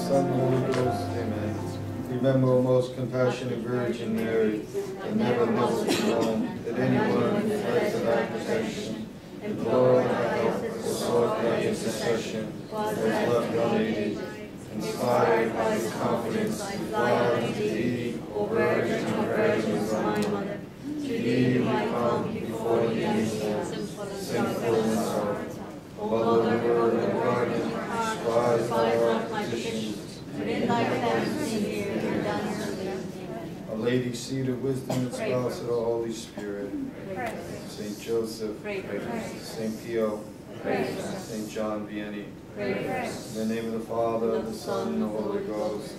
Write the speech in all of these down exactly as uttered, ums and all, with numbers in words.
Son, and Holy Ghost. Amen. Remember, O most compassionate Virgin Mary, that never knelt alone, that anyone who fled to thy protection, implored thy help, or sought thy intercession, was left unaided. Inspired by this confidence, I fly unto thee, O Virgin of Virgins, my Mother. To thee I come before thee sinful and sorrowful. O Mother of the Word, despise not my petitions, but in thy clemency hear and answer me. Our Lady, seat of wisdom and spouse of the Holy Spirit. Saint Joseph, Saint Pio, Saint John Vianney. In the name of the Father, the Son, and the Holy Ghost.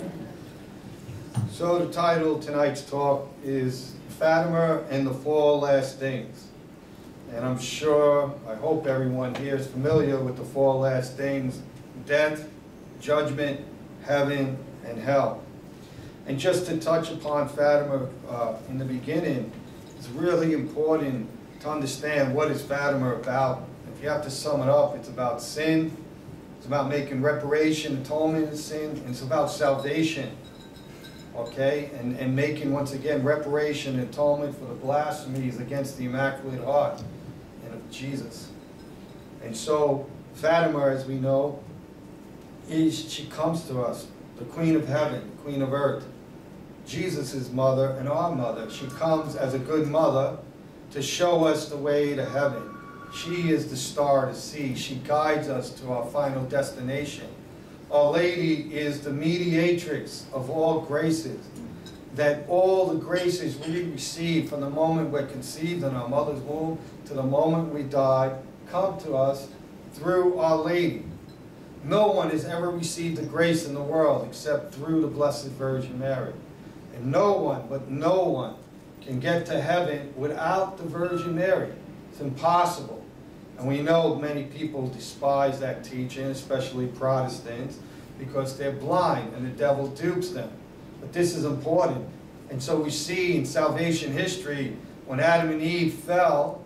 So the title of tonight's talk is Fatima and the Four Last Things. And I'm sure, I hope everyone here is familiar with the four last things: death, judgment, heaven, and hell. And just to touch upon Fatima uh, in the beginning, it's really important to understand what is Fatima about. If you have to sum it up, it's about sin, it's about making reparation, atonement of sin, and it's about salvation. Okay? And, and making, once again, reparation and atonement for the blasphemies against the Immaculate Heart and of Jesus. And so, Fatima, as we know, is, she comes to us, the Queen of Heaven, Queen of Earth, Jesus' mother and our mother. She comes as a good mother to show us the way to heaven. She is the star to see. She guides us to our final destination. Our Lady is the mediatrix of all graces, that all the graces we receive from the moment we're conceived in our mother's womb to the moment we die come to us through Our Lady. No one has ever received a grace in the world except through the Blessed Virgin Mary. And no one, but no one, can get to heaven without the Virgin Mary. It's impossible. And we know many people despise that teaching, especially Protestants, because they're blind and the devil dupes them. But this is important. And so we see in salvation history, when Adam and Eve fell,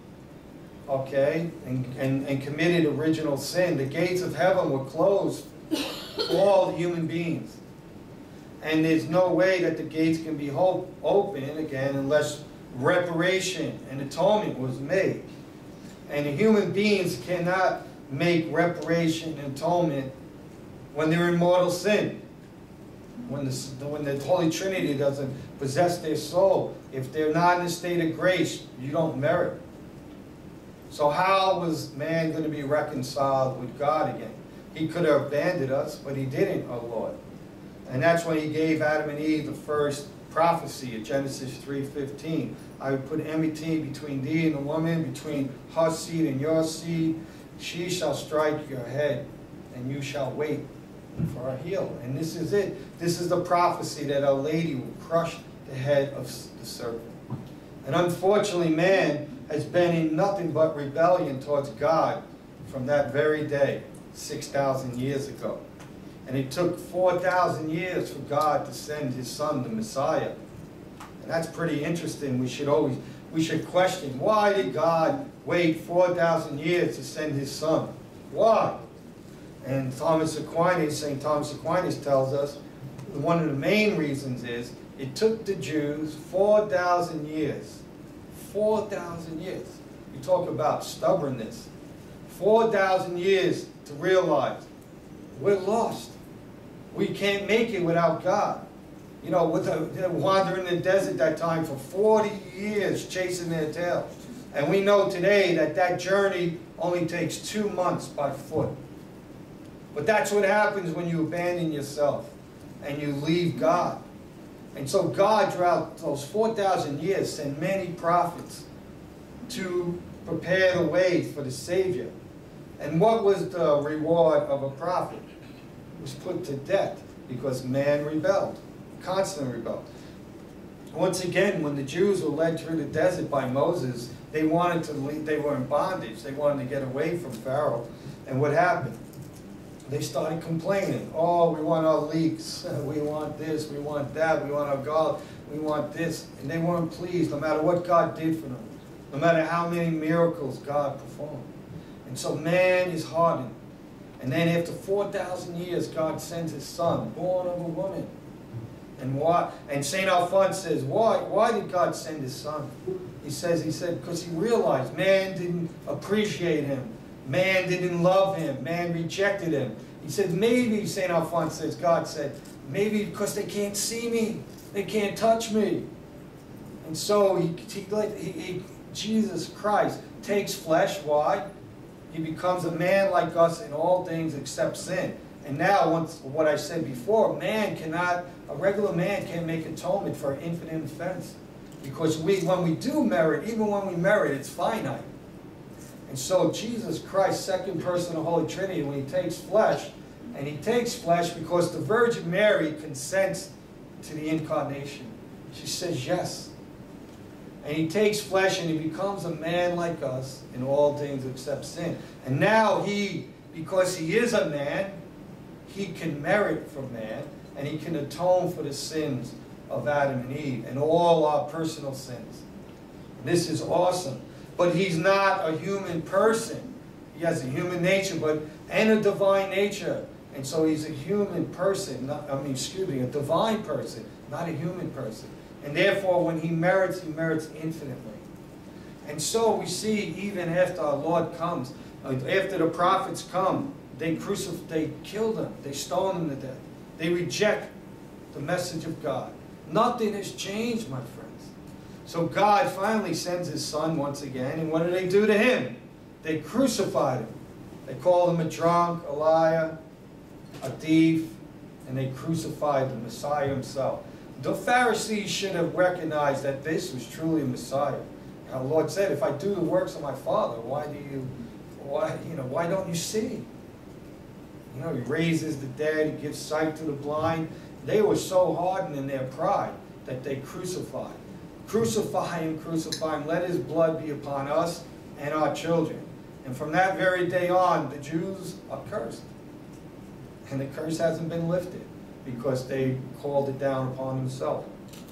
okay, and, and, and committed original sin, the gates of heaven were closed for all the human beings. And there's no way that the gates can be open again unless reparation and atonement was made. And the human beings cannot make reparation and atonement when they're in mortal sin. When the, when the Holy Trinity doesn't possess their soul. If they're not in a state of grace, you don't merit. So how was man going to be reconciled with God again? He could have abandoned us, but he didn't, our Lord. And that's when he gave Adam and Eve the first prophecy in Genesis three fifteen. I will put enmity between thee and the woman, between her seed and your seed. She shall strike your head, and you shall wait for her heel. And this is it. This is the prophecy that Our Lady will crush the head of the serpent. And unfortunately, man has been in nothing but rebellion towards God from that very day, six thousand years ago. And it took four thousand years for God to send his son, the Messiah. And that's pretty interesting. We should always, we should question, why did God wait four thousand years to send his son? Why? And Thomas Aquinas, Saint Thomas Aquinas tells us, one of the main reasons is, it took the Jews four thousand years. four thousand years. You talk about stubbornness. four thousand years to realize we're lost. We can't make it without God. You know, with the, they wandering in the desert that time for forty years chasing their tail. And we know today that that journey only takes two months by foot. But that's what happens when you abandon yourself and you leave God. And so God, throughout those four thousand years, sent many prophets to prepare the way for the Savior. And what was the reward of a prophet? It was put to death because man rebelled, constantly rebelled. Once again, when the Jews were led through the desert by Moses, they wanted to leave, they were in bondage. They wanted to get away from Pharaoh. And what happened? They started complaining. Oh, we want our leeks. We want this. We want that. We want our God. We want this. And they weren't pleased no matter what God did for them. No matter how many miracles God performed. And so man is hardened. And then after four thousand years, God sends his son, born of a woman. And why? And Saint Alphonse says, why, why did God send his son? He says, he said, because he realized man didn't appreciate him. Man didn't love him. Man rejected him. He said, maybe, Saint Alphonse says, God said, maybe because they can't see me. They can't touch me. And so he, he, he, he, Jesus Christ takes flesh. Why? He becomes a man like us in all things except sin. And now, once what I said before, man cannot, a regular man can't make atonement for infinite offense. Because we, when we do merit, even when we merit, it's finite. And so Jesus Christ, second person of the Holy Trinity, when he takes flesh, and he takes flesh because the Virgin Mary consents to the incarnation. She says yes. And he takes flesh and he becomes a man like us in all things except sin. And now he, because he is a man, he can merit for man, and he can atone for the sins of Adam and Eve and all our personal sins. This is awesome. But he's not a human person. He has a human nature, but and a divine nature. And so he's a human person, not, I mean, excuse me, a divine person, not a human person. And therefore, when he merits, he merits infinitely. And so we see, even after our Lord comes, after the prophets come, they crucify, they kill them, they stone them to death. They reject the message of God. Nothing has changed, my friends. So God finally sends his son once again, and what do they do to him? They crucified him. They called him a drunk, a liar, a thief, and they crucified the Messiah himself. The Pharisees should have recognized that this was truly a Messiah. Our Lord said, if I do the works of my Father, why do you, why, you know, why don't you see? You know, he raises the dead, he gives sight to the blind. They were so hardened in their pride that they crucified. Crucify him, crucify him, let his blood be upon us and our children. And from that very day on, the Jews are cursed. And the curse hasn't been lifted because they called it down upon themselves.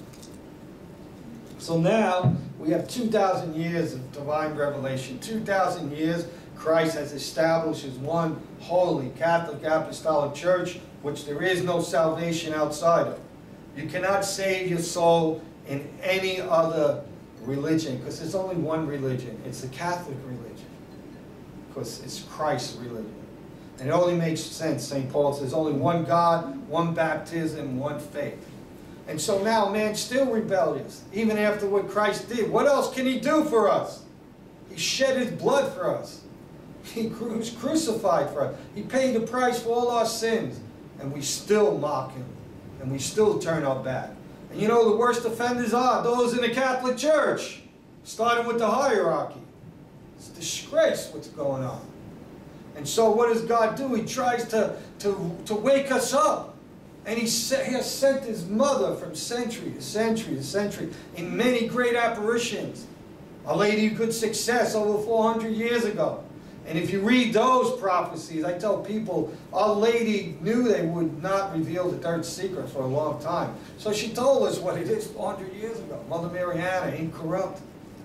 So now we have two thousand years of divine revelation. two thousand years Christ has established as one holy Catholic Apostolic Church, which there is no salvation outside of. You cannot save your soul in any other religion, because there's only one religion. It's the Catholic religion, because it's Christ's religion. And it only makes sense. Saint Paul says only one God, one baptism, one faith. And so now man's still rebellious, even after what Christ did. What else can he do for us? He shed his blood for us. He was crucified for us. He paid the price for all our sins. And we still mock him. And we still turn our back. And you know the worst offenders are those in the Catholic Church, starting with the hierarchy. It's a disgrace what's going on. And so what does God do? He tries to, to, to wake us up. And he, he has sent his mother from century to century to century in many great apparitions. Our Lady of Good Success over four hundred years ago. And if you read those prophecies, I tell people, Our Lady knew they would not reveal the third secret for a long time. So she told us what it is four hundred years ago. Mother Mariana, incorrupt.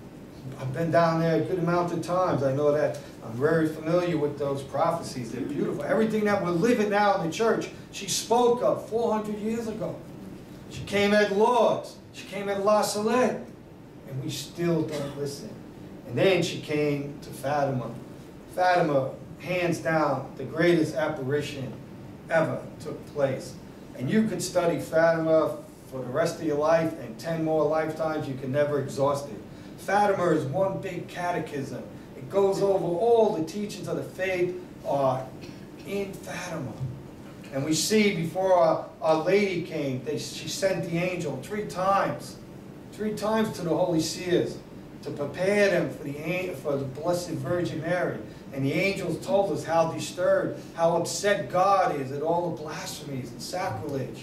I've been down there a good amount of times. I know that I'm very familiar with those prophecies. They're beautiful. Everything that we're living now in the church, she spoke of four hundred years ago. She came at Lourdes. She came at La Salette. And we still don't listen. And then she came to Fatima. Fatima, hands down, the greatest apparition ever took place. And you could study Fatima for the rest of your life, and ten more lifetimes, you can never exhaust it. Fatima is one big catechism. It goes over all the teachings of the faith are in Fatima. And we see before our, our Lady came, they, she sent the angel three times, three times to the Holy Seers to prepare them for the, for the Blessed Virgin Mary. And the angels told us how disturbed, how upset God is at all the blasphemies and sacrilege.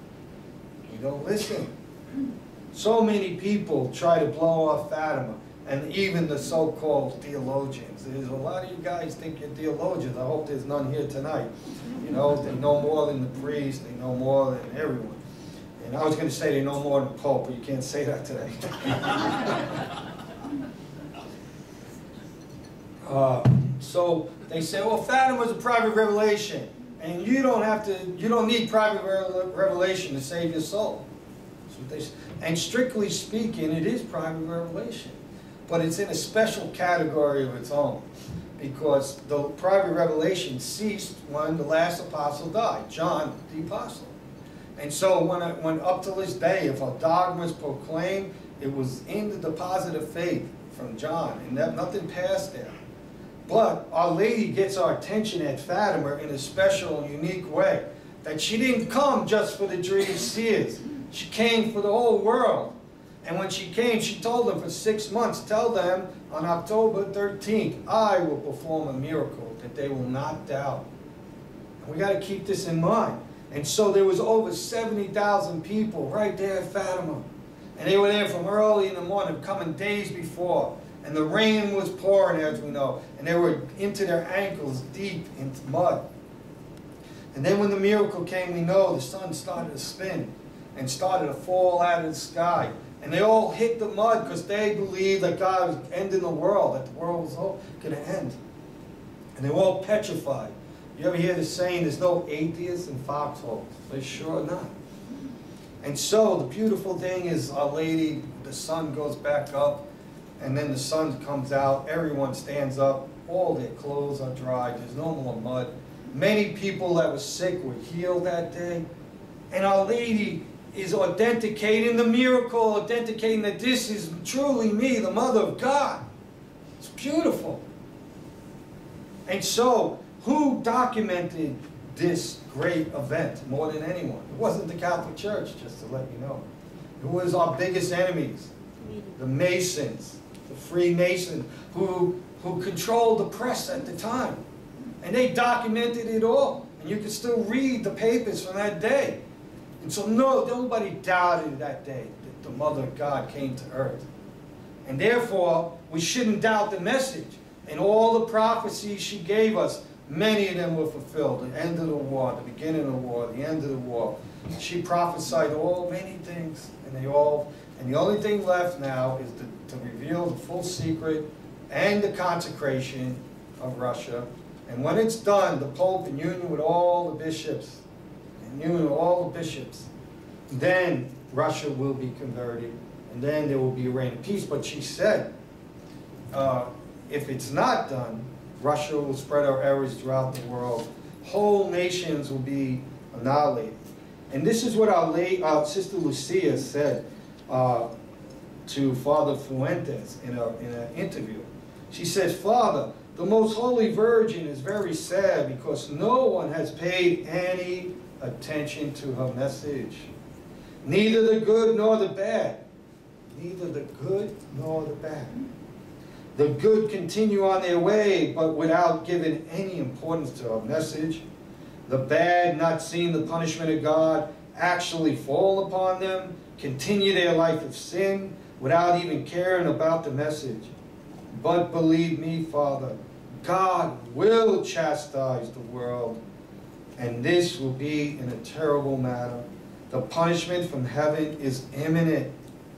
You don't listen. So many people try to blow off Fatima, and even the so-called theologians. There's a lot of you guys think you're theologians. I hope there's none here tonight. You know, they know more than the priest. They know more than everyone. And I was going to say they know more than the Pope, but you can't say that today. uh, So they say, well, Fatima's a private revelation, and you don't have to, you don't need private revelation to save your soul. That's what they say. And strictly speaking, it is private revelation, but it's in a special category of its own, because the private revelation ceased when the last apostle died, John the apostle. And so when, it, when up to this day, if a dogma is proclaimed, it was in the deposit of faith from John, and that nothing passed there. But Our Lady gets our attention at Fatima in a special and unique way, that she didn't come just for the dream seers. She came for the whole world. And when she came, she told them for six months, tell them on October thirteenth, I will perform a miracle that they will not doubt. And we got to keep this in mind. And so there was over seventy thousand people right there at Fatima. And they were there from early in the morning, coming days before. And the rain was pouring, as we know. And they were into their ankles, deep into mud. And then when the miracle came, we know the sun started to spin and started to fall out of the sky. And they all hit the mud because they believed that God was ending the world, that the world was going to end. And they were all petrified. You ever hear the saying, there's no atheists in foxholes? They sure are not. And so the beautiful thing is, Our Lady, the sun goes back up, and then the sun comes out, everyone stands up, all their clothes are dried, there's no more mud. Many people that were sick were healed that day. And Our Lady is authenticating the miracle, authenticating that this is truly me, the Mother of God. It's beautiful. And so, who documented this great event more than anyone? It wasn't the Catholic Church, just to let you know. It was our biggest enemies, the Masons, the Freemasons, who, who controlled the press at the time. And they documented it all. And you can still read the papers from that day. And so no, nobody doubted that day that the Mother of God came to earth. And therefore, we shouldn't doubt the message. And all the prophecies she gave us, many of them were fulfilled. The end of the war, the beginning of the war, the end of the war. She prophesied all many things, and they all, and the only thing left now is to, to reveal the full secret and the consecration of Russia. And when it's done, the Pope, in union with all the bishops, in union with all the bishops, then Russia will be converted, and then there will be a reign of peace. But she said, uh, if it's not done, Russia will spread our errors throughout the world. Whole nations will be annihilated. And this is what our late uh, Sister Lucia said uh, to Father Fuentes in, a, in an interview. She says, Father, the Most Holy Virgin is very sad because no one has paid any attention to her message. Neither the good nor the bad. Neither the good nor the bad. The good continue on their way, but without giving any importance to her message. The bad, not seeing the punishment of God actually fall upon them, continue their life of sin without even caring about the message. But believe me, Father, God will chastise the world, and this will be in a terrible manner. The punishment from heaven is imminent.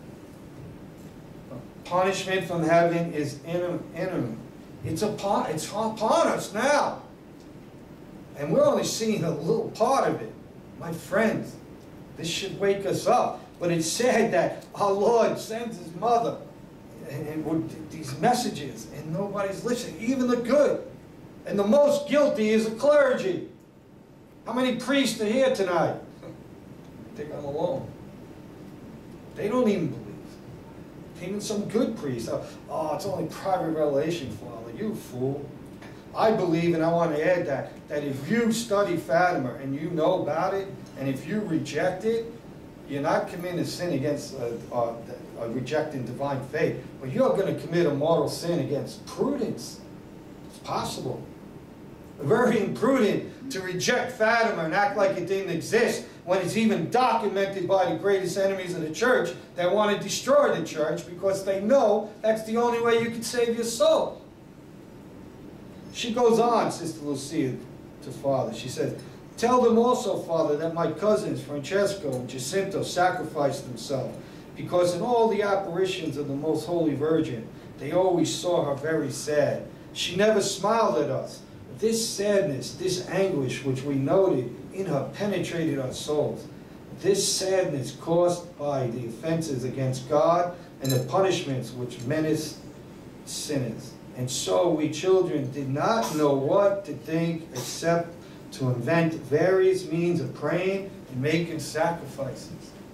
The punishment from heaven is imminent. It's upon, it's upon us now. And we're only seeing a little part of it. My friends, this should wake us up. But it's said that our Lord sends His mother and, and with these messages, and nobody's listening, even the good. And the most guilty is the clergy. How many priests are here tonight? I think I'm alone. They don't even believe. Even some good priests. Oh, it's only private revelation, Father. You fool. I believe, and I want to add that, that if you study Fatima and you know about it, and if you reject it, you're not committing a sin against, uh, uh, uh, rejecting divine faith, but you're going to commit a mortal sin against prudence. It's possible. Very imprudent to reject Fatima and act like it didn't exist when it's even documented by the greatest enemies of the church that want to destroy the church because they know that's the only way you can save your soul. She goes on, Sister Lucia, to Father. She says, tell them also, Father, that my cousins, Francesco and Jacinto, sacrificed themselves because in all the apparitions of the Most Holy Virgin, they always saw her very sad. She never smiled at us. This sadness, this anguish which we noted in her penetrated our souls. This sadness caused by the offenses against God and the punishments which menace sinners. And so we children did not know what to think except to invent various means of praying and making sacrifices.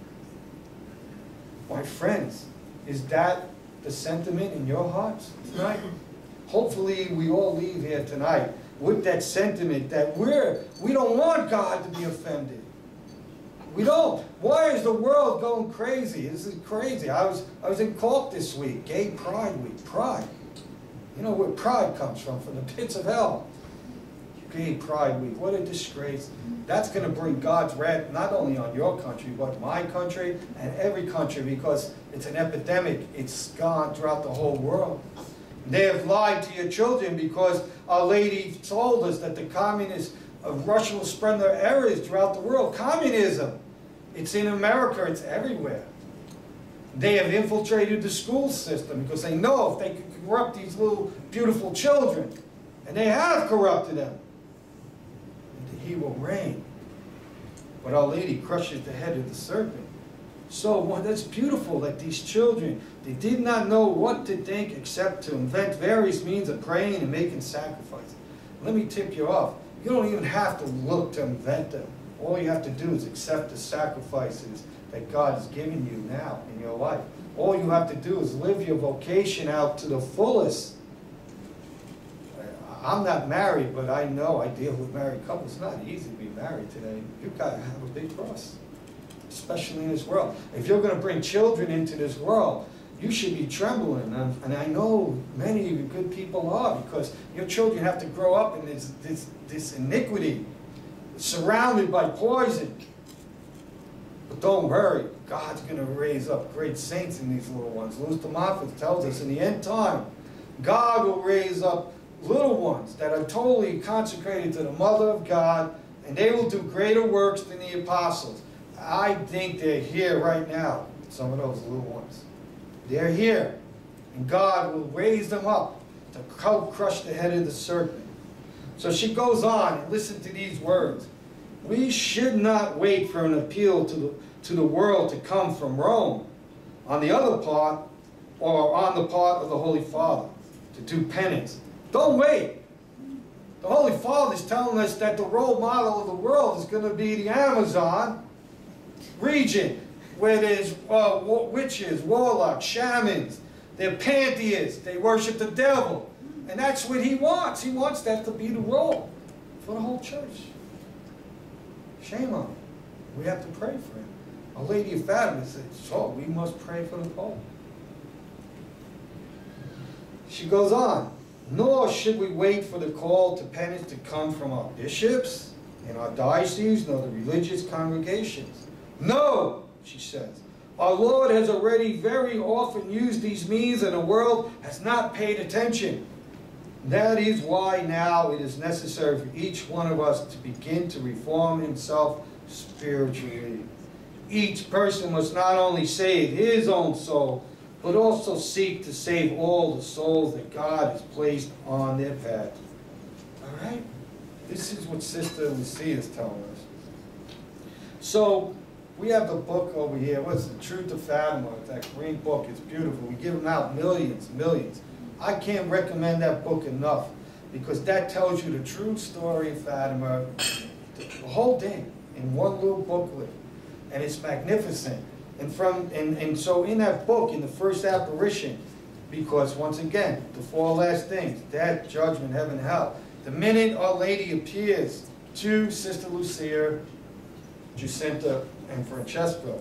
My friends, is that the sentiment in your hearts tonight? Hopefully we all leave here tonight with that sentiment that we're, we don't want God to be offended. We don't. Why is the world going crazy? This is crazy. I was, I was in Cork this week, Gay Pride Week. Pride. You know where pride comes from, from the pits of hell. Gay Pride Week. What a disgrace. That's going to bring God's wrath not only on your country, but my country and every country, because it's an epidemic. It's gone throughout the whole world. They have lied to your children because Our Lady told us that the communists of Russia will spread their errors throughout the world. Communism. It's in America. It's everywhere. They have infiltrated the school system because they know if they can corrupt these little beautiful children, and they have corrupted them, He will reign. But Our Lady crushes the head of the serpent. So well, that's beautiful that these children, they did not know what to think except to invent various means of praying and making sacrifices. Let me tip you off. You don't even have to look to invent them. All you have to do is accept the sacrifices that God has given you now in your life. All you have to do is live your vocation out to the fullest. I'm not married, but I know I deal with married couples. It's not easy to be married today. You've got to have a big cross, especially in this world. If you're going to bring children into this world, you should be trembling. And, and I know many of you good people are, because your children have to grow up in this, this, this iniquity, surrounded by poison. But don't worry, God's going to raise up great saints in these little ones. Louis de Montfort tells us in the end time, God will raise up little ones that are totally consecrated to the Mother of God, and they will do greater works than the apostles. I think they're here right now, some of those little ones. They're here, and God will raise them up to crush the head of the serpent. So she goes on, and listen to these words. We should not wait for an appeal to the, to the world to come from Rome, on the other part, or on the part of the Holy Father, to do penance. Don't wait. The Holy Father is telling us that the role model of the world is going to be the Amazon region, where there's uh, witches, warlocks, shamans, they're pantheists, they worship the devil. And that's what he wants. He wants that to be the role for the whole church. Shame on him. We have to pray for him. Our Lady of Fatima said, so we must pray for the Pope. She goes on. Nor should we wait for the call to penance to come from our bishops and our dioceses, nor the religious congregations. No, she says. Our Lord has already very often used these means, and the world has not paid attention. That is why now it is necessary for each one of us to begin to reform himself spiritually. Each person must not only save his own soul, but also seek to save all the souls that God has placed on their path. All right? This is what Sister Lucia is telling us. So, we have the book over here. What's the Truth of Fatima? That green book. It's beautiful. We give them out millions, millions. I can't recommend that book enough, because that tells you the true story of Fatima, the whole thing, in one little booklet. And it's magnificent. And, from, and, and so in that book, in the first apparition, because once again, the four last things, death, judgment, heaven, hell. The minute Our Lady appears to Sister Lucia, Jacinta, and Francesco,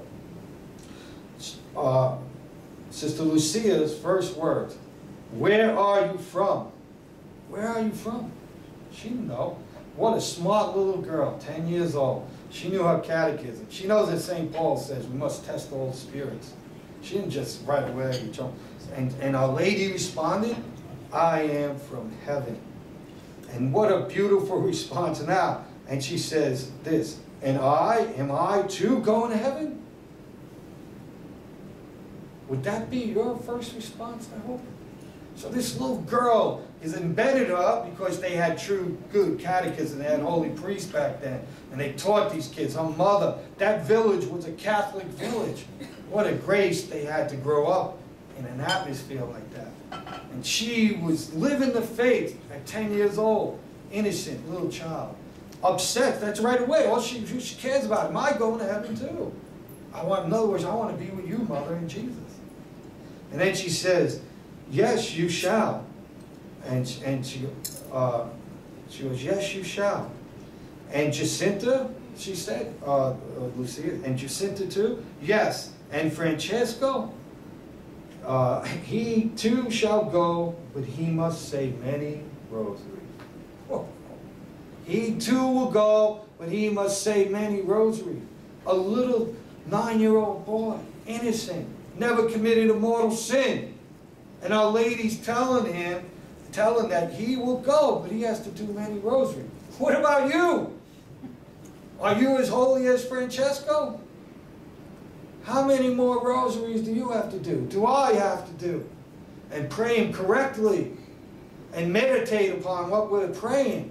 uh, Sister Lucia's first words, where are you from? Where are you from? She didn't know. What a smart little girl, ten years old. She knew her catechism. She knows that Saint Paul says we must test all the spirits. She didn't just right away jump. And, and Our Lady responded, I am from heaven. And what a beautiful response now. And she says this, and I, am I too going to heaven? Would that be your first response, I hope? So this little girl is embedded up because they had true good catechism. They had holy priests back then. And they taught these kids. Her mother, that village was a Catholic village. What a grace they had to grow up in an atmosphere like that. And she was living the faith at ten years old. Innocent little child. Upset, that's right away. All she, she cares about, am I going to heaven too? I want, in other words, I want to be with you, Mother, and Jesus. And then she says, yes, you shall. And, and she, uh, she goes, yes, you shall. And Jacinta, she said, uh, uh, Lucia, and Jacinta too? Yes. And Francesco, uh, he too shall go, but he must say many rosaries. Whoa. He too will go, but he must say many rosaries. A little nine-year-old boy, innocent, never committed a mortal sin. And Our Lady's telling him, telling that he will go, but he has to do many rosaries. What about you? Are you as holy as Francesco? How many more rosaries do you have to do? Do I have to do? And praying correctly. And meditate upon what we're praying.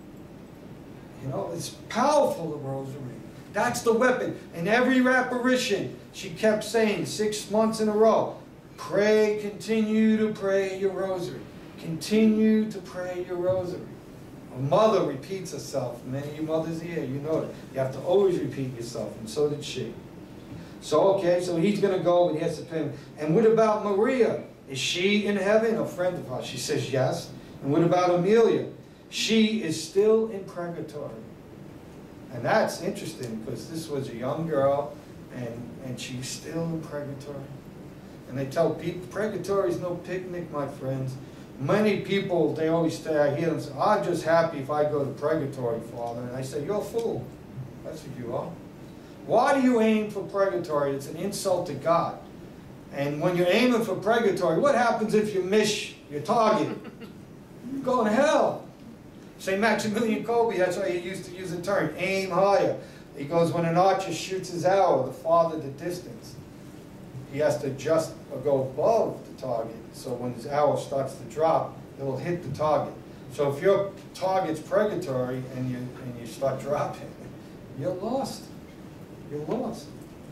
You know, it's powerful, the rosary. That's the weapon. In every apparition, she kept saying six months in a row, pray, continue to pray your rosary. Continue to pray your rosary. A mother repeats herself. Many of you mothers here, you know that. You have to always repeat yourself, and so did she. So, okay, so he's going to go, but he has to pay. And what about Maria? Is she in heaven? A friend of ours. She says yes. And what about Amelia? She is still in purgatory. And that's interesting, because this was a young girl, and, and she's still in purgatory. And they tell people, purgatory is no picnic, my friends. Many people, they always say, I hear them say, I'm just happy if I go to purgatory, Father. And I say, you're a fool. That's what you are. Why do you aim for purgatory? It's an insult to God. And when you're aiming for purgatory, what happens if you miss your target? You're going to hell. Saint Maximilian Kolbe, that's why he used to use the term, aim higher. He goes, when an archer shoots his arrow, the farther the distance, he has to just go above the target. So when his arrow starts to drop, it will hit the target. So if your target's purgatory and you, and you start dropping, you're lost. You're lost.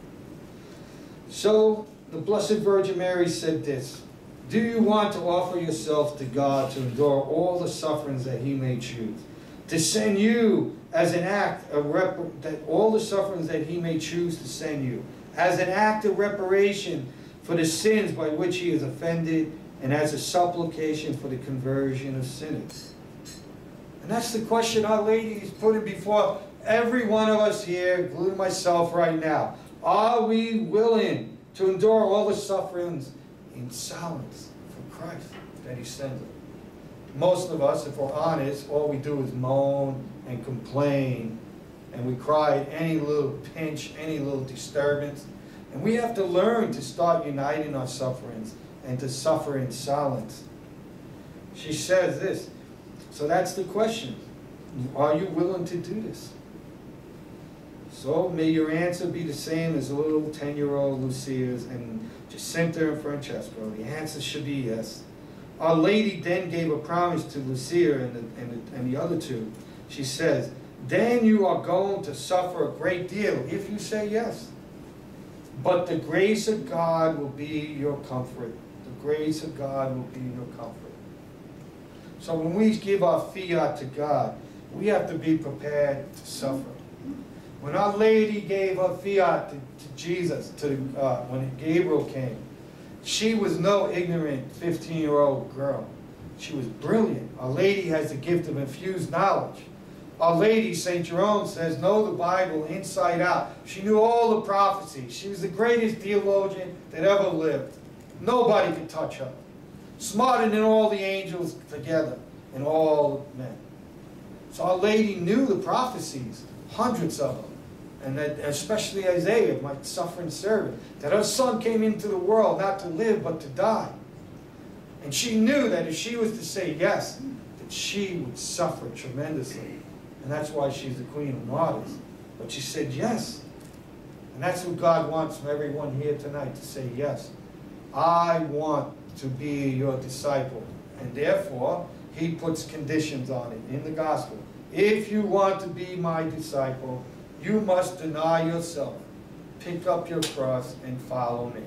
So the Blessed Virgin Mary said this, do you want to offer yourself to God to endure all the sufferings that he may choose? To send you as an act of rep that all the sufferings that he may choose to send you, as an act of reparation for the sins by which he is offended, and as a supplication for the conversion of sinners. And that's the question Our Lady is putting before every one of us here, including myself right now. Are we willing to endure all the sufferings in silence for Christ that he sends us? Most of us, if we're honest, all we do is moan and complain, and we cry at any little pinch, any little disturbance. And we have to learn to start uniting our sufferings and to suffer in silence. She says this. So that's the question. Are you willing to do this? So may your answer be the same as little ten-year-old Lucia's and Jacinta and Francesco. The answer should be yes. Our Lady then gave a promise to Lucia and the, and the, and the other two. She says, then you are going to suffer a great deal if you say yes. But the grace of God will be your comfort. The grace of God will be your comfort. So when we give our fiat to God, we have to be prepared to suffer. When Our Lady gave her fiat to, to Jesus, to uh, when Gabriel came, she was no ignorant fifteen-year-old girl. She was brilliant. Our Lady has the gift of infused knowledge. Our Lady, Saint Jerome says, know the Bible inside out. She knew all the prophecies. She was the greatest theologian that ever lived. Nobody could touch her. Smarter than all the angels together and all men. So Our Lady knew the prophecies, hundreds of them. And that especially Isaiah, my suffering servant, that her son came into the world not to live but to die. And she knew that if she was to say yes, that she would suffer tremendously. And that's why she's the Queen of Martyrs. But she said yes. And that's what God wants from everyone here tonight, to say yes. I want to be your disciple. And therefore, he puts conditions on it in the gospel. If you want to be my disciple, you must deny yourself, pick up your cross, and follow me.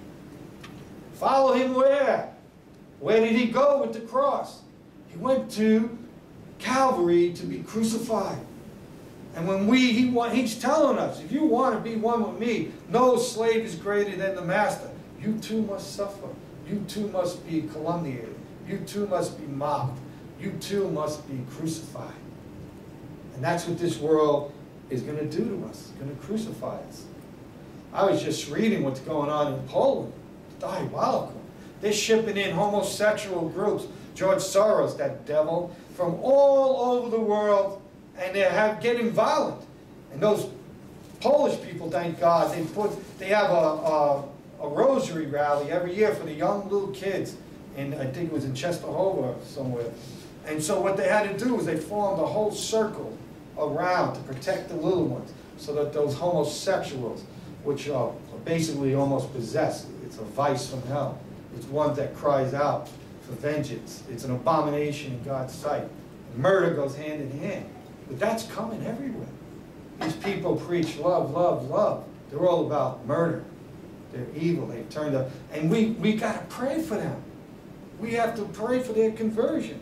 Follow him where? Where did he go with the cross? He went to Calvary to be crucified. And when we, he want, he's telling us, if you want to be one with me, no slave is greater than the master. You too must suffer. You too must be calumniated. You too must be mocked. You too must be crucified. And that's what this world is going to do to us. It's going to crucify us. I was just reading what's going on in Poland. It's diabolical. They're shipping in homosexual groups, George Soros, that devil, from all over the world, and they're have, getting violent. And those Polish people, thank God, they put they have a, a, a rosary rally every year for the young little kids, and I think it was in Czestochowa somewhere. And so what they had to do was they formed a whole circle around to protect the little ones, so that those homosexuals, which are basically almost possessed, it's a vice from hell. It's one that cries out for vengeance. It's an abomination in God's sight. Murder goes hand in hand. But that's coming everywhere. These people preach love, love, love. They're all about murder. They're evil. They've turned up. And we, we got to pray for them. We have to pray for their conversion.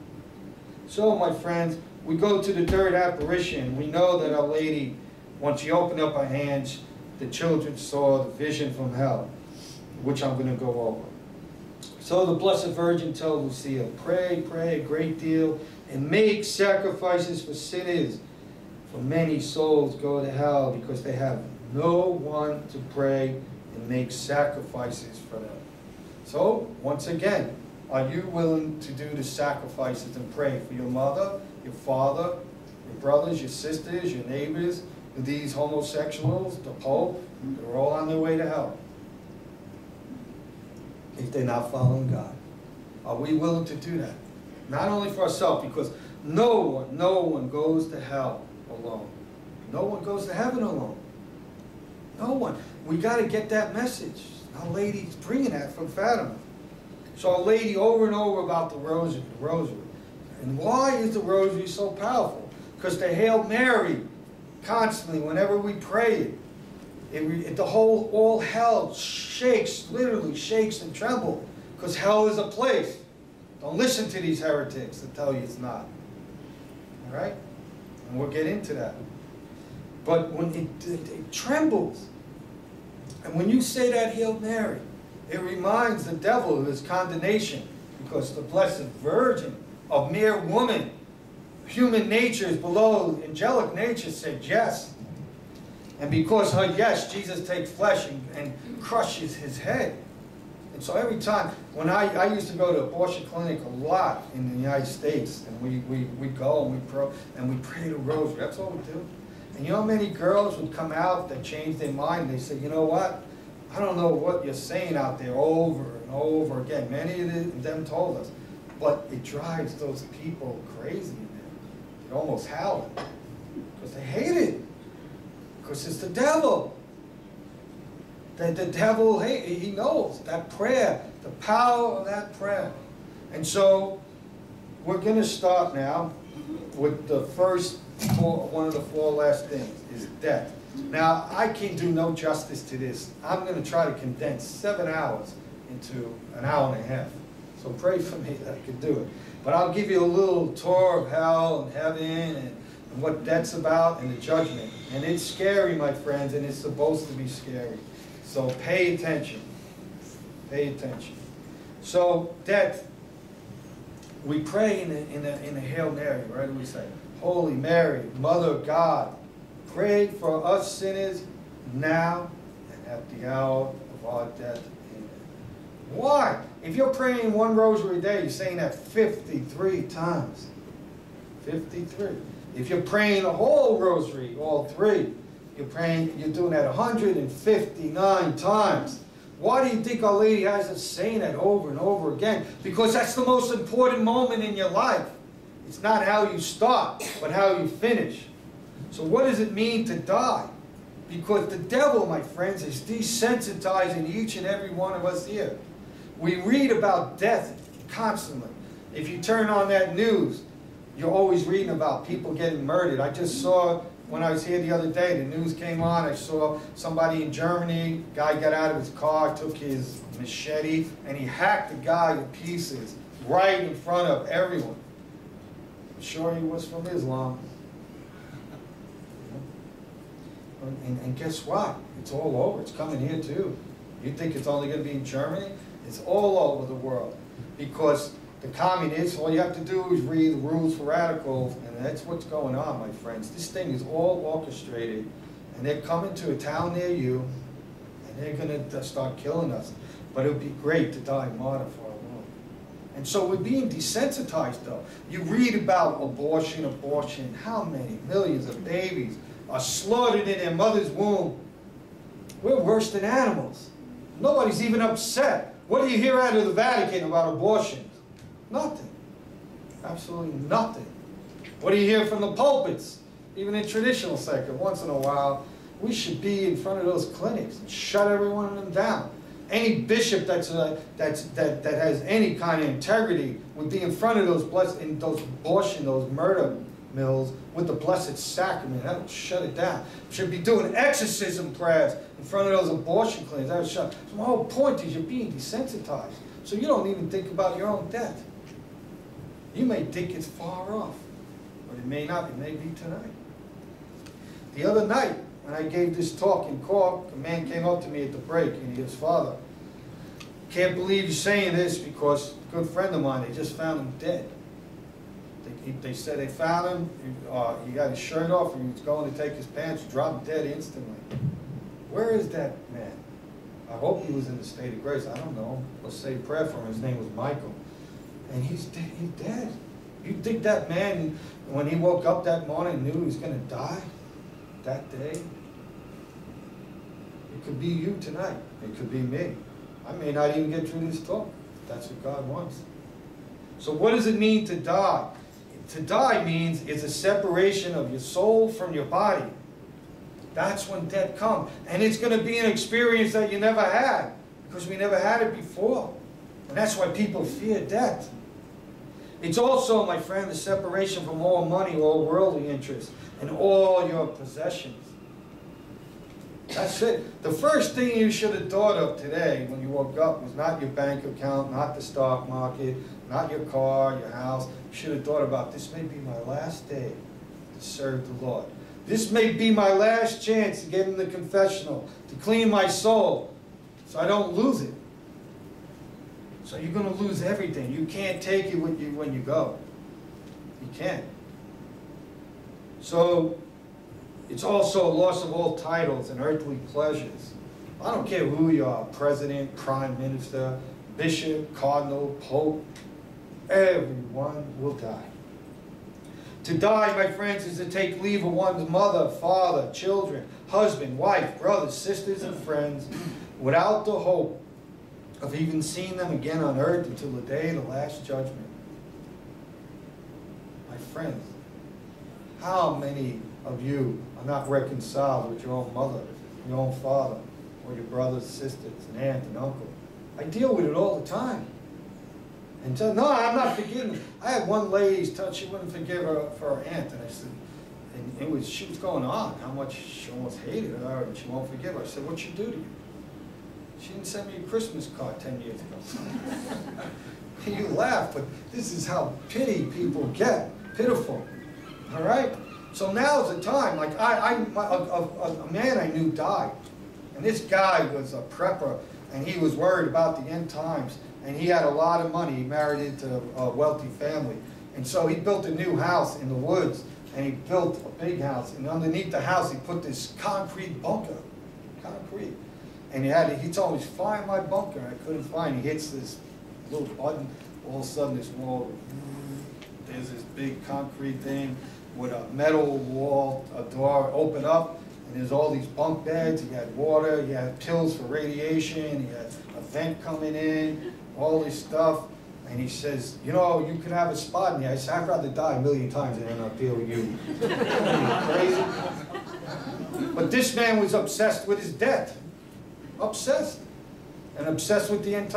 So, my friends, we go to the third apparition. We know that Our Lady, once she opened up her hands, the children saw the vision from hell, which I'm going to go over. So the Blessed Virgin told Lucille, pray, pray a great deal, and make sacrifices for sinners. For many souls go to hell because they have no one to pray and make sacrifices for them. So, once again, are you willing to do the sacrifices and pray for your mother, your father, your brothers, your sisters, your neighbors, these homosexuals, the Pope? They're all on their way to hell if they're not following God. Are we willing to do that? Not only for ourselves, because no one, no one goes to hell alone. No one goes to heaven alone. No one. We got to get that message. Our Lady's bringing that from Fatima. So Our Lady over and over about the rosary, the rosary. And why is the rosary so powerful? Because the Hail Mary, constantly, whenever we pray it, It, it, the whole, all hell shakes, literally shakes and trembles, because hell is a place. Don't listen to these heretics that tell you it's not. All right? And we'll get into that. But when it, it, it trembles, and when you say that Hail Mary, it reminds the devil of his condemnation, because the Blessed Virgin, a mere woman, human nature is below angelic nature, said yes. And because her yes, Jesus takes flesh and, and crushes his head. And so every time, when I, I used to go to abortion clinic a lot in the United States, and we, we, we go and we, pro, and we pray the rosary, that's all we do. And you know how many girls would come out that changed their mind, and they say, you know what, I don't know what you're saying out there over and over again. Many of them told us, but it drives those people crazy in there. They're almost howling, because they hate it. Because it's the devil. The, the devil, he, he knows that prayer, the power of that prayer. And so, we're going to start now with the first four, one of the four last things, is death. Now, I can do no justice to this. I'm going to try to condense seven hours into an hour and a half. So pray for me that I can do it. But I'll give you a little tour of hell and heaven and, and what death's about and the judgment. And it's scary, my friends, and it's supposed to be scary. So pay attention. Pay attention. So death, we pray in the, in the, in the Hail Mary, right? We say, Holy Mary, Mother of God, pray for us sinners now and at the hour of our death. Amen. Why? If you're praying one rosary a day, you're saying that fifty-three times. fifty-three. If you're praying a whole rosary, all three, you're praying, you're doing that one hundred fifty-nine times. Why do you think Our Lady has us saying that over and over again? Because that's the most important moment in your life. It's not how you start, but how you finish. So what does it mean to die? Because the devil, my friends, is desensitizing each and every one of us here. We read about death constantly. If you turn on that news, you're always reading about people getting murdered. I just saw, when I was here the other day, the news came on, I saw somebody in Germany, guy got out of his car, took his machete, and he hacked the guy to pieces right in front of everyone. I'm sure he was from Islam. And, and guess what? It's all over. It's coming here too. You think it's only going to be in Germany? It's all over the world. Because the communists, all you have to do is read the rules for radicals, and that's what's going on, my friends. This thing is all orchestrated, and they're coming to a town near you, and they're going to start killing us. But it would be great to die martyr for our Lord. And so we're being desensitized, though. You read about abortion, abortion, how many millions of babies are slaughtered in their mother's womb. We're worse than animals. Nobody's even upset. What do you hear out of the Vatican about abortions? Nothing. Absolutely nothing. What do you hear from the pulpits? Even in traditional sector, once in a while, we should be in front of those clinics and shut every one of them down. Any bishop that's, uh, that's, that, that has any kind of integrity would be in front of those blessed, in those abortion, those murder mills with the Blessed Sacrament. That would shut it down. Should be doing exorcism prayers in front of those abortion clinics. That would shut. So my whole point is you're being desensitized. So you don't even think about your own death. You may think it's far off, but it may not. It may be tonight. The other night, when I gave this talk in Cork, a man came up to me at the break and he goes, "Father, can't believe you're saying this because a good friend of mine, they just found him dead. They, they said they found him, he, uh, he got his shirt off and he was going to take his pants, dropped dead instantly. Where is that man? I hope he was in the state of grace. I don't know. Let's say a prayer for him. His name was Michael. And he's dead. He's dead. You think that man, when he woke up that morning, knew he was going to die that day? It could be you tonight. It could be me. I may not even get through this talk. That's what God wants. So what does it mean to die? To die means it's a separation of your soul from your body. That's when death comes. And it's going to be an experience that you never had, because we never had it before. And that's why people fear death. It's also, my friend, the separation from all money, all worldly interests, and all your possessions. That's it. The first thing you should have thought of today when you woke up was not your bank account, not the stock market, not your car, your house. You should have thought about, this may be my last day to serve the Lord. This may be my last chance to get in the confessional, to clean my soul, so I don't lose it. So you're going to lose everything. You can't take it with you when you go. You can't. So it's also a loss of all titles and earthly pleasures. I don't care who you are, president, prime minister, bishop, cardinal, pope. Everyone will die. To die, my friends, is to take leave of one's mother, father, children, husband, wife, brothers, sisters, and friends without the hope of even seeing them again on earth until the day of the last judgment. My friends, how many of you are not reconciled with your own mother, your own father, or your brothers, sisters, and aunt and uncle? I deal with it all the time. And so, no, I'm not forgiving. I had one lady tell she wouldn't forgive her for her aunt, and I said, and it was, she was going on how much she almost hated her, and she won't forgive her. I said, what'd she do to you? She didn't send me a Christmas card ten years ago. You laugh, but this is how pity people get, pitiful. All right? So now's the time. Like I, I my, a, a, a man I knew died, and this guy was a prepper, and he was worried about the end times, and he had a lot of money. He married into a wealthy family, and so he built a new house in the woods, and he built a big house, and underneath the house he put this concrete bunker, concrete. And he had, he told me, find my bunker. I couldn't find it. He hits this little button. All of a sudden, this wall, there's this big concrete thing with a metal wall, a door open up, and there's all these bunk beds. He had water. He had pills for radiation. He had a vent coming in, all this stuff. And he says, you know, you could have a spot in here. I said, I'd rather die a million times than not deal with you. Are you crazy? But this man was obsessed with his death. Obsessed. And obsessed with the end time.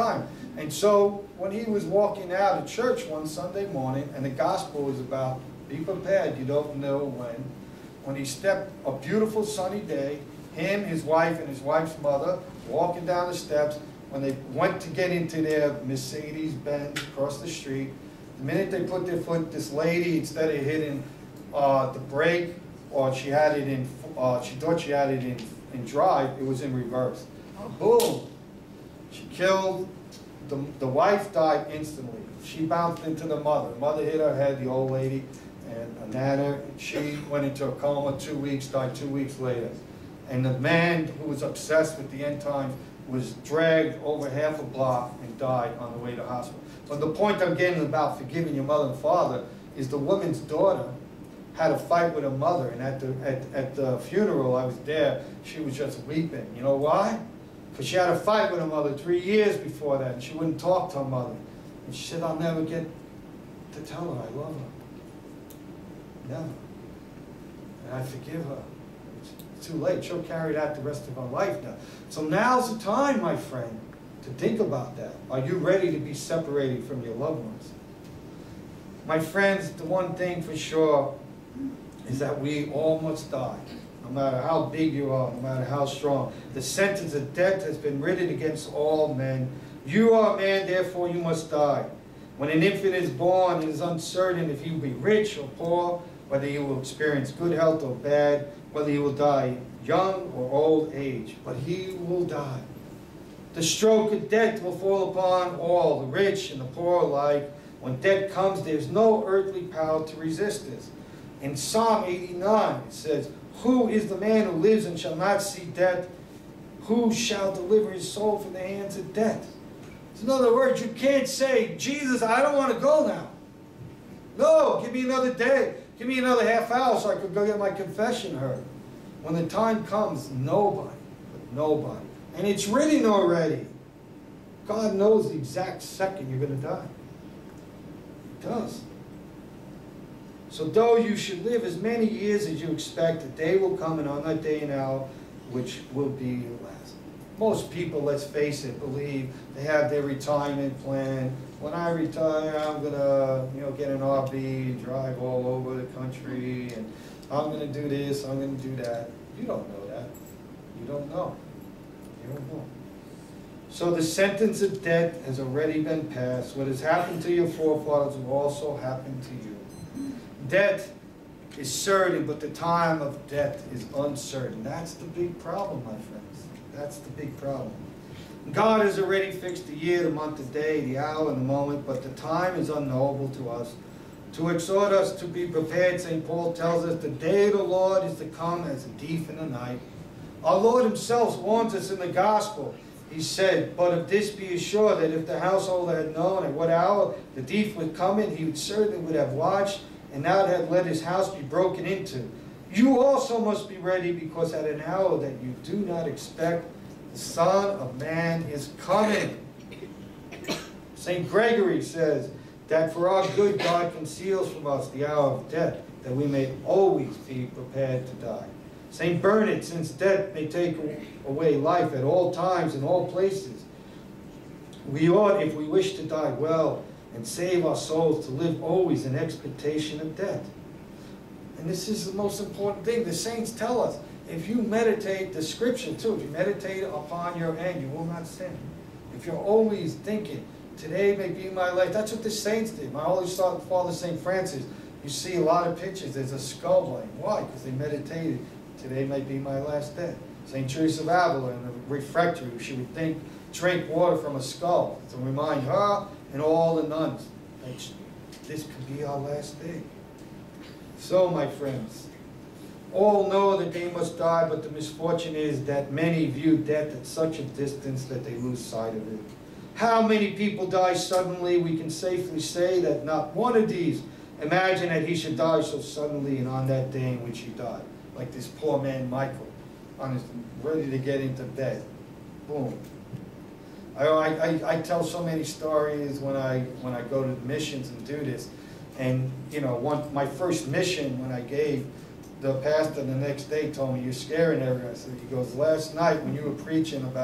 And so when he was walking out of church one Sunday morning, and the gospel was about, be prepared, you don't know when, when he stepped, a beautiful sunny day, him, his wife, and his wife's mother, walking down the steps, when they went to get into their Mercedes Benz across the street, the minute they put their foot, this lady, instead of hitting uh, the brake, or she had it in, uh, she thought she had it in, in drive, it was in reverse. Boom! She killed, the, the wife died instantly. She bounced into the mother. The mother hit her head, the old lady, and a nana, she went into a coma two weeks, died two weeks later. And the man who was obsessed with the end times was dragged over half a block and died on the way to hospital. But the point I'm getting about forgiving your mother and father is the woman's daughter had a fight with her mother, and at the, at, at the funeral, I was there, she was just weeping. You know why? Because she had a fight with her mother three years before that, and she wouldn't talk to her mother. And she said, I'll never get to tell her I love her. Never. And I forgive her. It's too late. She'll carry that the rest of her life now. So now's the time, my friend, to think about that. Are you ready to be separated from your loved ones? My friends, the one thing for sure is that we all must die. No matter how big you are, no matter how strong. The sentence of death has been written against all men. You are a man, therefore you must die. When an infant is born, it is uncertain if he will be rich or poor, whether he will experience good health or bad, whether he will die young or old age. But he will die. The stroke of death will fall upon all, the rich and the poor alike. When death comes, there is no earthly power to resist this. In Psalm eighty-nine, it says, who is the man who lives and shall not see death? Who shall deliver his soul from the hands of death? So in other words, you can't say, Jesus, I don't want to go now. No, give me another day. Give me another half hour so I could go get my confession heard. When the time comes, nobody, but nobody. And it's written already. God knows the exact second you're going to die. He does. So though you should live as many years as you expect, a day will come, and on that day and hour, which will be your last. Most people, let's face it, believe they have their retirement plan. When I retire, I'm going to, you know, get an R V and drive all over the country, and I'm going to do this, I'm going to do that. You don't know that. You don't know. You don't know. So the sentence of death has already been passed. What has happened to your forefathers will also happen to you. Death is certain, but the time of death is uncertain. That's the big problem, my friends. That's the big problem. God has already fixed the year, the month, the day, the hour, and the moment, but the time is unknowable to us. To exhort us to be prepared, Saint Paul tells us, the day of the Lord is to come as a thief in the night. Our Lord himself warns us in the gospel. He said, but of this be assured, that if the householder had known at what hour the thief would come in, he would certainly would have watched, and not have let his house be broken into. You also must be ready, because at an hour that you do not expect, the Son of Man is coming. Saint Gregory says that for our good God conceals from us the hour of death, that we may always be prepared to die. Saint Bernard, since death may take away life at all times and all places, we ought, if we wish to die well and save our souls, to live always in expectation of death. And this is the most important thing. The saints tell us, if you meditate, the scripture too, if you meditate upon your end, you will not sin. If you're always thinking, today may be my life, that's what the saints did. My Holy Father, Saint Francis, you see a lot of pictures, there's a skull laying. Why? Because they meditated, today may be my last day. Saint Teresa of Avila in the refectory, she would think, drink water from a skull to remind her and all the nuns that this could be our last day. So, my friends, all know that they must die, but the misfortune is that many view death at such a distance that they lose sight of it. How many people die suddenly? We can safely say that not one of these imagined that he should die so suddenly and on that day in which he died. Like this poor man Michael, on his, ready to get into bed. Boom. I, I, I tell so many stories when I, when I go to the missions and do this. And, you know, one, my first mission when I gave, the pastor the next day told me, you're scaring everyone. I said, he goes, last night when you were preaching about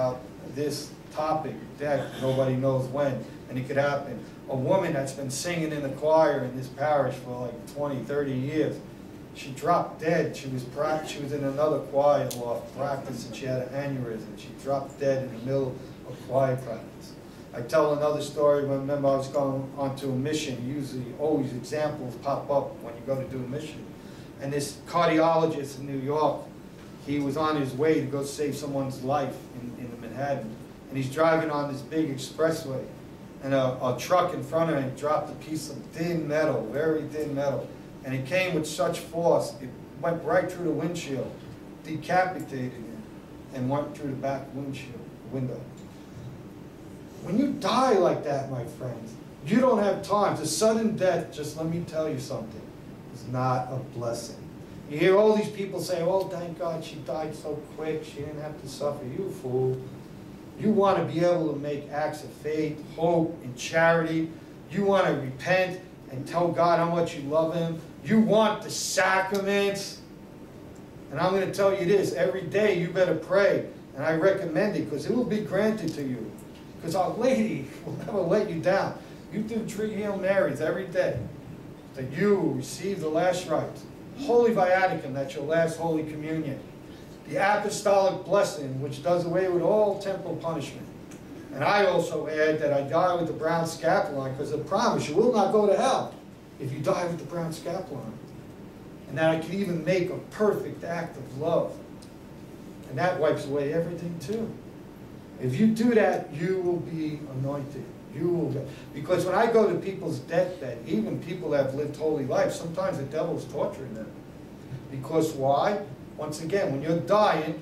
this topic, death, nobody knows when, and it could happen. A woman that's been singing in the choir in this parish for like twenty, thirty years, she dropped dead. She was she was in another choir loft practice, and she had an aneurysm. She dropped dead in the middle of choir practice. I tell another story. Remember, I was going onto a mission. Usually, always examples pop up when you go to do a mission. And this cardiologist in New York, he was on his way to go save someone's life in, in Manhattan. And he's driving on this big expressway. And a, a truck in front of him dropped a piece of thin metal, very thin metal. And it came with such force, it went right through the windshield, decapitated him, and went through the back windshield, window. When you die like that, my friends, you don't have time. The sudden death, just let me tell you something, is not a blessing. You hear all these people say, oh, thank God she died so quick, she didn't have to suffer. You fool. You want to be able to make acts of faith, hope, and charity. You want to repent and tell God how much you love Him. You want the sacraments. And I'm going to tell you this, every day you better pray. And I recommend it because it will be granted to you. Because Our Lady will never let you down. You do three Hail Marys every day, that you will receive the last rites. Holy Viaticum, that's your last Holy Communion. The Apostolic Blessing, which does away with all temporal punishment. And I also add that I die with the brown scapular, because I promise you will not go to hell if you die with the brown scapular. And that I can even make a perfect act of love. And that wipes away everything too. If you do that, you will be anointed. You will be. Because when I go to people's deathbed, even people that have lived holy life, sometimes the devil is torturing them. Because why? Once again, when you're dying,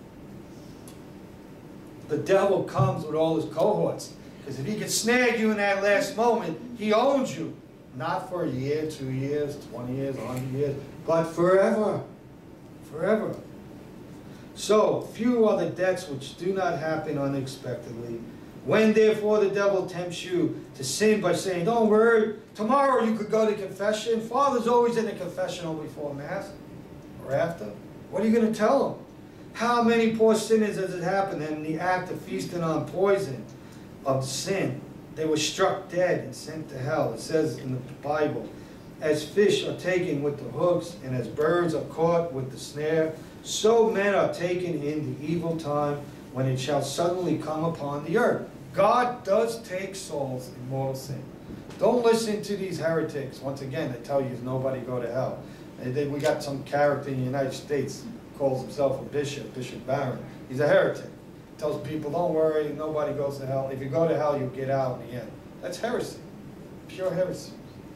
the devil comes with all his cohorts. Because if he can snag you in that last moment, he owns you. Not for a year, two years, twenty years, a hundred years, but forever. Forever. So, few are the deaths which do not happen unexpectedly. When therefore the devil tempts you to sin by saying, don't worry, tomorrow you could go to confession. Father's always in the confessional before Mass or after. What are you going to tell him? How many poor sinners has it happened in the act of feasting on poison of sin? They were struck dead and sent to hell. It says in the Bible, as fish are taken with the hooks and as birds are caught with the snare, so men are taken in the evil time when it shall suddenly come upon the earth. God does take souls in mortal sin. Don't listen to these heretics. Once again, they tell you nobody go to hell. And then we got some character in the United States, calls himself a bishop, Bishop Barron. He's a heretic. Tells people, don't worry, nobody goes to hell. If you go to hell, you'll get out in the end. That's heresy. Pure heresy.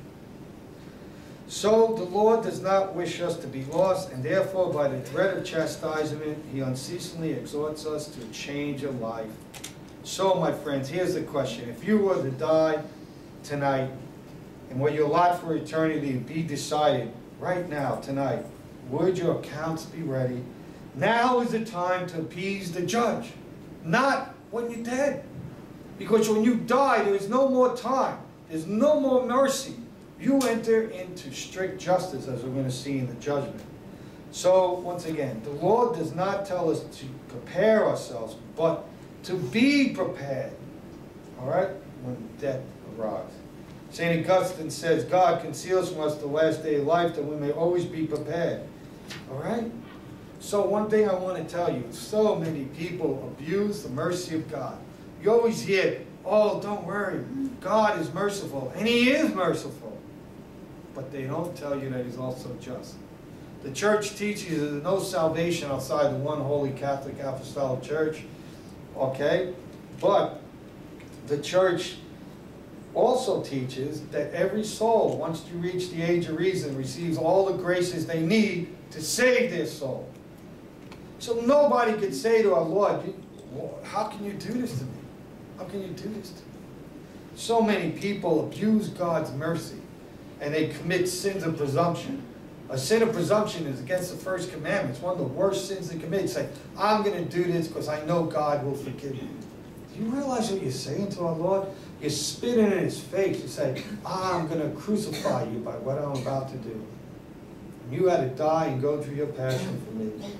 So the Lord does not wish us to be lost, and therefore by the dread of chastisement, He unceasingly exhorts us to a change of life. So, my friends, here's the question. If you were to die tonight, and were your lot for eternity to be decided right now, tonight, would your accounts be ready? Now is the time to appease the judge, not when you're dead. Because when you die, there is no more time. There's no more mercy. You enter into strict justice, as we're going to see in the judgment. So, once again, the Lord does not tell us to prepare ourselves, but to be prepared, all right, when death arrives. Saint Augustine says, God conceals from us the last day of life that we may always be prepared, all right? So one thing I want to tell you, so many people abuse the mercy of God. You always hear, oh, don't worry, God is merciful, and He is merciful. But they don't tell you that He's also just. The Church teaches there's no salvation outside the one holy Catholic Apostolic Church, okay? But the Church also teaches that every soul, once you reach the age of reason, receives all the graces they need to save their soul. So nobody could say to our Lord, how can you do this to me? How can you do this to me? So many people abuse God's mercy, and they commit sins of presumption. A sin of presumption is against the first commandment. It's one of the worst sins to commit. Say, I'm going to do this because I know God will forgive me. Do you realize what you're saying to our Lord? You're spitting in His face. You say, I'm going to crucify you by what I'm about to do. And you had to die and go through your passion for me.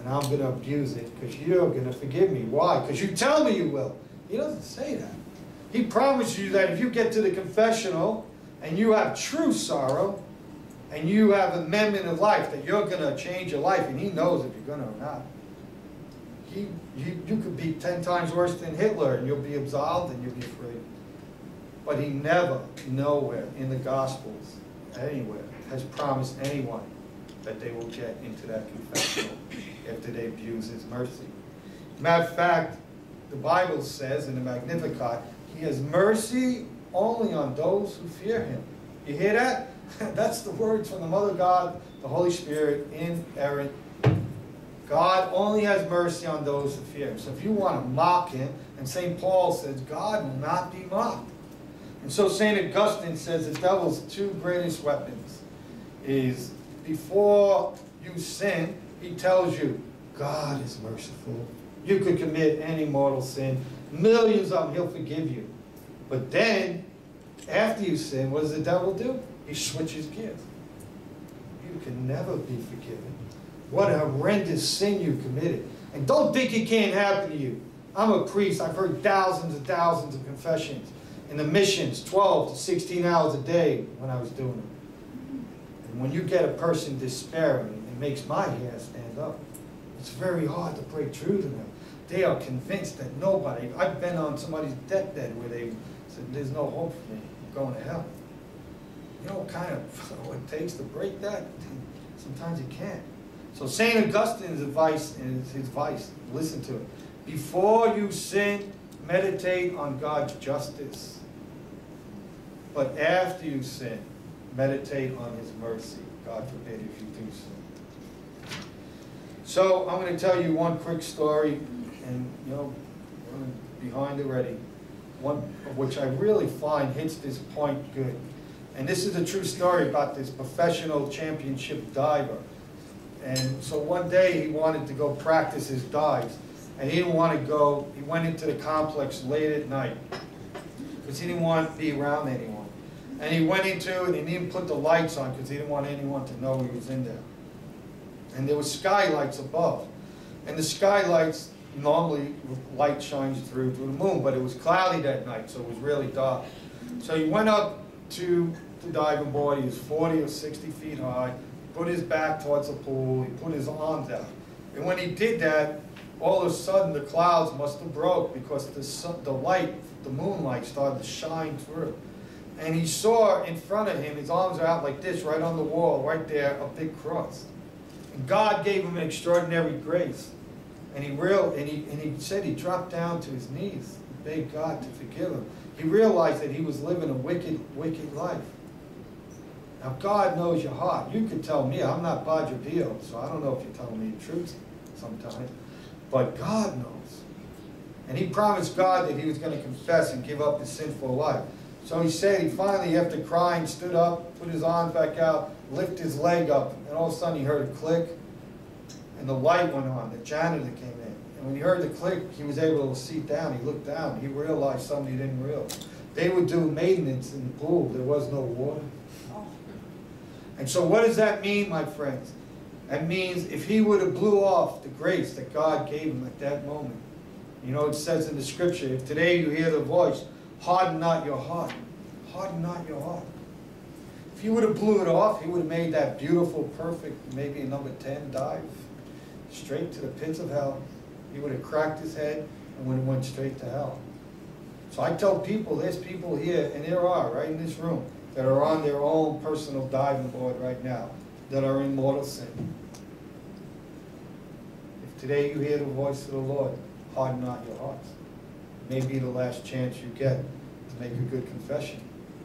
and I'm going to abuse it because you're going to forgive me. Why? Because you tell me you will. He doesn't say that. He promises you that if you get to the confessional and you have true sorrow and you have amendment of life, that you're going to change your life, and he knows if you're going to or not. He, you, you could be ten times worse than Hitler and you'll be absolved and you'll be free. But he never, nowhere in the Gospels, anywhere, has promised anyone that they will get into that confessional after they abuse his mercy. Matter of fact, the Bible says in the Magnificat, he has mercy only on those who fear him. You hear that? That's the words from the Mother God, the Holy Spirit, inerrant. God only has mercy on those who fear him. So if you want to mock him, and Saint Paul says, God will not be mocked. And so Saint Augustine says the devil's two greatest weapons is before you sin, he tells you, God is merciful. You could commit any mortal sin. Millions of them, he'll forgive you. But then, after you sin, what does the devil do? He switches gears. You can never be forgiven. What a horrendous sin you committed. And don't think it can't happen to you. I'm a priest. I've heard thousands and thousands of confessions. In the missions, twelve to sixteen hours a day when I was doing it. And when you get a person despairing, it makes my hair stand up. It's very hard to break through to them. They are convinced that nobody, I've been on somebody's deathbed where they said, there's no hope for me, I'm going to hell. You know what kind of what it takes to break that? Sometimes you can't. So Saint Augustine's advice is his advice. Listen to it. Before you sin, meditate on God's justice. But after you sin, meditate on his mercy. God forbid if you do so. So I'm going to tell you one quick story, and you know, we're behind already. One of which I really find hits this point good. And this is a true story about this professional championship diver. And so one day he wanted to go practice his dives. And he didn't want to go, he went into the complex late at night because he didn't want to be around anyone. And he went into it and he didn't put the lights on because he didn't want anyone to know he was in there. And there were skylights above. And the skylights, normally light shines through to the moon, but it was cloudy that night, so it was really dark. So he went up to the diving board. He was forty or sixty feet high, put his back towards the pool, he put his arms out. And when he did that, all of a sudden the clouds must have broke because the, sun, the light, the moonlight started to shine through. And he saw in front of him, his arms are out like this, right on the wall, right there, a big cross. And God gave him an extraordinary grace. And he, real, and, he, and he said he dropped down to his knees and begged God to forgive him. He realized that he was living a wicked, wicked life. Now God knows your heart. You could tell me, I'm not Padre Pio, so I don't know if you're telling me the truth sometimes. But God knows. And he promised God that he was going to confess and give up his sinful life. So he said he finally, after crying, stood up, put his arms back out, lifted his leg up, and all of a sudden he heard a click, and the light went on. The janitor came in. And when he heard the click, he was able to see down. He looked down. He realized something he didn't realize. They would do maintenance in the pool. There was no water. And so what does that mean, my friends? That means if he would have blew off the grace that God gave him at that moment. You know, it says in the scripture, if today you hear the voice, harden not your heart. Harden not your heart. If he would have blew it off, he would have made that beautiful, perfect, maybe a number ten dive, straight to the pits of hell. He would have cracked his head and would have went straight to hell. So I tell people, there's people here, and there are, right in this room, that are on their own personal diving board right now, that are in mortal sin. If today you hear the voice of the Lord, harden not your hearts. It may be the last chance you get to make a good confession.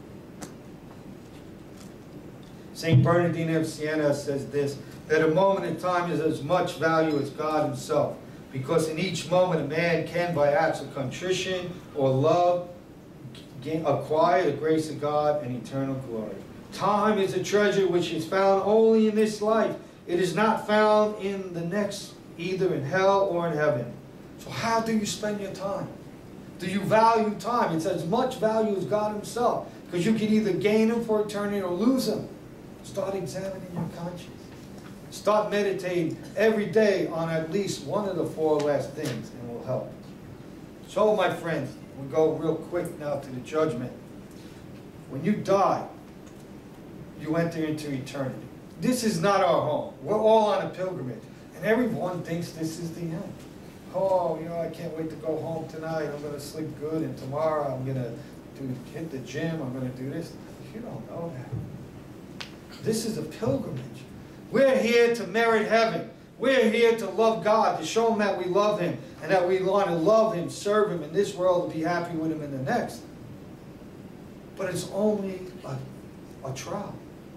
Saint Bernardine of Siena says this, that a moment in time is as much value as God himself, because in each moment a man can, by acts of contrition or love, gain, acquire the grace of God and eternal glory. Time is a treasure which is found only in this life. It is not found in the next, either in hell or in heaven. So how do you spend your time? Do you value time? It's as much value as God himself, because you can either gain him for eternity or lose him. Start examining your conscience. Start meditating every day on at least one of the four last things, and it will help. So, my friends, we go real quick now to the judgment. When you die, you enter into eternity. This is not our home. We're all on a pilgrimage. And everyone thinks this is the end. Oh, you know, I can't wait to go home tonight. I'm going to sleep good. And tomorrow I'm going to do, hit the gym. I'm going to do this. You don't know that. This is a pilgrimage. We're here to merit heaven. We're here to love God, to show Him that we love Him, and that we want to love Him, serve Him in this world, and be happy with Him in the next. But it's only a, a trial.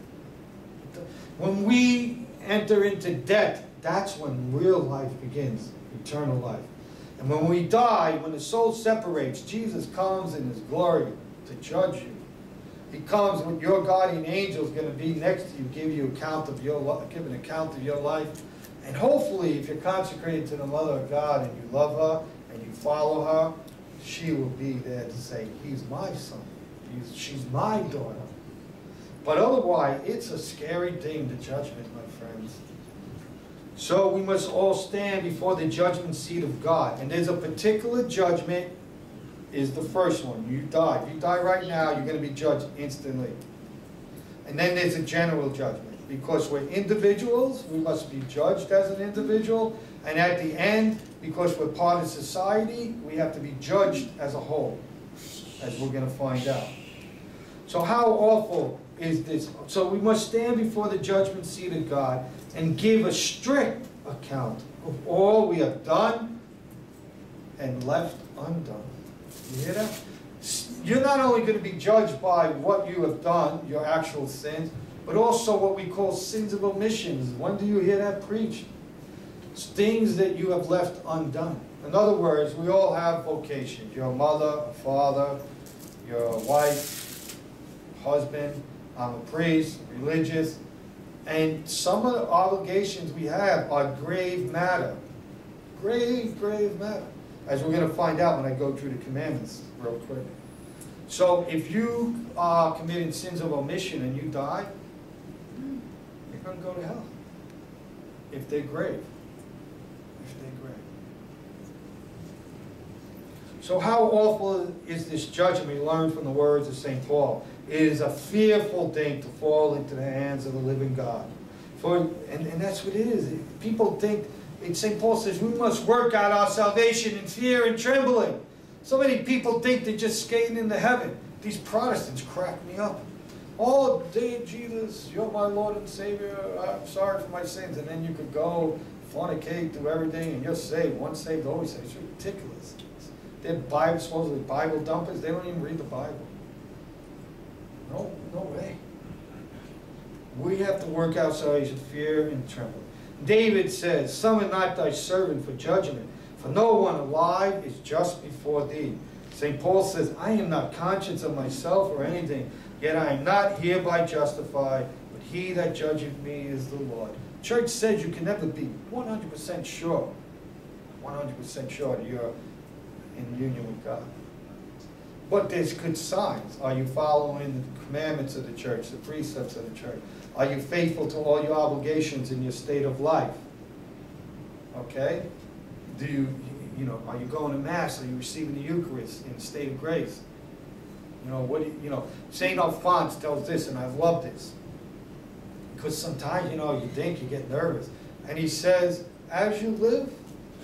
When we enter into death, that's when real life begins, eternal life. And when we die, when the soul separates, Jesus comes in His glory to judge you. He comes with your guardian angel is going to be next to you, give you account of your give an account of your life. And hopefully, if you're consecrated to the Mother of God and you love her and you follow her, she will be there to say, he's my son. He's, she's my daughter. But otherwise, it's a scary thing, the judgment, my friends. So we must all stand before the judgment seat of God. And there's a particular judgment, is the first one. You die. If you die right now, you're going to be judged instantly. And then there's a general judgment. Because we're individuals, we must be judged as an individual. And at the end, because we're part of society, we have to be judged as a whole, as we're going to find out. So how awful is this? So we must stand before the judgment seat of God and give a strict account of all we have done and left undone. You hear that? You're not only going to be judged by what you have done, your actual sins, but also what we call sins of omissions. When do you hear that preached? It's things that you have left undone. In other words, we all have vocations. Your mother, father, your wife, husband, I'm a priest, religious. And some of the obligations we have are grave matter. Grave, grave matter. As we're going to find out when I go through the commandments real quick. So if you are committing sins of omission and you die, you're going to go to hell. If they're grave. If they're grave. So how awful is this judgment? We learn from the words of Saint Paul. It is a fearful thing to fall into the hands of the living God. For, and, and that's what it is. People think, Saint Paul says, we must work out our salvation in fear and trembling. So many people think they're just skating into heaven. These Protestants crack me up. Oh, dear Jesus, you're my Lord and Savior. I'm sorry for my sins. And then you could go fornicate, do everything, and you're saved. Once saved, always saved. It's ridiculous. They're Bible, supposedly Bible dumpers. They don't even read the Bible. No, no way. We have to work out salvation, fear and trembling. David says, summon not thy servant for judgment, for no one alive is just before thee. Saint Paul says, I am not conscious of myself or anything, yet I am not hereby justified, but he that judgeth me is the Lord. Church says you can never be one hundred percent sure, one hundred percent sure that you're in union with God. But there's good signs. Are you following the commandments of the church, the precepts of the church? Are you faithful to all your obligations in your state of life? Okay? Do you, you know, are you going to Mass? Are you receiving the Eucharist in a state of grace? You know, what do you, you know, Saint Alphonse tells this, and I love this. Because sometimes, you know, you think, you get nervous. And he says, as you live,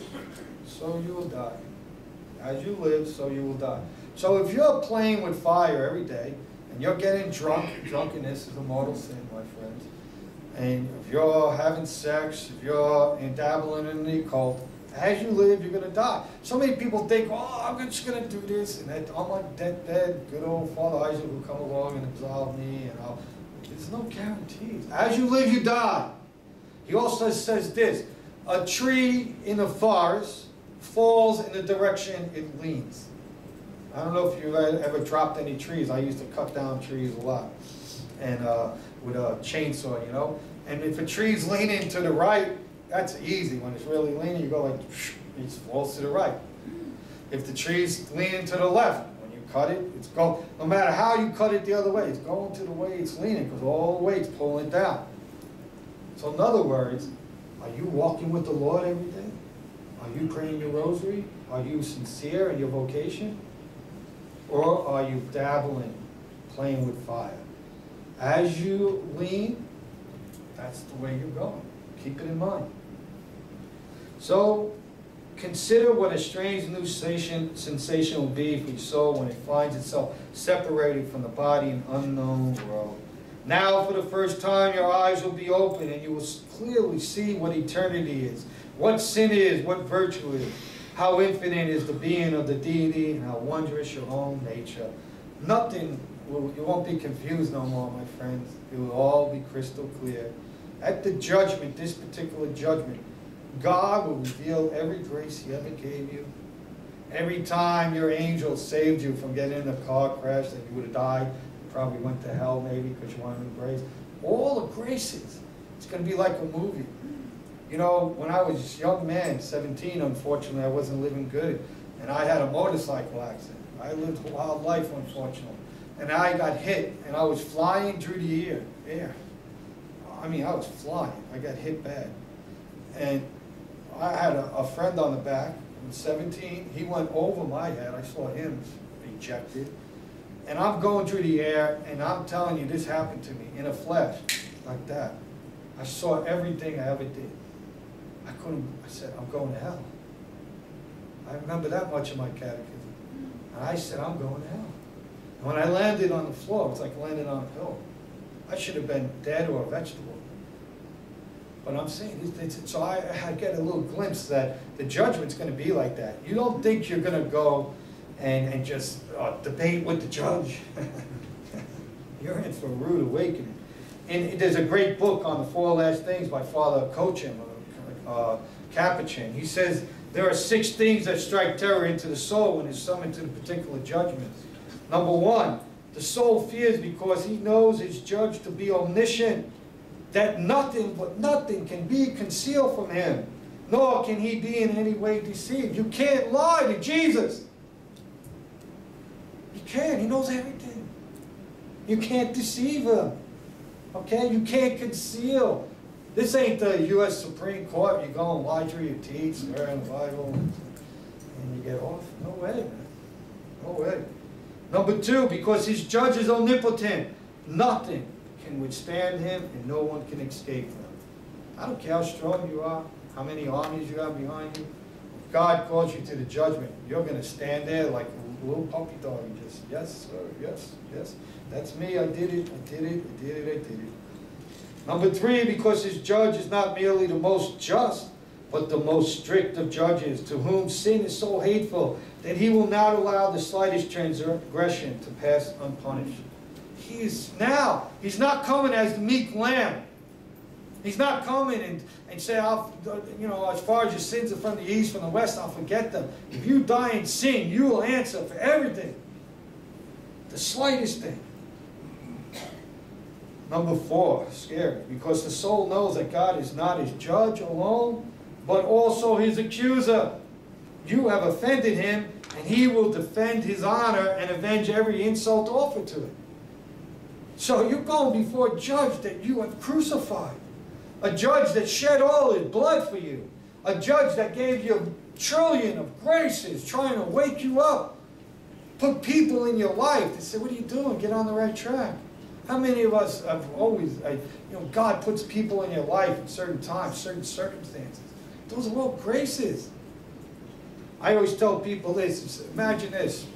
so you will die. As you live, so you will die. So if you're playing with fire every day, and you're getting drunk, drunkenness is a mortal sin, my friends. And if you're having sex, if you're dabbling in the occult, as you live, you're going to die. So many people think, oh, I'm just going to do this, and that on my deathbed, good old Father Isaac will come along and absolve me, and I'll... There's no guarantees. As you live, you die. He also says this, a tree in the forest falls in the direction it leans. I don't know if you've ever dropped any trees. I used to cut down trees a lot, and uh, with a chainsaw, you know. And if a tree's leaning to the right, that's easy. When it's really leaning, you go like, it falls to the right. If the tree's leaning to the left, when you cut it, it's going. No matter how you cut it the other way, it's going to the way it's leaning because all the weight's pulling it down. So in other words, are you walking with the Lord every day? Are you praying your rosary? Are you sincere in your vocation? Or are you dabbling, playing with fire? As you lean, that's the way you're going. Keep it in mind. So, consider what a strange new sensation, sensation will be for your soul when it finds itself separated from the body in an unknown world. Now, for the first time, your eyes will be open and you will clearly see what eternity is, what sin is, what virtue is, how infinite is the being of the deity, and how wondrous your own nature. Nothing, will, you won't be confused no more, my friends. It will all be crystal clear. At the judgment, this particular judgment, God will reveal every grace He ever gave you. Every time your angel saved you from getting in a car crash that you would have died, you probably went to hell maybe because you wanted to grace. All the graces. It's going to be like a movie. You know, when I was a young man, seventeen, unfortunately, I wasn't living good. And I had a motorcycle accident. I lived a wild life, unfortunately. And I got hit, and I was flying through the air. air. I mean, I was flying. I got hit bad. And I had a, a friend on the back, I was seventeen. He went over my head. I saw him ejected. And I'm going through the air, and I'm telling you, this happened to me in a flash, like that. I saw everything I ever did. I couldn't, I said, I'm going to hell. I remember that much of my catechism. And I said, I'm going to hell. And when I landed on the floor, it was like landing on a hill. I should have been dead or a vegetable. But I'm saying, it's, it's, so I, I get a little glimpse that the judgment's going to be like that. You don't think you're going to go and, and just uh, debate with the judge. You're in for a rude awakening. And there's a great book on the four last things by Father Cochin, uh, Capuchin. He says there are six things that strike terror into the soul when it's summoned to the particular judgments. Number one, the soul fears because he knows his judge to be omniscient, that nothing but nothing can be concealed from him, nor can he be in any way deceived. You can't lie to Jesus. You can't. He knows everything. You can't deceive him. Okay? You can't conceal. This ain't the U S Supreme Court. You go and lie through your teeth, swear in the Bible, and you get off. No way, man. No way. Number two, because his judge is omnipotent. Nothing can withstand him, and no one can escape from him. I don't care how strong you are, how many armies you have behind you. If God calls you to the judgment, you're going to stand there like a little puppy dog and just, yes, sir, yes, yes. That's me. I did it. I did it. I did it. I did it. Number three, because his judge is not merely the most just, but the most strict of judges, to whom sin is so hateful that he will not allow the slightest transgression to pass unpunished. He is now, he's not coming as the meek lamb. He's not coming and, and say, I'll, you know, as far as your sins are from the east, from the west, I'll forget them. If you die in sin, you will answer for everything. The slightest thing. Number four, scary, because the soul knows that God is not his judge alone, but also his accuser. You have offended him, and he will defend his honor and avenge every insult offered to him. So you're going before a judge that you have crucified, a judge that shed all his blood for you, a judge that gave you a trillion of graces trying to wake you up, put people in your life that say, what are you doing? Get on the right track. How many of us have always, uh, you know, God puts people in your life at certain times, certain circumstances. Those are all graces. I always tell people this, imagine this.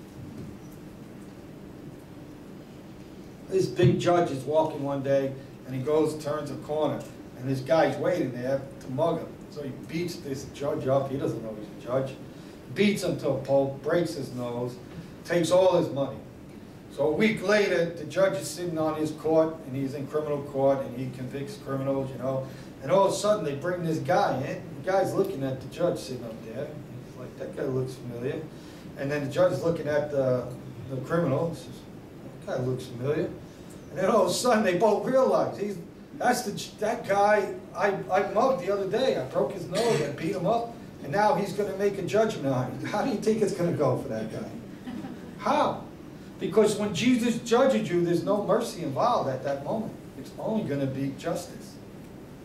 This big judge is walking one day, and he goes, turns a corner, and this guy's waiting there to mug him. So he beats this judge up. He doesn't know he's a judge. Beats him to a pulp, breaks his nose, takes all his money. So a week later, the judge is sitting on his court, and he's in criminal court, and he convicts criminals, you know. And all of a sudden, they bring this guy in. The guy's looking at the judge sitting up there. He's like, that guy looks familiar. And then the judge is looking at the, the criminal. He says, that guy looks familiar. And then all of a sudden, they both realize, he's, that's the, that guy I, I mugged the other day. I broke his nose, I beat him up, and now he's going to make a judgment on him. How do you think it's going to go for that guy? How? Because when Jesus judges you, there's no mercy involved at that moment. It's only going to be justice.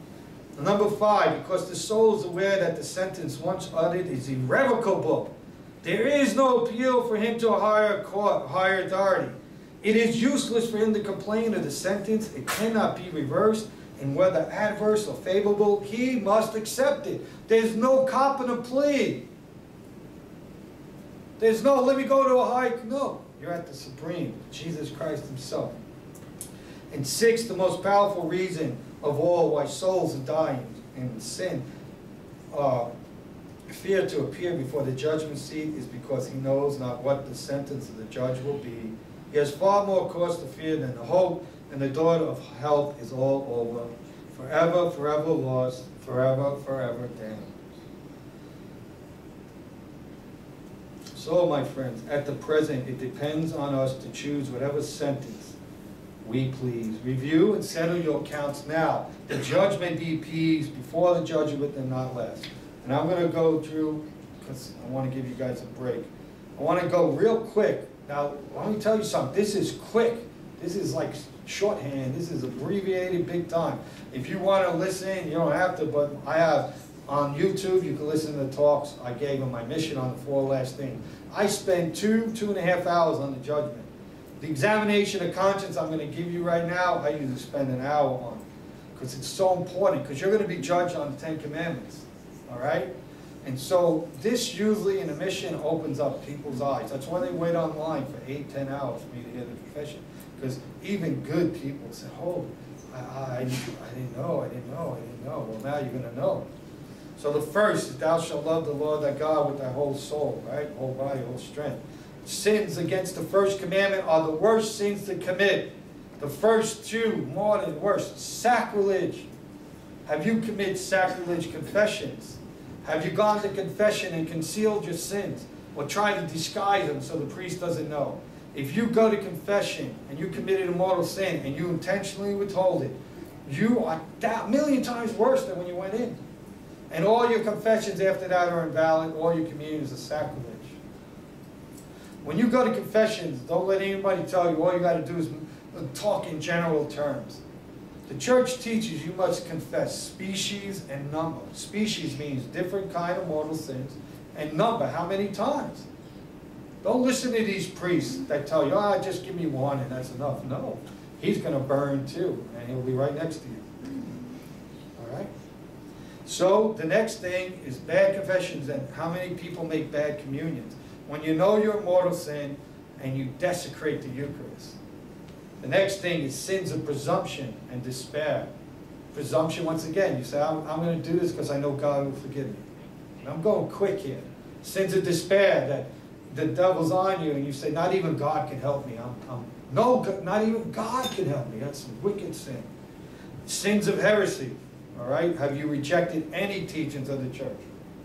Number five, because the soul is aware that the sentence once uttered is irrevocable. There is no appeal for him to a higher court, higher authority. It is useless for him to complain of the sentence. It cannot be reversed, and whether adverse or favorable, he must accept it. There's no competent plea. There's no, let me go to a high, no. You're at the Supreme, Jesus Christ himself. And six, the most powerful reason of all why souls are dying in sin, uh, fear to appear before the judgment seat is because he knows not what the sentence of the judge will be. He has far more cause to fear than the hope, and the daughter of health is all over. Forever, forever lost, forever, forever damned. So, my friends, at the present, it depends on us to choose whatever sentence we please. Review and settle your accounts now. The judge may be appeased before the judgment and not less. And I'm going to go through, because I want to give you guys a break. I want to go real quick. Now, let me tell you something. This is quick. This is like shorthand. This is abbreviated big time. If you want to listen, you don't have to, but I have on YouTube, you can listen to the talks I gave on my mission on the four last things. I spent two, two and a half hours on the judgment. The examination of conscience I'm going to give you right now, I usually spend an hour on, because it's so important, because you're going to be judged on the Ten Commandments, all right? And so this usually in a mission opens up people's eyes. That's why they wait online for eight, ten hours for me to hear the confession, because even good people say, oh, I, I, I didn't know, I didn't know, I didn't know. Well, now you're going to know. So the first is, thou shalt love the Lord thy God with thy whole soul, right? Whole body, whole strength. Sins against the first commandment are the worst sins to commit. The first two, more than worse. Sacrilege. Have you committed sacrilege confessions? Have you gone to confession and concealed your sins, or tried to disguise them so the priest doesn't know? If you go to confession and you committed a mortal sin and you intentionally withhold it, you are a million times worse than when you went in. And all your confessions after that are invalid. All your communions are sacrilege. When you go to confessions, don't let anybody tell you all you got to do is talk in general terms. The church teaches you must confess species and number. Species means different kind of mortal sins, and number, how many times? Don't listen to these priests that tell you, ah, oh, just give me one and that's enough. No, he's going to burn too, and he'll be right next to you. All right? So the next thing is bad confessions, and how many people make bad communions. When you know your mortal sin and you desecrate the Eucharist. The next thing is sins of presumption and despair. Presumption, once again, you say, I'm, I'm going to do this because I know God will forgive me. And I'm going quick here. Sins of despair, that the devil's on you and you say, not even God can help me. I'm, I'm, no, not even God can help me. That's a wicked sin. Sins of heresy. All right? Have you rejected any teachings of the church?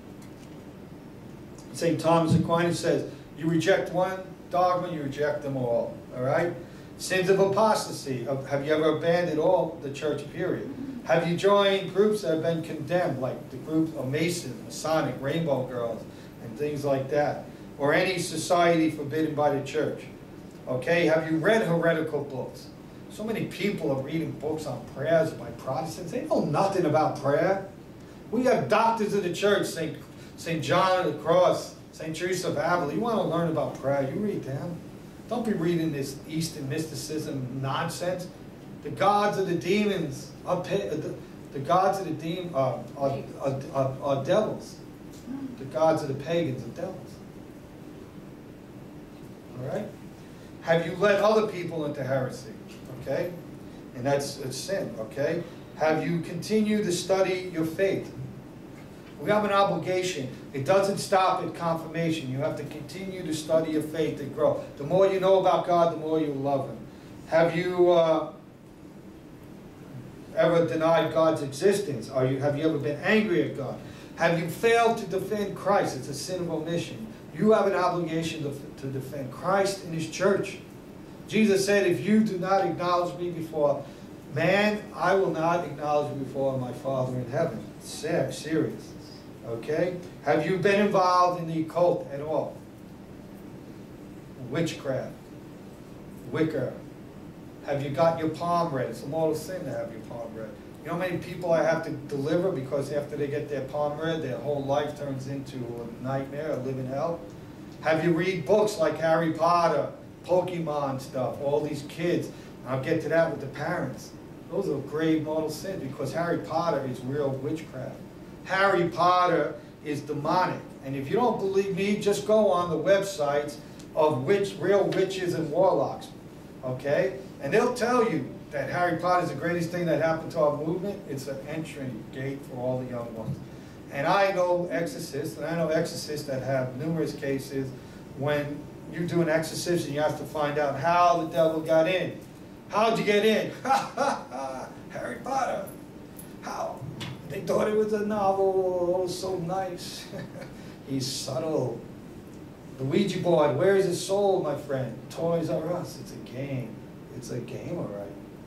Saint Thomas Aquinas says, you reject one dogma, you reject them all. All right? Sins of apostasy. Have you ever abandoned all the church, period? Have you joined groups that have been condemned, like the group of Masons, Masonic, Rainbow Girls, and things like that? Or any society forbidden by the church? Okay? Have you read heretical books? So many people are reading books on prayers by Protestants. They know nothing about prayer. We have doctors of the church, Saint Saint John of the Cross, Saint Teresa of Avila. You want to learn about prayer, you read them. Don't be reading this Eastern mysticism nonsense. The gods of the demons are, the, the gods of the demons are, are, are, are, are devils. The gods of the pagans are devils. All right? Have you led other people into heresy? Okay? And that's a sin, okay? Have you continued to study your faith? We have an obligation. It doesn't stop at confirmation. You have to continue to study your faith and grow. The more you know about God, the more you love Him. Have you uh, ever denied God's existence? Are you, have you ever been angry at God? Have you failed to defend Christ? It's a sin of omission. You have an obligation to, to defend Christ and His church. Jesus said, if you do not acknowledge me before man, I will not acknowledge you before my Father in heaven. It's serious. Okay? Have you been involved in the occult at all? Witchcraft. Wicca. Have you got your palm read? It's a mortal sin to have your palm read. You know how many people I have to deliver because after they get their palm read, their whole life turns into a nightmare, a living hell? Have you read books like Harry Potter, Pokemon stuff, all these kids? And I'll get to that with the parents. Those are grave mortal sins because Harry Potter is real witchcraft. Harry Potter is demonic. And if you don't believe me, just go on the websites of witch, real witches and warlocks, okay? And they'll tell you that Harry Potter is the greatest thing that happened to our movement. It's an entry gate for all the young ones. And I know exorcists, and I know exorcists that have numerous cases when you do an exorcism, you have to find out how the devil got in. How'd you get in? Ha ha ha! Harry Potter. How? They thought it was a novel. Oh, so nice. He's subtle. The Ouija board. Where is his soul, my friend? Toys R Us. It's a game. It's a game, all right.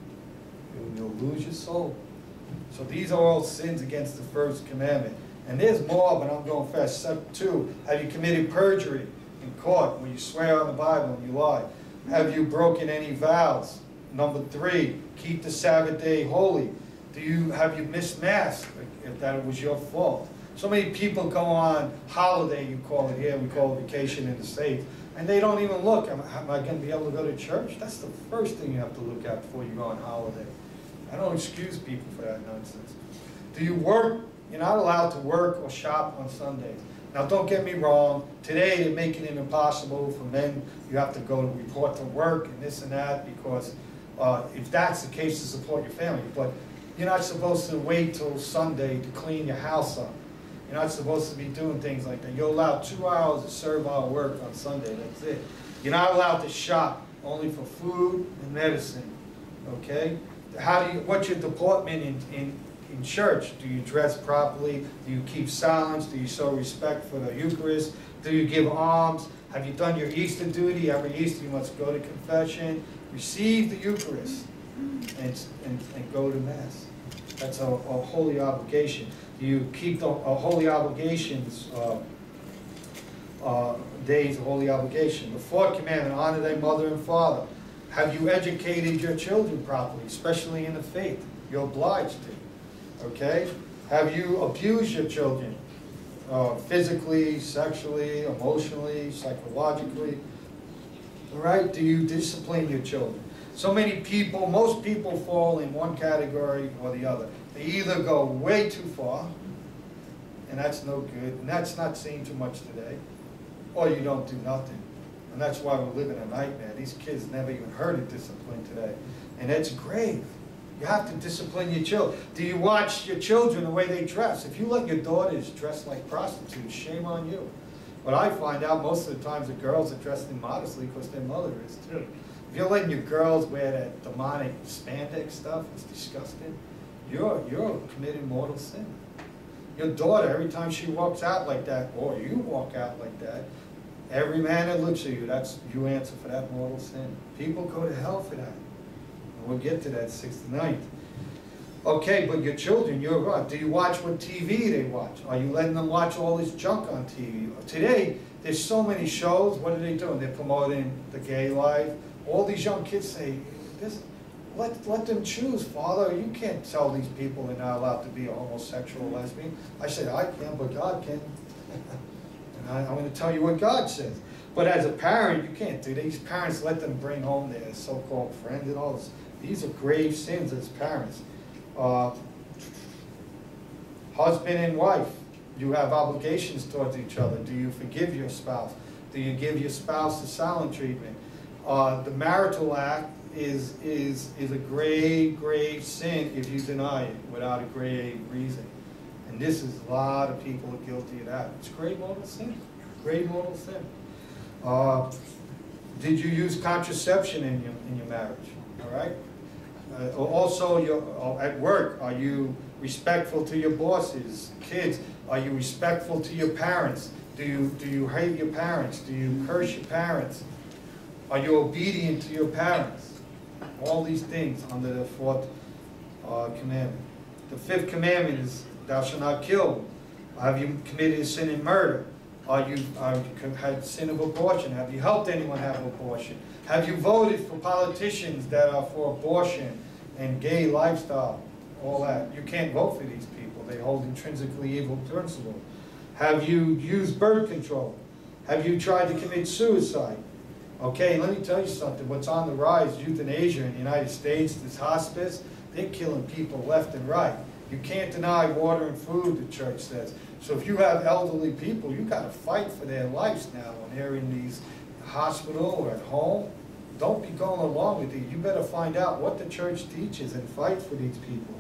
You'll lose your soul. So these are all sins against the first commandment. And there's more, but I'm going fast. Step two, have you committed perjury in court when you swear on the Bible and you lie? Have you broken any vows? Number three, keep the Sabbath day holy. Do you, have you missed Mass if that was your fault? So many people go on holiday, you call it here, we call it vacation in the States, and they don't even look. Am, am I going to be able to go to church? That's the first thing you have to look at before you go on holiday. I don't excuse people for that nonsense. Do you work? You're not allowed to work or shop on Sundays. Now don't get me wrong, today they're making it impossible for men. You have to go to report to work and this and that because uh, if that's the case to support your family. But you're not supposed to wait till Sunday to clean your house up. You're not supposed to be doing things like that. You're allowed two hours of servile work on Sunday, that's it. You're not allowed to shop, only for food and medicine, okay? How do you, what's your deportment in, in, in church? Do you dress properly? Do you keep silence? Do you show respect for the Eucharist? Do you give alms? Have you done your Easter duty? Every Easter you must go to confession, receive the Eucharist, and, and, and go to Mass. That's a, a holy obligation. Do you keep the a holy obligations, uh, uh, days of holy obligation? The fourth commandment, honor thy mother and father. Have you educated your children properly, especially in the faith? You're obliged to, okay? Have you abused your children, uh, physically, sexually, emotionally, psychologically? All right, do you discipline your children? So many people, most people fall in one category or the other. They either go way too far, and that's no good, and that's not seen too much today, or you don't do nothing. And that's why we're living a nightmare. These kids never even heard of discipline today. And it's grave. You have to discipline your children. Do you watch your children the way they dress? If you let your daughters dress like prostitutes, shame on you. But I find out most of the times the girls are dressed immodestly because their mother is too. If you're letting your girls wear that demonic spandex stuff, it's disgusting. You're, you're committing mortal sin. Your daughter, every time she walks out like that, or you walk out like that, every man that looks at you, that's you answer for that mortal sin. People go to hell for that. And we'll get to that sixth and ninth. Okay, but your children, you're right. Do you watch what T V they watch? Are you letting them watch all this junk on T V? Today, there's so many shows. What are they doing? They're promoting the gay life. All these young kids say, this, let, let them choose, Father. You can't tell these people they're not allowed to be a homosexual or lesbian. I said, I can, but God can. And I, I'm going to tell you what God says. But as a parent, you can't do that. These parents let them bring home their so-called friend and all this. These are grave sins as parents. Uh, husband and wife, you have obligations towards each other. Do you forgive your spouse? Do you give your spouse the silent treatment? Uh, the marital act is, is, is a grave, grave sin if you deny it without a grave reason. And this is a lot of people are guilty of that. It's grave mortal sin. Grave mortal sin. Uh, did you use contraception in your, in your marriage? All right? Uh, also, your, uh, at work, are you respectful to your bosses? Kids, are you respectful to your parents? Do you, do you hate your parents? Do you curse your parents? Are you obedient to your parents? All these things under the fourth uh, commandment. The fifth commandment is, thou shalt not kill. Have you committed a sin in murder? Are you, are you had sin of abortion? Have you helped anyone have abortion? Have you voted for politicians that are for abortion and gay lifestyle? all that. You can't vote for these people. They hold intrinsically evil principles. Have you used birth control? Have you tried to commit suicide? Okay, let me tell you something. What's on the rise, euthanasia in the United States, this hospice, they're killing people left and right. You can't deny water and food, the church says. So if you have elderly people, you've got to fight for their lives now when they're in these hospital or at home. Don't be going along with it. You better find out what the church teaches and fight for these people.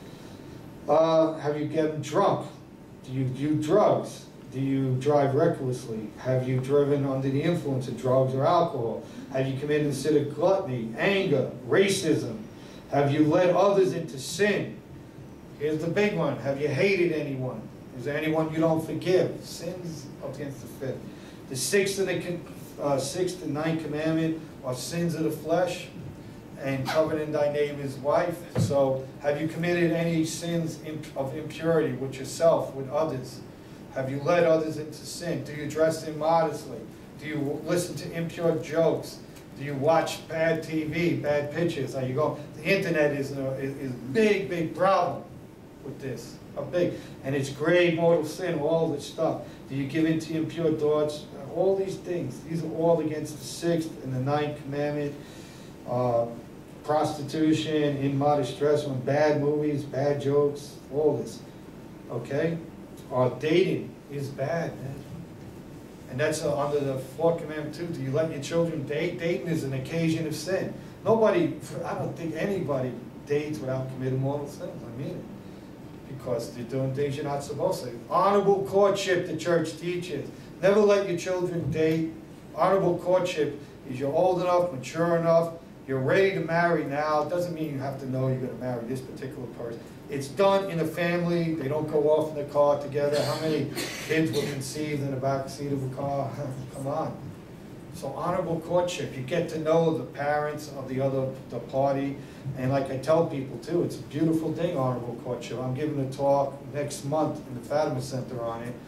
Uh, have you gotten drunk? Do you do drugs? Do you drive recklessly? Have you driven under the influence of drugs or alcohol? Have you committed a sin of gluttony, anger, racism? Have you led others into sin? Here's the big one. Have you hated anyone? Is there anyone you don't forgive? Sins against the fifth. The sixth and the uh, sixth and ninth commandment are sins of the flesh and coveting thy neighbor's wife. So have you committed any sins of impurity with yourself, with others? Have you led others into sin? Do you dress immodestly? Do you listen to impure jokes? Do you watch bad T V, bad pictures? Are you going? The internet is a is, is big, big problem with this. A big, and it's grave mortal sin. All this stuff. Do you give in to impure thoughts? All these things. These are all against the sixth and the ninth commandment. Uh, prostitution, immodest dress, on bad movies, bad jokes, all this. Okay. Or dating is bad, man. And that's uh, under the fourth commandment too. Do you let your children date? Dating is an occasion of sin. Nobody, I don't think anybody dates without committing mortal sins. I mean it. Because they're doing things you're not supposed to. Honorable courtship, the church teaches. Never let your children date. Honorable courtship is you're old enough, mature enough, you're ready to marry now. It doesn't mean you have to know you're going to marry this particular person. It's done in a family. They don't go off in the car together. How many kids were conceived in the back seat of a car? Come on. So honorable courtship. You get to know the parents of the other the party. And like I tell people too, it's a beautiful thing, honorable courtship. I'm giving a talk next month in the Fatima Center on it.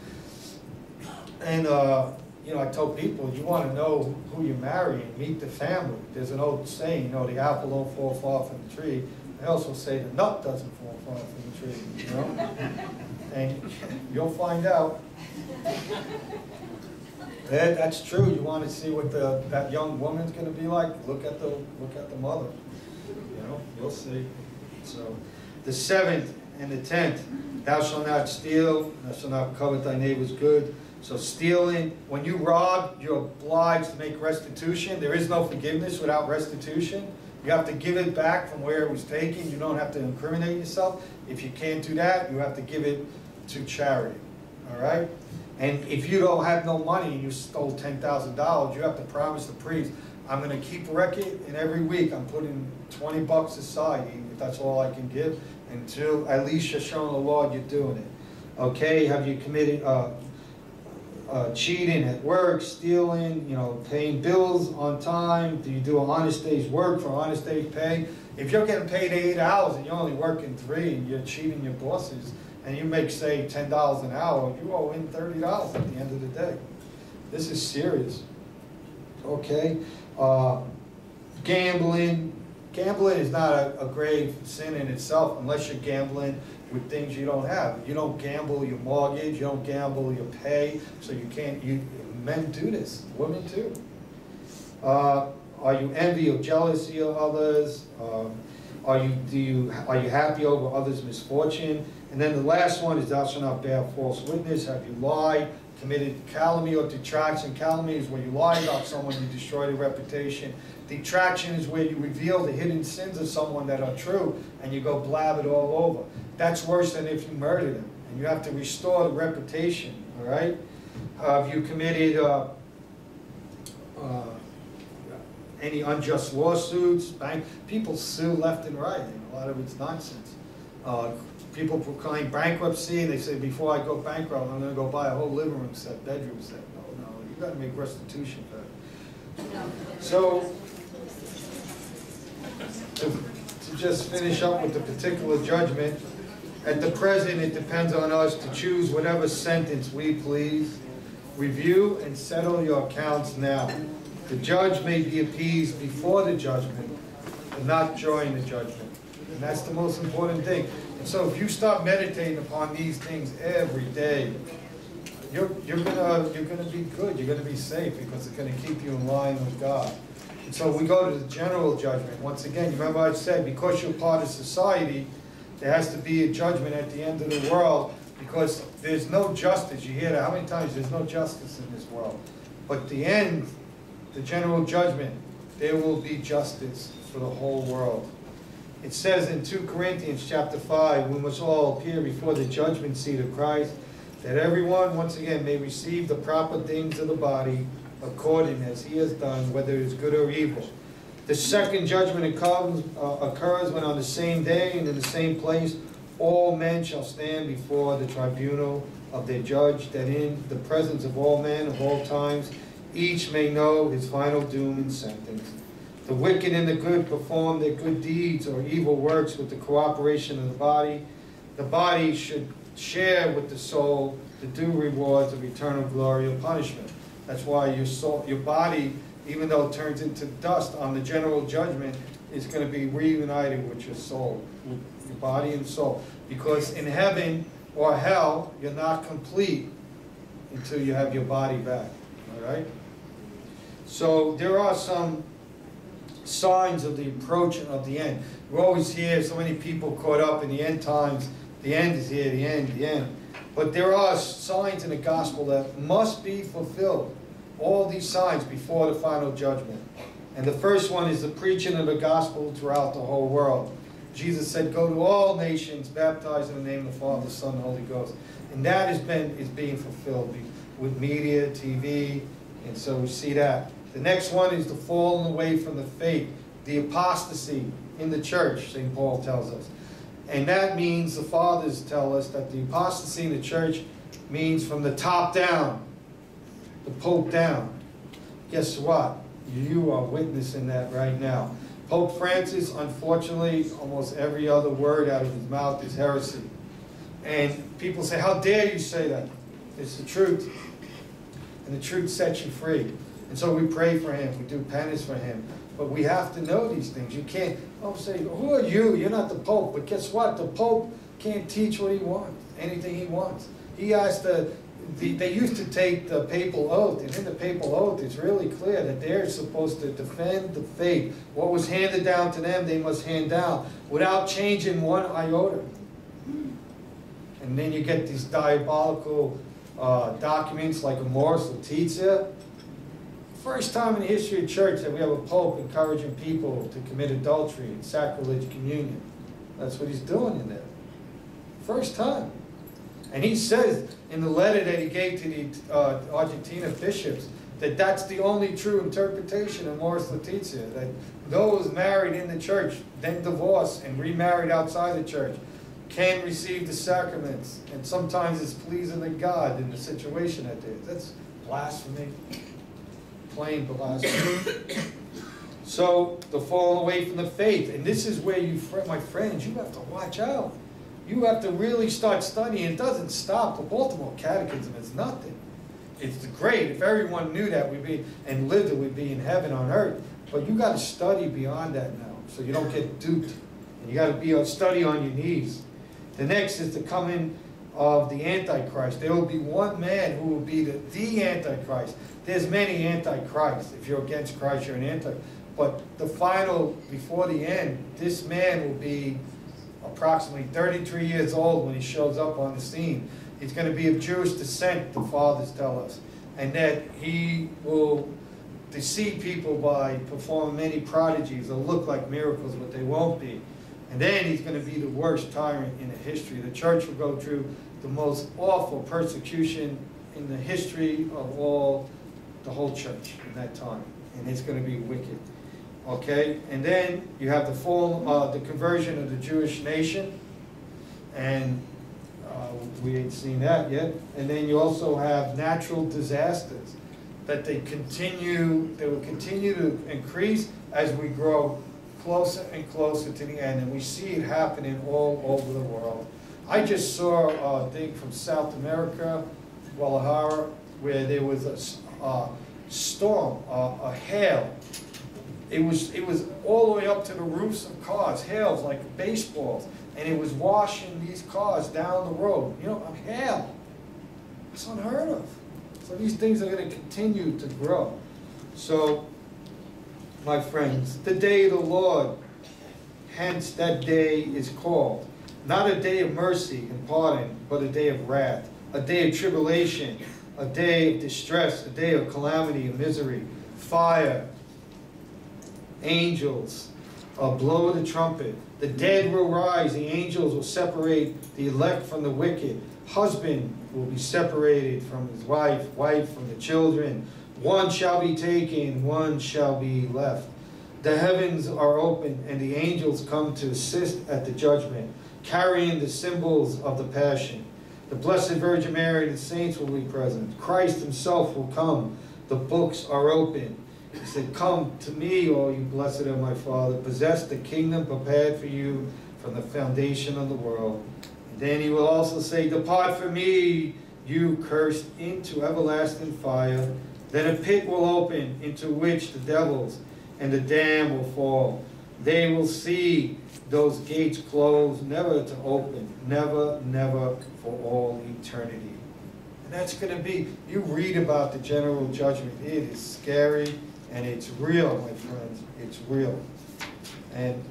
And uh, you know, I tell people, you want to know who you're marrying, meet the family. There's an old saying, you know, the apple don't fall far from the tree. I also say the nut doesn't fall far from the tree, you know? And you'll find out. That, that's true. You want to see what the, that young woman's going to be like? Look at the, look at the mother. You know, you'll see. So, the seventh and the tenth, thou shalt not steal, thou shalt not covet thy neighbor's good. So stealing, when you rob, you're obliged to make restitution. There is no forgiveness without restitution. You have to give it back from where it was taken. You don't have to incriminate yourself. If you can't do that, you have to give it to charity. All right? And if you don't have no money and you stole ten thousand dollars, you have to promise the priest, I'm going to keep record, and every week I'm putting twenty bucks aside, if that's all I can give, until at least you're showing the Lord you're doing it. Okay? Have you committed uh, Uh, cheating at work, stealing, you know, paying bills on time? Do you do an honest day's work for honest day's pay? If you're getting paid eight hours and you're only working three and you're cheating your bosses and you make, say, ten dollars an hour, you owe in thirty dollars at the end of the day. This is serious. Okay? Uh, gambling. Gambling is not a, a grave sin in itself unless you're gambling with things you don't have. You don't gamble your mortgage, you don't gamble your pay, so you can't, you, men do this, women too. Uh, are you envy or jealousy of others? Um, are you, do you, are you happy over others' misfortune? And then the last one is thou shalt not bear false witness. Have you lied, committed calumny or detraction? Calumny is where you lie about someone, you destroy their reputation. Detraction is where you reveal the hidden sins of someone that are true and you go blab it all over. That's worse than if you murdered him. And you have to restore the reputation, all right? Uh, have you committed uh, uh, any unjust lawsuits? Bank, people sue left and right, and a lot of it's nonsense. Uh, people proclaim bankruptcy, and they say, before I go bankrupt, I'm going to go buy a whole living room set, bedroom set. No, no, you got to make restitution for that. So, to, to just finish up with the particular judgment, at the present, it depends on us to choose whatever sentence we please. Review and settle your accounts now. The judge may be appeased before the judgment, but not during the judgment. And that's the most important thing. And so if you start meditating upon these things every day, you're, you're gonna you're gonna be good. You're gonna be safe because it's gonna keep you in line with God. And so we go to the general judgment. Once again, you remember I said because you're part of society, there has to be a judgment at the end of the world because there's no justice. You hear that how many times? There's no justice in this world. But the end, the general judgment, there will be justice for the whole world. It says in two Corinthians chapter five, we must all appear before the judgment seat of Christ, that everyone, once again, may receive the proper things of the body according as he has done, whether it is good or evil. The second judgment occurs, uh, occurs when on the same day and in the same place all men shall stand before the tribunal of their judge, that in the presence of all men of all times each may know his final doom and sentence. The wicked and the good perform their good deeds or evil works with the cooperation of the body. The body should share with the soul the due rewards of eternal glory or punishment. That's why your soul, your body, even though it turns into dust on the general judgment, is going to be reunited with your soul, with your body and soul. Because in heaven or hell, you're not complete until you have your body back. All right? So there are some signs of the approach of the end. We always hear so many people caught up in the end times. The end is here, the end, the end. But there are signs in the gospel that must be fulfilled. All these signs before the final judgment. And the first one is the preaching of the gospel throughout the whole world. Jesus said, go to all nations, baptize in the name of the Father, the Son, and the Holy Ghost. And that has been, is being fulfilled with media, T V, and so we see that. The next one is the falling away from the faith, the apostasy in the church, Saint Paul tells us. And that means, the fathers tell us, that the apostasy in the church means from the top down, the Pope down. Guess what? You are witnessing that right now. Pope Francis, unfortunately, almost every other word out of his mouth is heresy. And people say, how dare you say that? It's the truth. And the truth sets you free. And so we pray for him. We do penance for him. But we have to know these things. You can't, oh, say, who are you? You're not the Pope. But guess what? The Pope can't teach what he wants, anything he wants. He has to, the, they used to take the papal oath. And in the papal oath, it's really clear that they're supposed to defend the faith. What was handed down to them, they must hand down without changing one iota. And then you get these diabolical uh, documents like Amoris Laetitia. First time in the history of church that we have a pope encouraging people to commit adultery and sacrilege communion. That's what he's doing in there. First time. And he says in the letter that he gave to the uh, Argentina bishops that that's the only true interpretation of Amoris Laetitia, that those married in the church, then divorced and remarried outside the church, can receive the sacraments. And sometimes it's pleasing to God in the situation that they're in. That's blasphemy. Plain blasphemy. So the falling away from the faith, and this is where you, my friends, you have to watch out. You have to really start studying. It doesn't stop. The Baltimore Catechism is nothing. It's great. If everyone knew that we'd be and lived it, we'd be in heaven on earth. But you got to study beyond that now, so you don't get duped. And you got to be on study on your knees. The next is the coming of the Antichrist. There will be one man who will be the, the Antichrist. There's many Antichrists. If you're against Christ, you're an Antichrist. But the final, before the end, this man will be approximately thirty-three years old when he shows up on the scene. He's going to be of Jewish descent, the fathers tell us. And that he will deceive people by performing many prodigies. They'll look like miracles, but they won't be. And then he's going to be the worst tyrant in the history. The church will go through the most awful persecution in the history of all, the whole church in that time. And it's going to be wicked. Okay? And then you have the full, uh, the conversion of the Jewish nation. And uh, we ain't seen that yet. And then you also have natural disasters that they continue, they will continue to increase as we grow closer and closer to the end, and we see it happening all over the world. I just saw a thing from South America, Guadalajara, where there was a uh, storm, uh, a hail. It was, it was all the way up to the roofs of cars, hails like baseballs. and it was washing these cars down the road. You know, hail. It's unheard of. So these things are going to continue to grow. So, my friends, the day of the Lord, hence that day is called, not a day of mercy and pardon, but a day of wrath, a day of tribulation, a day of distress, a day of calamity and misery, fire, angels, a blow of the trumpet. The dead will rise, the angels will separate the elect from the wicked. Husband will be separated from his wife, wife from the children. One shall be taken, one shall be left. The heavens are open, and the angels come to assist at the judgment, carrying the symbols of the passion. The Blessed Virgin Mary and the saints will be present. Christ himself will come. The books are open. He said, "Come to me, all you blessed of my Father. Possess the kingdom prepared for you from the foundation of the world." And then he will also say, "Depart from me, you cursed, into everlasting fire." Then a pit will open, into which the devils and the damned will fall. They will see those gates closed, never to open, never, never for all eternity. And that's going to be, you read about the general judgment. It is scary, and it's real, my friends. It's real. And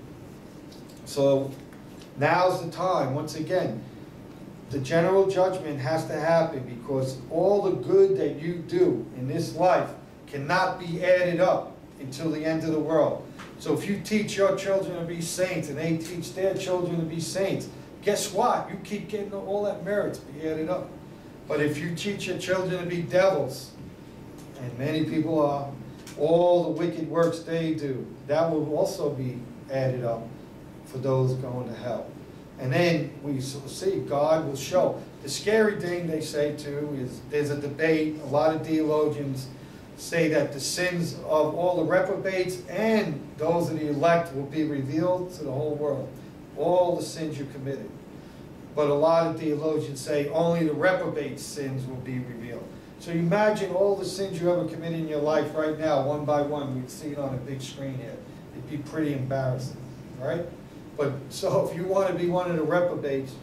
so now's the time, once again, the general judgment has to happen, because all the good that you do in this life cannot be added up until the end of the world. So if you teach your children to be saints and they teach their children to be saints, guess what? You keep getting all that merit to be added up. But if you teach your children to be devils, and many people are, all the wicked works they do, that will also be added up for those going to hell. And then we see God will show. The scary thing they say too is there's a debate. A lot of theologians say that the sins of all the reprobates and those of the elect will be revealed to the whole world. All the sins you committed. But a lot of theologians say only the reprobates' sins will be revealed. So you imagine all the sins you ever committed in your life right now, one by one. We'd see it on a big screen here. It'd be pretty embarrassing, right? But so if you want to be one of the reprobates,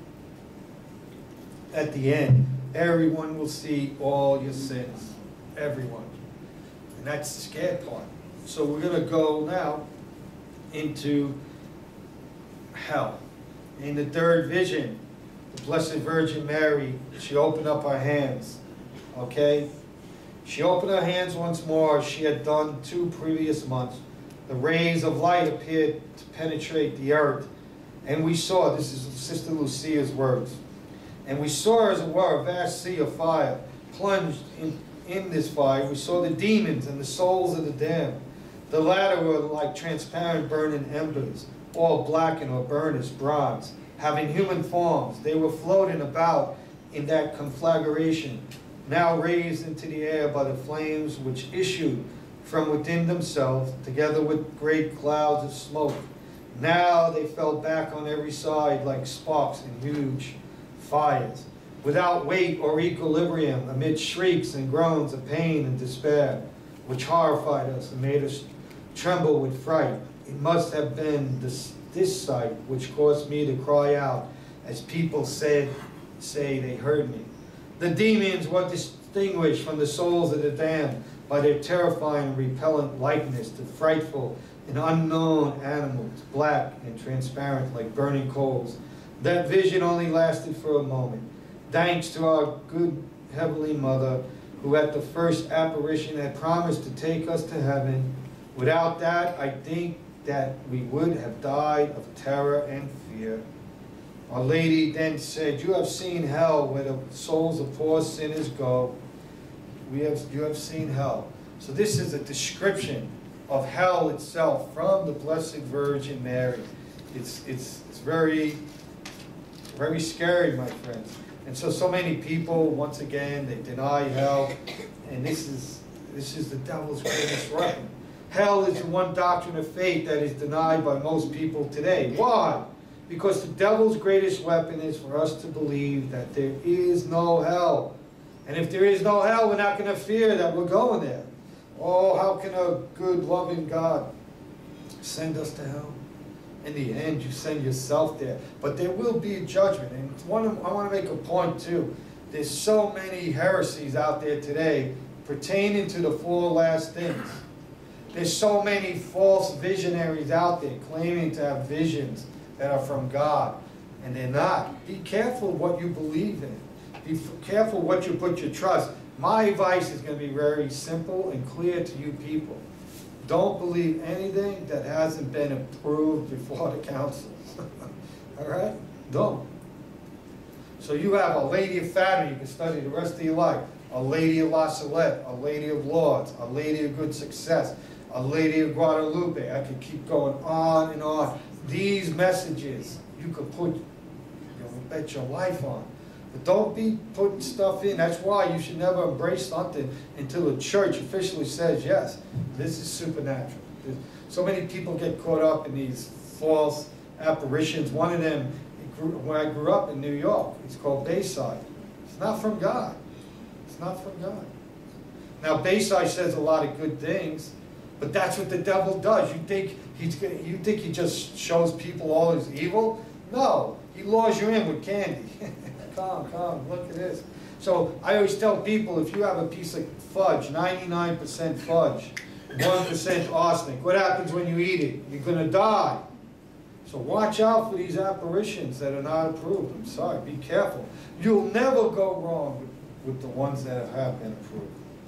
at the end, everyone will see all your sins. Everyone. And that's the scared part. So we're going to go now into hell. In the third vision, the Blessed Virgin Mary, she opened up her hands. Okay? She opened her hands once more, as she had done two previous months. The rays of light appeared to penetrate the earth. And we saw, this is Sister Lucia's words, and we saw, as it were, a vast sea of fire plunged in In this fire. We saw the demons and the souls of the damned. The latter were like transparent burning embers, all blackened or burned as bronze, having human forms. They were floating about in that conflagration, now raised into the air by the flames which issued from within themselves, together with great clouds of smoke. Now they fell back on every side like sparks in huge fires, without weight or equilibrium, amid shrieks and groans of pain and despair, which horrified us and made us tremble with fright. It must have been this, this sight which caused me to cry out, as people said, say they heard me. The demons were distinguished from the souls of the damned by their terrifying and repellent likeness to frightful and unknown animals, black and transparent like burning coals. That vision only lasted for a moment. Thanks to our good Heavenly Mother, who at the first apparition had promised to take us to heaven. Without that, I think that we would have died of terror and fear. Our Lady then said, "You have seen hell, where the souls of poor sinners go." We have, you have seen hell. So this is a description of hell itself from the Blessed Virgin Mary. It's, it's, it's very, very scary, my friends. And so, so many people, once again, they deny hell, and this is, this is the devil's greatest weapon. Hell is the one doctrine of faith that is denied by most people today. Why? Because the devil's greatest weapon is for us to believe that there is no hell. And if there is no hell, we're not going to fear that we're going there. Oh, how can a good, loving God send us to hell? in the end, you send yourself there. But there will be a judgment. And one of, I want to make a point too. There's so many heresies out there today pertaining to the four last things. There's so many false visionaries out there claiming to have visions that are from God, and they're not. Be careful what you believe in. Be careful what you put your trust. My advice is going to be very simple and clear to you people. Don't believe anything that hasn't been approved before the council. All right? Don't. So you have a Lady of Fatima you can study the rest of your life. A Lady of La Salette, a Lady of Lourdes, a Lady of Good Success, a Lady of Guadalupe. I could keep going on and on. These messages you could put, you know, bet your life on. But don't be putting stuff in. That's why you should never embrace something until the church officially says, yes, this is supernatural. So many people get caught up in these false apparitions. One of them, when I grew up in New York, it's called Bayside. It's not from God. It's not from God. Now, Bayside says a lot of good things, but that's what the devil does. You think he's, you think he just shows people all his evil? No, he lures you in with candy. Come, come, look at this. So I always tell people, if you have a piece of fudge, ninety-nine percent fudge, one percent arsenic, what happens when you eat it? You're going to die. So watch out for these apparitions that are not approved. I'm sorry, be careful. You'll never go wrong with, with the ones that have been approved.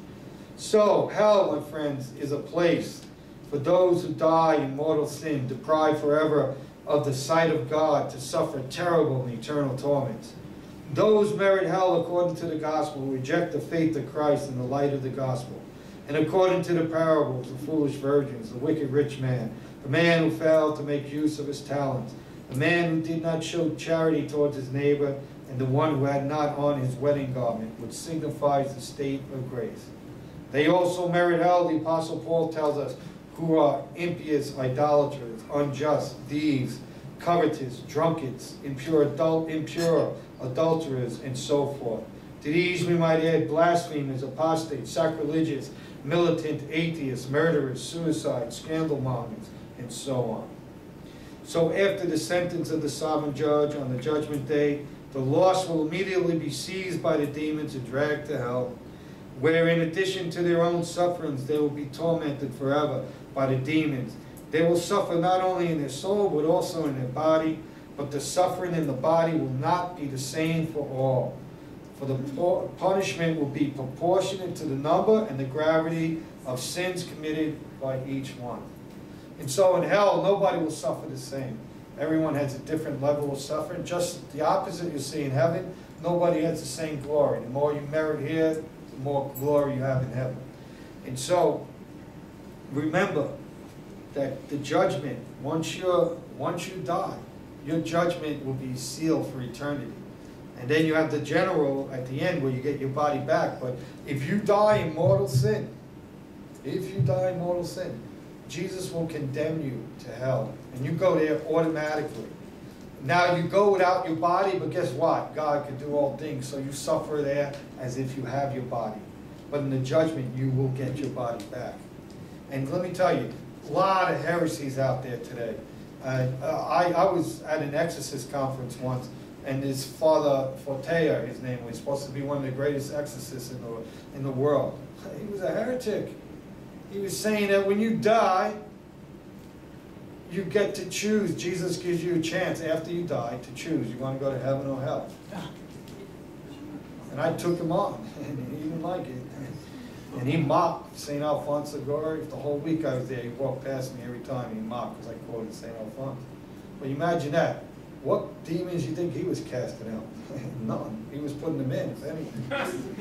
So hell, my friends, is a place for those who die in mortal sin, deprived forever of the sight of God, to suffer terrible and eternal torments. Those merit hell according to the gospel, who reject the faith of Christ in the light of the gospel. And according to the parables, the foolish virgins, the wicked rich man, the man who failed to make use of his talents, the man who did not show charity towards his neighbor, and the one who had not on his wedding garment, which signifies the state of grace. They also merit hell, the Apostle Paul tells us, who are impious, idolaters, unjust, thieves, covetous, drunkards, impure, adult, impure, adulterers, and so forth. To these we might add blasphemers, apostates, sacrilegious, militant, atheists, murderers, suicides, scandal mongers, and so on. So after the sentence of the sovereign judge on the judgment day, the lost will immediately be seized by the demons and dragged to hell, where in addition to their own sufferings, they will be tormented forever by the demons. They will suffer not only in their soul, but also in their body, but the suffering in the body will not be the same for all. For the punishment will be proportionate to the number and the gravity of sins committed by each one. And so in hell, nobody will suffer the same. Everyone has a different level of suffering. Just the opposite you see in heaven, nobody has the same glory. The more you merit here, the more glory you have in heaven. And so, remember that the judgment, once you're, once you die, your judgment will be sealed for eternity. And then you have the general at the end where you get your body back. But if you die in mortal sin, if you die in mortal sin, Jesus will condemn you to hell. And you go there automatically. Now you go without your body, but guess what? God can do all things. So you suffer there as if you have your body. But in the judgment, you will get your body back. And let me tell you, a lot of heresies out there today. Uh, I, I was at an exorcist conference once, and his father, Fortea, his name was supposed to be one of the greatest exorcists in the, in the world. He was a heretic. He was saying that when you die, you get to choose. Jesus gives you a chance after you die to choose. You want to go to heaven or hell. And I took him on, and he didn't like it. And he mocked Saint Alphonse of Gori. The whole week I was there, he walked past me every time. He mocked because I quoted Saint Alphonse. But imagine that. What demons do you think he was casting out? None. He was putting them in, if anything.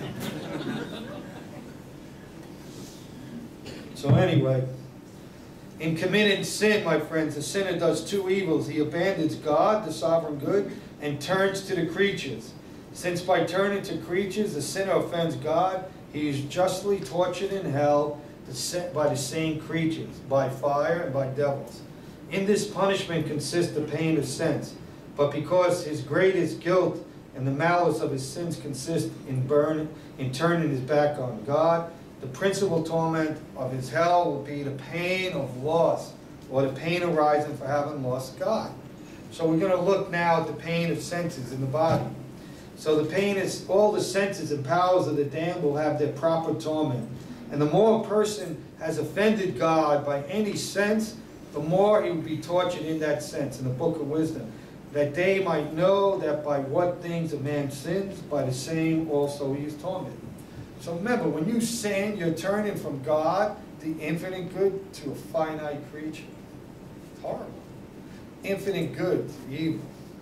So anyway, in committing sin, my friends, the sinner does two evils. He abandons God, the sovereign good, and turns to the creatures. Since by turning to creatures, the sinner offends God, he is justly tortured in hell by the same creatures, by fire and by devils. In this punishment consists the pain of sense, but because his greatest guilt and the malice of his sins consist in burning, in turning his back on God, the principal torment of his hell will be the pain of loss or the pain arising for having lost God. So we're going to look now at the pain of senses in the body. So the pain is, all the senses and powers of the damned will have their proper torment. And the more a person has offended God by any sense, the more he will be tortured in that sense, in the Book of Wisdom, that they might know that by what things a man sins, by the same also he is tormented. So remember, when you sin, you're turning from God, the infinite good, to a finite creature. It's horrible. Infinite good to evil.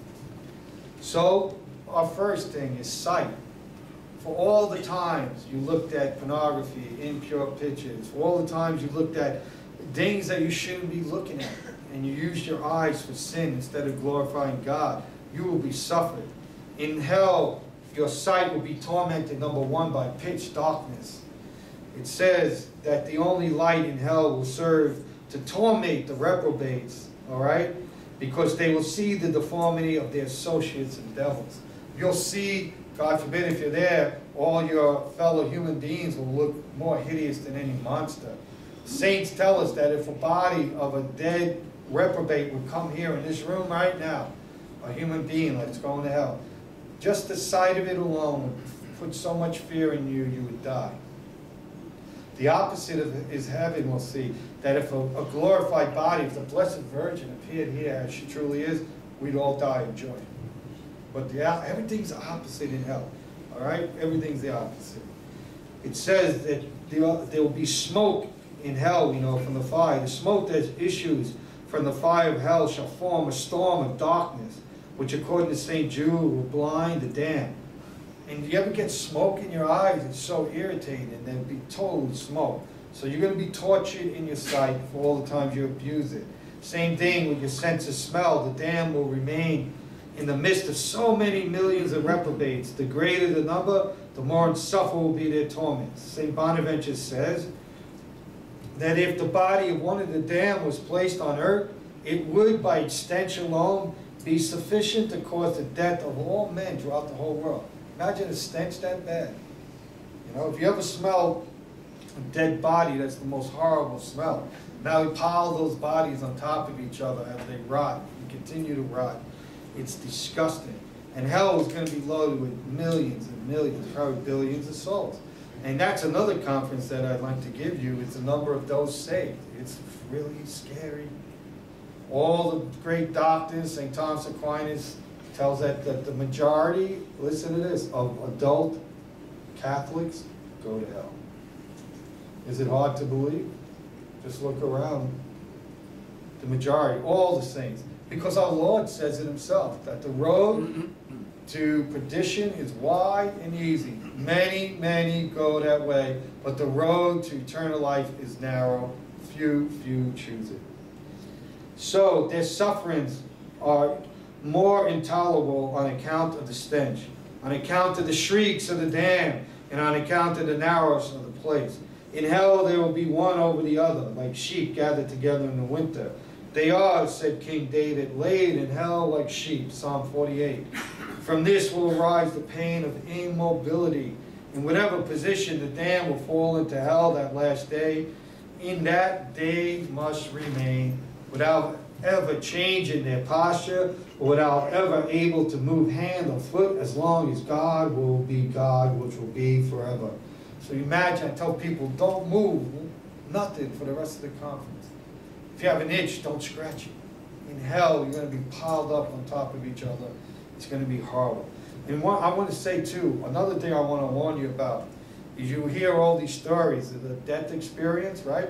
So, our first thing is sight. For all the times you looked at pornography, impure pictures, for all the times you looked at things that you shouldn't be looking at, and you used your eyes for sin instead of glorifying God, you will be suffering. In hell, your sight will be tormented, number one, by pitch darkness. It says that the only light in hell will serve to torment the reprobates, all right? Because they will see the deformity of their associates and devils. You'll see, God forbid if you're there, all your fellow human beings will look more hideous than any monster. Saints tell us that if a body of a dead reprobate would come here in this room right now, a human being that's going to hell, just the sight of it alone would put so much fear in you, you would die. The opposite of it is heaven, we'll see, that if a, a glorified body, if the Blessed Virgin appeared here as she truly is, we'd all die of joy. But the, everything's opposite in hell, all right? Everything's the opposite. It says that there, there will be smoke in hell, you know, from the fire. The smoke that issues from the fire of hell shall form a storm of darkness, which according to Saint Jude will blind the damned. And you ever get smoke in your eyes? It's so irritating. And there'll be total smoke. So you're going to be tortured in your sight for all the times you abuse it. Same thing with your sense of smell. The damned will remain in the midst of so many millions of reprobates. The greater the number, the more insufferable will be their torments. Saint Bonaventure says that if the body of one of the damned was placed on earth, it would, by extension alone, be sufficient to cause the death of all men throughout the whole world. Imagine a stench that bad. You know, if you ever smell a dead body, that's the most horrible smell. Now we pile those bodies on top of each other as they rot and continue to rot. It's disgusting. And hell is going to be loaded with millions and millions, probably billions of souls. And that's another conference that I'd like to give you. It's the number of those saved. It's really scary. All the great doctors, Saint Thomas Aquinas tells that, that the majority, listen to this, of adult Catholics go to hell. Is it hard to believe? Just look around. The majority, all the saints. Because our Lord says it himself, that the road to perdition is wide and easy. Many, many go that way, but the road to eternal life is narrow. Few, few choose it. So their sufferings are more intolerable on account of the stench, on account of the shrieks of the damned, and on account of the narrowness of the place. In hell there will be one over the other, like sheep gathered together in the winter. They are, said King David, laid in hell like sheep, Psalm forty-eight. From this will arise the pain of immobility. In whatever position the damned will fall into hell that last day, in that they must remain without ever changing their posture, or without ever able to move hand or foot, as long as God will be God, which will be forever. So imagine, I tell people, don't move, nothing for the rest of the conference. If you have an itch, don't scratch it. In hell, you're going to be piled up on top of each other. It's going to be horrible. And one, I want to say, too, another thing I want to warn you about is you hear all these stories of the death experience, right?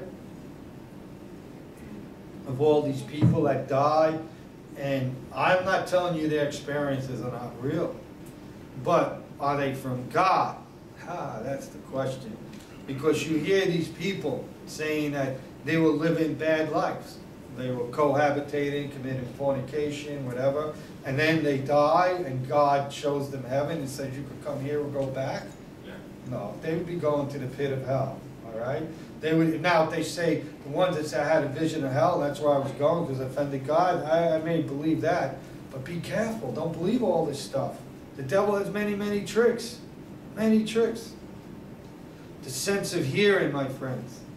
Of all these people that die. And I'm not telling you their experiences are not real. But are they from God? Ah, that's the question. Because you hear these people saying that they were living bad lives. They were cohabitating, committing fornication, whatever. And then they die, and God shows them heaven and says, you could come here or go back. Yeah. No, they would be going to the pit of hell, all right? They would, now, if they say, the ones that say, I had a vision of hell, that's where I was going because I offended God, I, I may believe that. But be careful. Don't believe all this stuff. The devil has many, many tricks. Many tricks. The sense of hearing, my friends.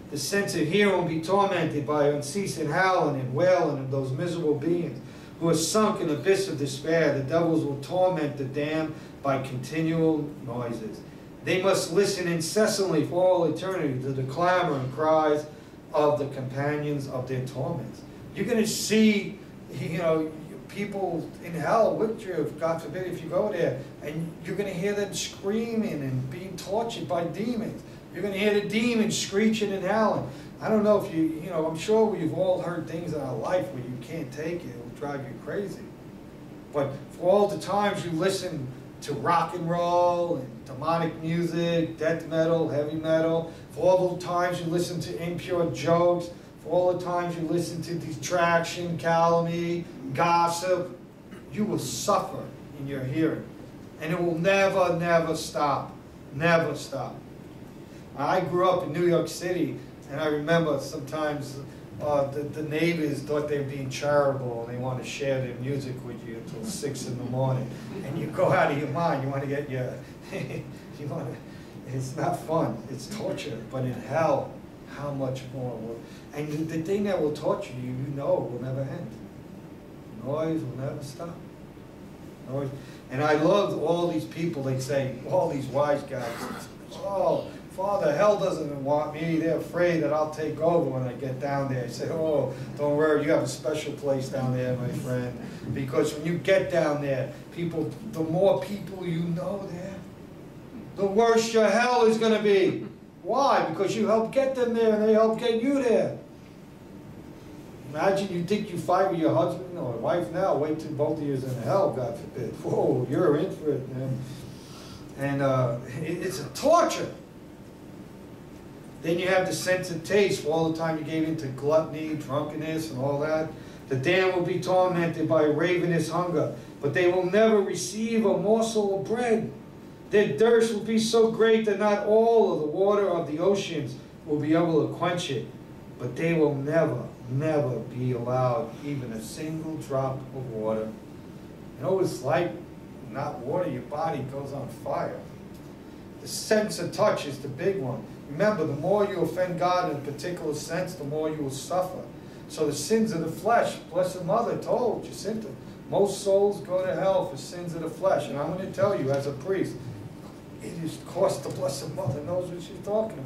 The sense of hearing will be tormented by unceasing howling and wailing of those miserable beings who are sunk in the abyss of despair. The devils will torment the damned by continual noises. They must listen incessantly for all eternity to the clamor and cries of the companions of their torments. You're going to see, you know, people in hell with you, God forbid, if you go there, and you're going to hear them screaming and being tortured by demons. You're going to hear the demons screeching and howling. I don't know if you, you know, I'm sure we've all heard things in our life where you can't take it. It will drive you crazy. But for all the times you listen to rock and roll and demonic music, death metal, heavy metal, for all the times you listen to impure jokes, for all the times you listen to detraction, calumny, gossip, you will suffer in your hearing. And it will never, never stop. Never stop. I grew up in New York City, and I remember sometimes uh, the, the neighbors thought they were being charitable, and they want to share their music with you until six in the morning. And you go out of your mind. You want to get your, you want to, it's not fun. It's torture. But in hell, how much more will, and the thing that will torture you, you know, will never end. Noise will never stop. Noise. And I loved all these people, they say, all these wise guys, oh, Father, hell doesn't want me. They're afraid that I'll take over when I get down there. I say, oh, don't worry, you have a special place down there, my friend. Because when you get down there, people, the more people you know there, the worse your hell is going to be. Why? Because you helped get them there and they helped get you there. Imagine you think you fight with your husband or wife now, wait till both of you is in hell, God forbid. Whoa, you're in for it, man. And uh, it, it's a torture. Then you have the sense of taste for all the time you gave into gluttony, drunkenness, and all that. The damned will be tormented by ravenous hunger, but they will never receive a morsel of bread. Their thirst will be so great that not all of the water of the oceans will be able to quench it, but they will never, never be allowed even a single drop of water. You know, it's like not water, your body goes on fire. The sense of touch is the big one. Remember, the more you offend God in a particular sense, the more you will suffer. So the sins of the flesh, Blessed Mother told Jacinta, most souls go to hell for sins of the flesh. And I'm going to tell you, as a priest, it is cost the Blessed Mother knows what she's talking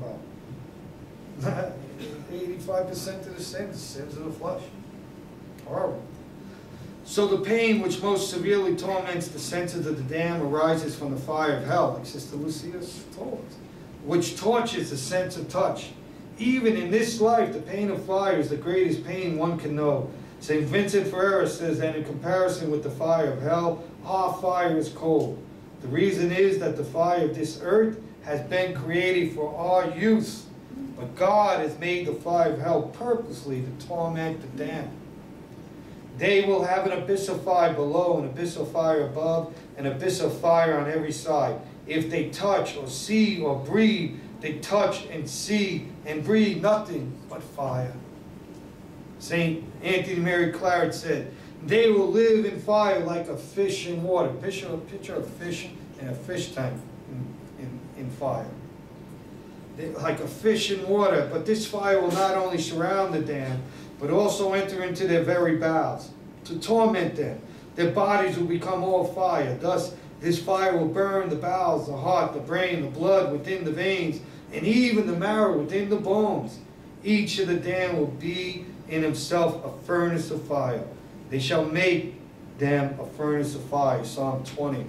about. eighty-five percent of the sins, sins of the flesh. Horrible. So the pain which most severely torments the senses of the damned arises from the fire of hell, like Sister Lucia told us, which tortures the sense of touch. Even in this life, the pain of fire is the greatest pain one can know. Saint Vincent Ferrer says that in comparison with the fire of hell, our fire is cold. The reason is that the fire of this earth has been created for our use, but God has made the fire of hell purposely to torment the damned. They will have an abyss of fire below, an abyss of fire above, an abyss of fire on every side. If they touch or see or breathe, they touch and see and breathe nothing but fire. Saint Anthony Mary Claret said, they will live in fire like a fish in water. Picture, picture a fish in a fish tank in, in, in fire. They, like a fish in water, but this fire will not only surround the damned, but also enter into their very bowels to torment them. Their bodies will become all fire. Thus, this fire will burn the bowels, the heart, the brain, the blood within the veins, and even the marrow within the bones. Each of the damned will be in himself a furnace of fire. They shall make them a furnace of fire. Psalm twenty.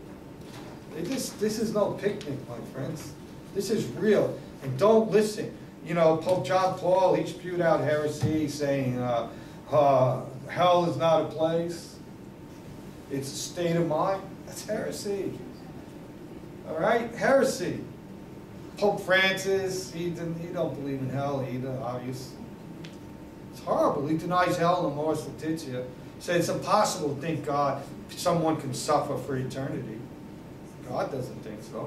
This, this is no picnic, my friends. This is real. And don't listen. You know, Pope John Paul, he spewed out heresy saying uh, uh, hell is not a place. It's a state of mind. That's heresy. All right? Heresy. Pope Francis, he, didn't, he don't believe in hell either, obviously. It's horrible. He denies hell in Mors Laetitia. He said it's impossible to think God, someone can suffer for eternity. God doesn't think so.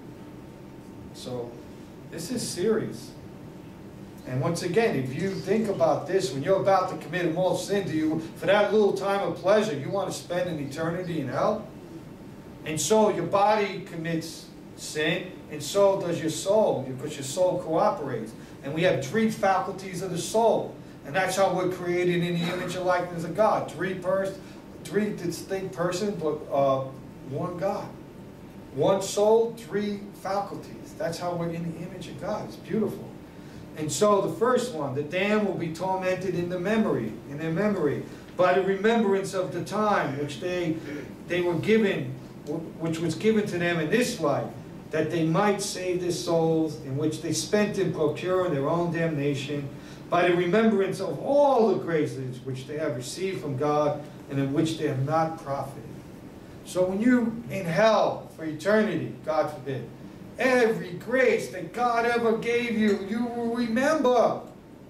So, this is serious. And once again, if you think about this, when you're about to commit a mortal sin, do you, for that little time of pleasure, you want to spend an eternity in hell? And so your body commits sin, and so does your soul, because your soul cooperates. And we have three faculties of the soul. And that's how we're created in the image and likeness of God. Three pers three distinct persons, but uh, one God. One soul, three faculties. That's how we're in the image of God. It's beautiful. And so the first one, the damned will be tormented in the memory, in their memory, by the remembrance of the time which they they were given, which was given to them in this life, that they might save their souls, in which they spent in procuring their own damnation, by the remembrance of all the graces which they have received from God, and in which they have not profited. So when you in hell for eternity, God forbid, every grace that God ever gave you, you will remember.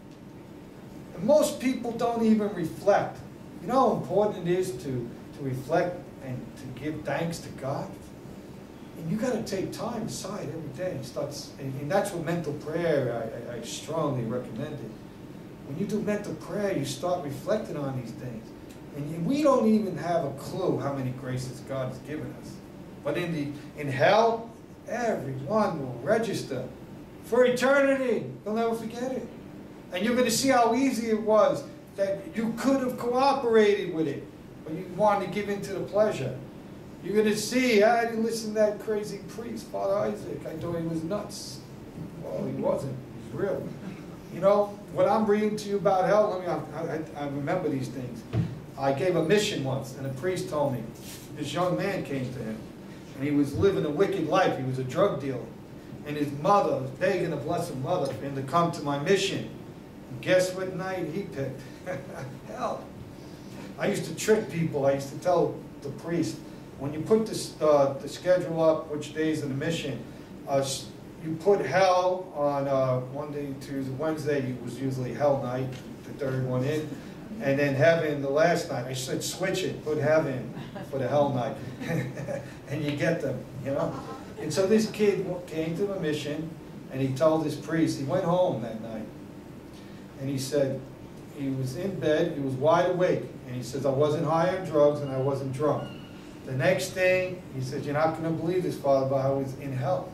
And most people don't even reflect. You know how important it is to, to reflect and to give thanks to God? And you got to take time aside every day. And, start, and, and that's what mental prayer, I, I, I strongly recommend it. When you do mental prayer, you start reflecting on these things. And we don't even have a clue how many graces God has given us. But in, the, in hell, everyone will register for eternity. You'll never forget it. And you're going to see how easy it was that you could have cooperated with it, but you wanted to give in to the pleasure. You're going to see, I didn't listen to that crazy priest, Father Isaac. I thought he was nuts. Well, he wasn't. He's real. You know, what I'm reading to you about hell, let me, I, I, I remember these things. I gave a mission once, and a priest told me, this young man came to him, and he was living a wicked life. He was a drug dealer. And his mother was begging the Blessed Mother for him to come to my mission. And guess what night he picked? Hell. I used to trick people. I used to tell the priest, when you put this, uh, the schedule up, which days of the mission, uh, you put hell on uh, Monday, Tuesday, Wednesday was usually hell night, the third one in. And then heaven the last night. I said switch it, put heaven for the hell night. And you get them, you know. And so this kid came to the mission, and he told his priest, he went home that night. And he said, he was in bed, he was wide awake. And he says, I wasn't high on drugs and I wasn't drunk. The next thing, he said, you're not going to believe this, Father, but I was in hell.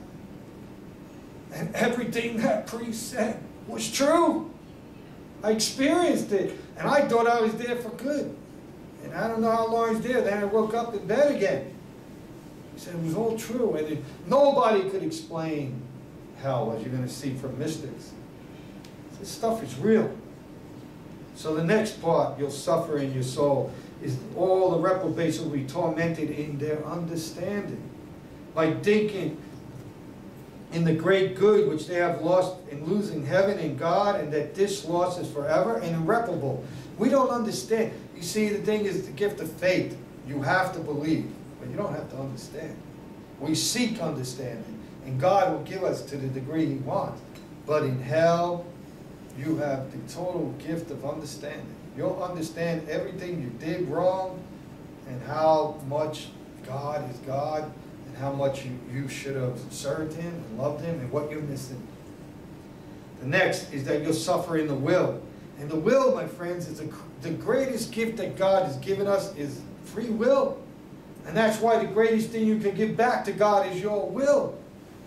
And everything that priest said was true. I experienced it. And I thought I was there for good. And I don't know how long I was there. Then I woke up in bed again. He said it was all true. And it, nobody could explain hell, as you're going to see from mystics. This stuff is real. So the next part you'll suffer in your soul is all the reprobates will be tormented in their understanding, by thinking in the great good which they have lost in losing heaven and God, and that this loss is forever and irreparable. We don't understand. You see, the thing is the gift of faith. You have to believe, but you don't have to understand. We seek understanding, and God will give us to the degree He wants. But in hell, you have the total gift of understanding. You'll understand everything you did wrong, and how much God is God, and how much you, you should have served Him and loved Him, and what you're missing. The next is that you'll suffer in the will. And the will, my friends, is the, the greatest gift that God has given us is free will. And that's why the greatest thing you can give back to God is your will.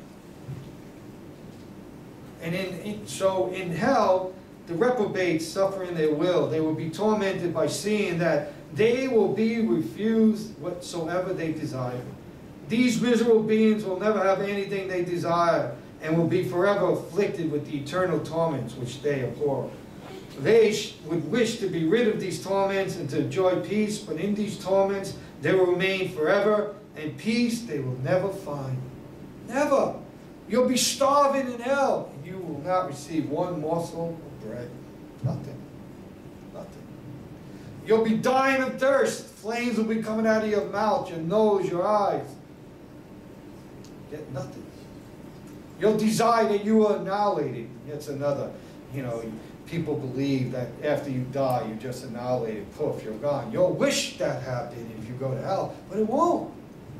And in, in, so in hell, the reprobates suffer in their will. They will be tormented by seeing that they will be refused whatsoever they desire. These miserable beings will never have anything they desire, and will be forever afflicted with the eternal torments which they abhor. They would wish to be rid of these torments and to enjoy peace, but in these torments they will remain forever, and peace they will never find. Never. You'll be starving in hell, and you will not receive one morsel of bread. Nothing. Nothing. You'll be dying of thirst. Flames will be coming out of your mouth, your nose, your eyes. Get nothing. You'll desire that you are annihilated. That's another, you know, people believe that after you die, you're just annihilated. Poof, you're gone. You'll wish that happened if you go to hell, but it won't.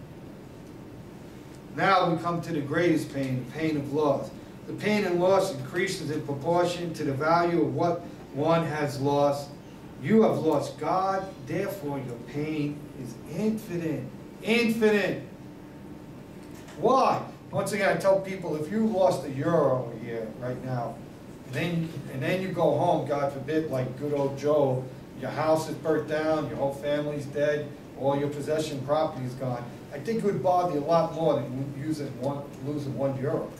Now we come to the greatest pain, the pain of loss. The pain and loss increases in proportion to the value of what one has lost. You have lost God, therefore your pain is infinite. Infinite. Why? Once again, I tell people, if you lost a euro here right now, and then, and then you go home, God forbid, like good old Job, your house is burnt down, your whole family's dead, all your possession property is gone, I think it would bother you a lot more than using one, losing one euro.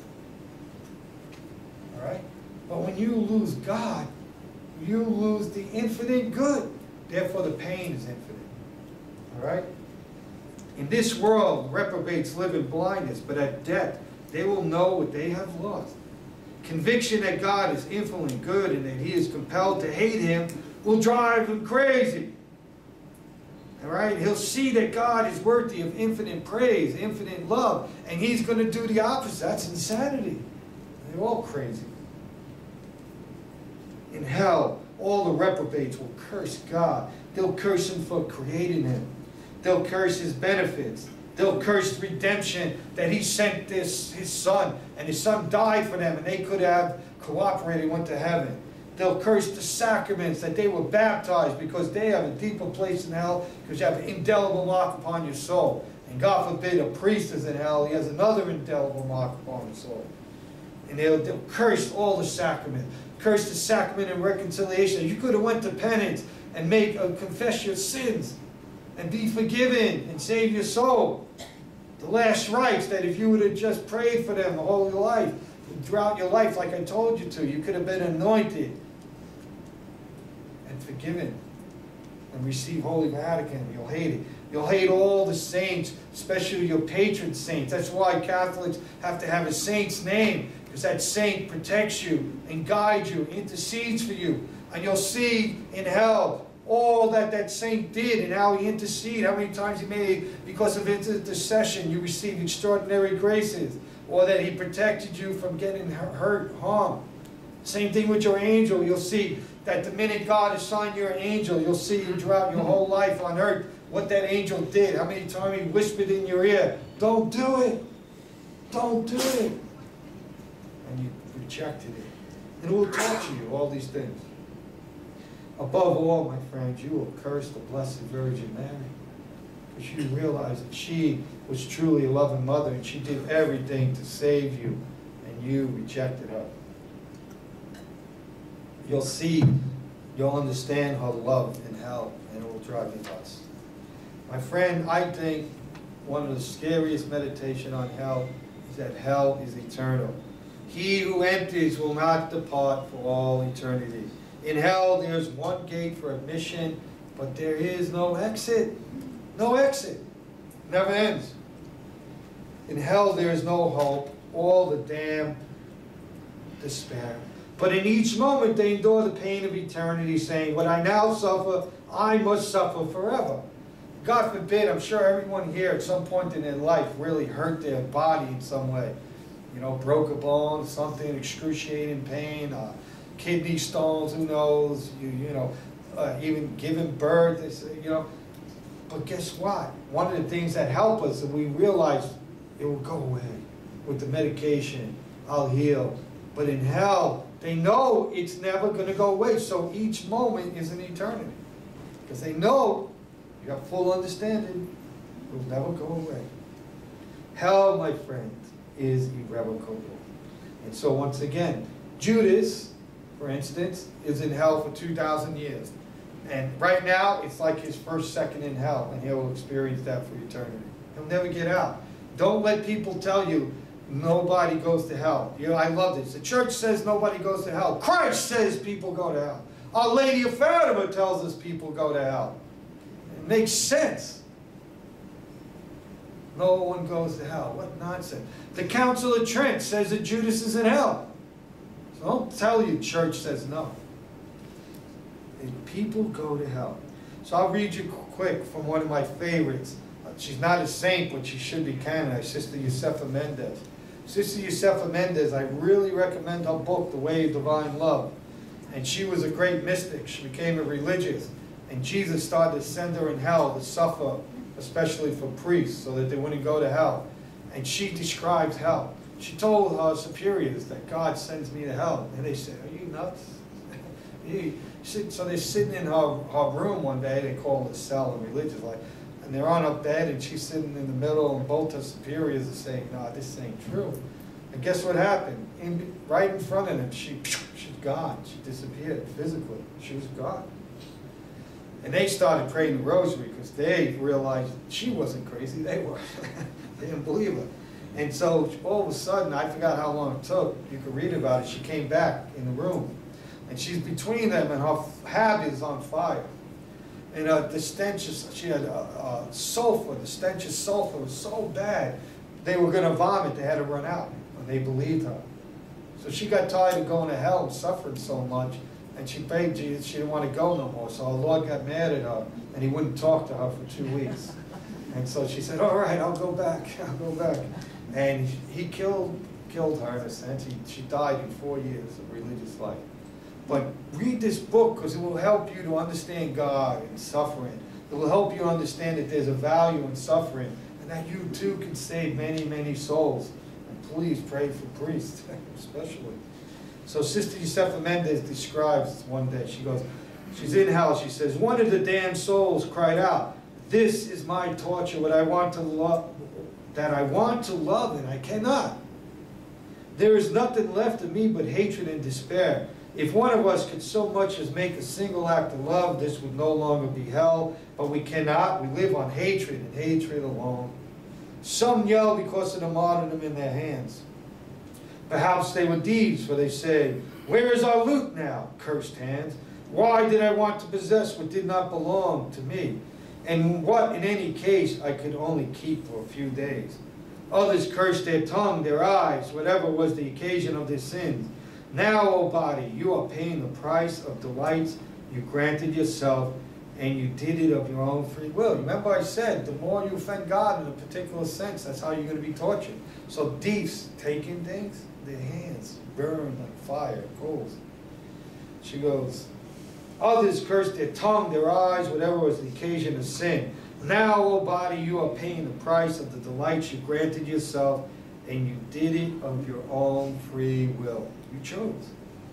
All right? But when you lose God, you lose the infinite good. Therefore, the pain is infinite. All right? In this world, reprobates live in blindness, but at death, they will know what they have lost. Conviction that God is infinitely good and that he is compelled to hate him will drive him crazy. All right? He'll see that God is worthy of infinite praise, infinite love, and he's going to do the opposite. That's insanity. They're all crazy. In hell, all the reprobates will curse God. They'll curse him for creating him. They'll curse his benefits. They'll curse redemption, that he sent this, his son, and his son died for them, and they could have cooperated and went to heaven. They'll curse the sacraments, that they were baptized, because they have a deeper place in hell, because you have an indelible mark upon your soul. And God forbid a priest is in hell, he has another indelible mark upon his soul. And they'll, they'll curse all the sacraments. Curse the sacrament of reconciliation. You could have went to penance and make uh, confess your sins and be forgiven and save your soul. The last rites, that if you would have just prayed for them the whole of your life, throughout your life, like I told you to, you could have been anointed and forgiven and receive Holy Vatican. You'll hate it. You'll hate all the saints, especially your patron saints. That's why Catholics have to have a saint's name, because that saint protects you and guides you, intercedes for you. And you'll see in hell all that that saint did and how he interceded, how many times he made, because of his intercession, you received extraordinary graces, or that he protected you from getting hurt, harm. Same thing with your angel. You'll see that the minute God assigned you an angel, you'll see throughout your whole life on earth what that angel did, how many times he whispered in your ear, don't do it, don't do it. And you rejected it. And it will torture you, all these things. Above all, my friends, you will curse the Blessed Virgin Mary, because you realize that she was truly a loving mother, and she did everything to save you, and you rejected her. You'll see, you'll understand her love in hell, and it will drive you nuts. My friend, I think one of the scariest meditation on hell is that hell is eternal. He who enters will not depart for all eternity. In hell, there's one gate for admission, but there is no exit. No exit. Never ends. In hell, there is no hope. All the damned despair. But in each moment, they endure the pain of eternity, saying, what I now suffer, I must suffer forever. God forbid, I'm sure everyone here at some point in their life really hurt their body in some way. You know, broke a bone, something, excruciating pain, uh, kidney stones, who knows, you, you know, uh, even giving birth, they say, you know. But guess what? One of the things that help us, and we realize it will go away with the medication, I'll heal. But in hell, they know it's never going to go away, so each moment is an eternity. Because they know, you have full understanding, it will never go away. Hell, my friend, is irrevocable. And so once again, Judas, for instance, is in hell for two thousand years. And right now, it's like his first second in hell, and he'll experience that for eternity. He'll never get out. Don't let people tell you nobody goes to hell. You know, I love this. The church says nobody goes to hell. Christ says people go to hell. Our Lady of Fatima tells us people go to hell. It makes sense. No one goes to hell. What nonsense. The Council of Trent says that Judas is in hell. So don't tell you church says no. And people go to hell. So I'll read you quick from one of my favorites. She's not a saint, but she should be canonized. Sister Josefa Mendez. Sister Josefa Mendez, I really recommend her book, The Way of Divine Love. And she was a great mystic. She became a religious. And Jesus started to send her in hell to suffer, especially for priests, so that they wouldn't go to hell. And she describes hell. She told her superiors that God sends me to hell. And they said, are you nuts? So they're sitting in her, her room one day, they call it a cell in religious life. and they're on a bed, and she's sitting in the middle, and both her superiors are saying, no, this ain't true. And guess what happened? In, right in front of them, she, she's gone. She disappeared physically. She was gone. And they started praying the rosary because they realized she wasn't crazy. They were. They didn't believe her. And so all of a sudden, I forgot how long it took. You could read about it. She came back in the room. And she's between them, and her habit is on fire. And uh, the stench, is, she had uh, uh, sulfur. The stench of sulfur was so bad, they were going to vomit. They had to run out. And they believed her. So she got tired of going to hell and suffering so much. And she prayed Jesus. She didn't want to go no more. So our Lord got mad at her. And he wouldn't talk to her for two weeks. And so she said, all right, I'll go back. I'll go back. And he killed, killed her in a sense. He, she died in four years of religious life. But read this book because it will help you to understand God and suffering. It will help you understand that there's a value in suffering and that you too can save many, many souls. And please pray for priests, especially. So Sister Josefa Mendez describes one day, she goes, she's in hell, she says, one of the damned souls cried out, this is my torture, what I want to love, that I want to love and I cannot. There is nothing left of me but hatred and despair. If one of us could so much as make a single act of love, this would no longer be hell, but we cannot. We live on hatred and hatred alone. Some yell because of the martyrdom in their hands. Perhaps they were thieves, for they say, where is our loot now, cursed hands? Why did I want to possess what did not belong to me? And what, in any case, I could only keep for a few days. Others cursed their tongue, their eyes, whatever was the occasion of their sins. Now, O body, you are paying the price of delights you granted yourself, and you did it of your own free will. Remember I said, the more you offend God in a particular sense, that's how you're going to be tortured. So thieves taking things, their hands burn like fire, coals. She goes, others cursed their tongue, their eyes, whatever was the occasion of sin. Now, O body, you are paying the price of the delights you granted yourself, and you did it of your own free will. You chose.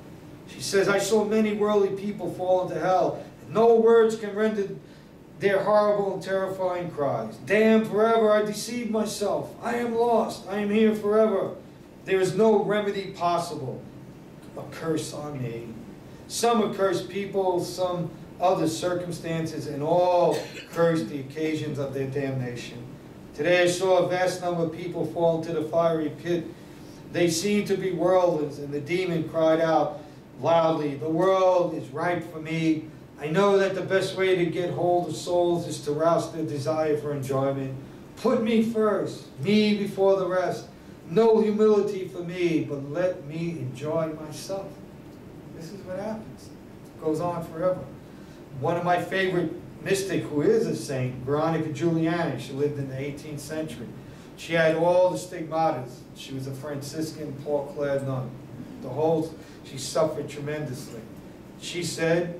She says, I saw many worldly people fall into hell. And no words can render their horrible and terrifying cries. Damned forever, I deceived myself. I am lost. I am here forever. There is no remedy possible. A curse on me. Some accursed people, some other circumstances, and all cursed the occasions of their damnation. Today I saw a vast number of people fall into the fiery pit. They seemed to be worldlings, and the demon cried out loudly, the world is ripe for me. I know that the best way to get hold of souls is to rouse their desire for enjoyment. Put me first, me before the rest. No humility for me, but let me enjoy myself. This is what happens. It goes on forever. One of my favorite mystic who is a saint, Veronica Giuliani, she lived in the eighteenth century. She had all the stigmatas. She was a Franciscan, Paul-clad nun. The whole, she suffered tremendously. She said,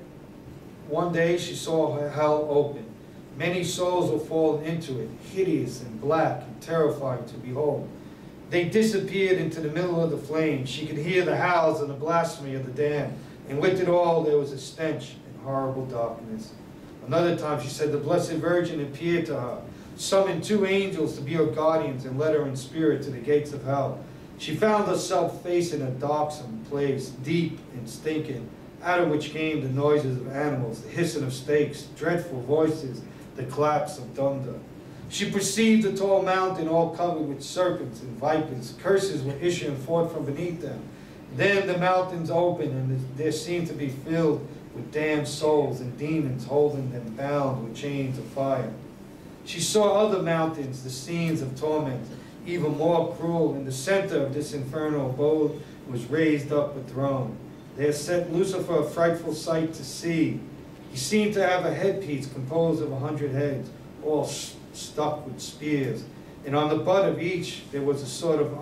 one day she saw her hell open. Many souls were fallen into it, hideous and black and terrifying to behold. They disappeared into the middle of the flames. She could hear the howls and the blasphemy of the damned. And with it all, there was a stench and horrible darkness. Another time, she said, the Blessed Virgin appeared to her, summoned two angels to be her guardians, and led her in spirit to the gates of hell. She found herself facing a darksome place, deep and stinking, out of which came the noises of animals, the hissing of snakes, dreadful voices, the claps of thunder. She perceived a tall mountain all covered with serpents and vipers. Curses were issuing forth from beneath them. Then the mountains opened, and there seemed to be filled with damned souls and demons holding them bound with chains of fire. She saw other mountains, the scenes of torment, even more cruel. In the center of this infernal abode was raised up a throne. There sat Lucifer, a frightful sight to see. He seemed to have a headpiece composed of a hundred heads, all stuck with spears. And on the butt of each there was a sort of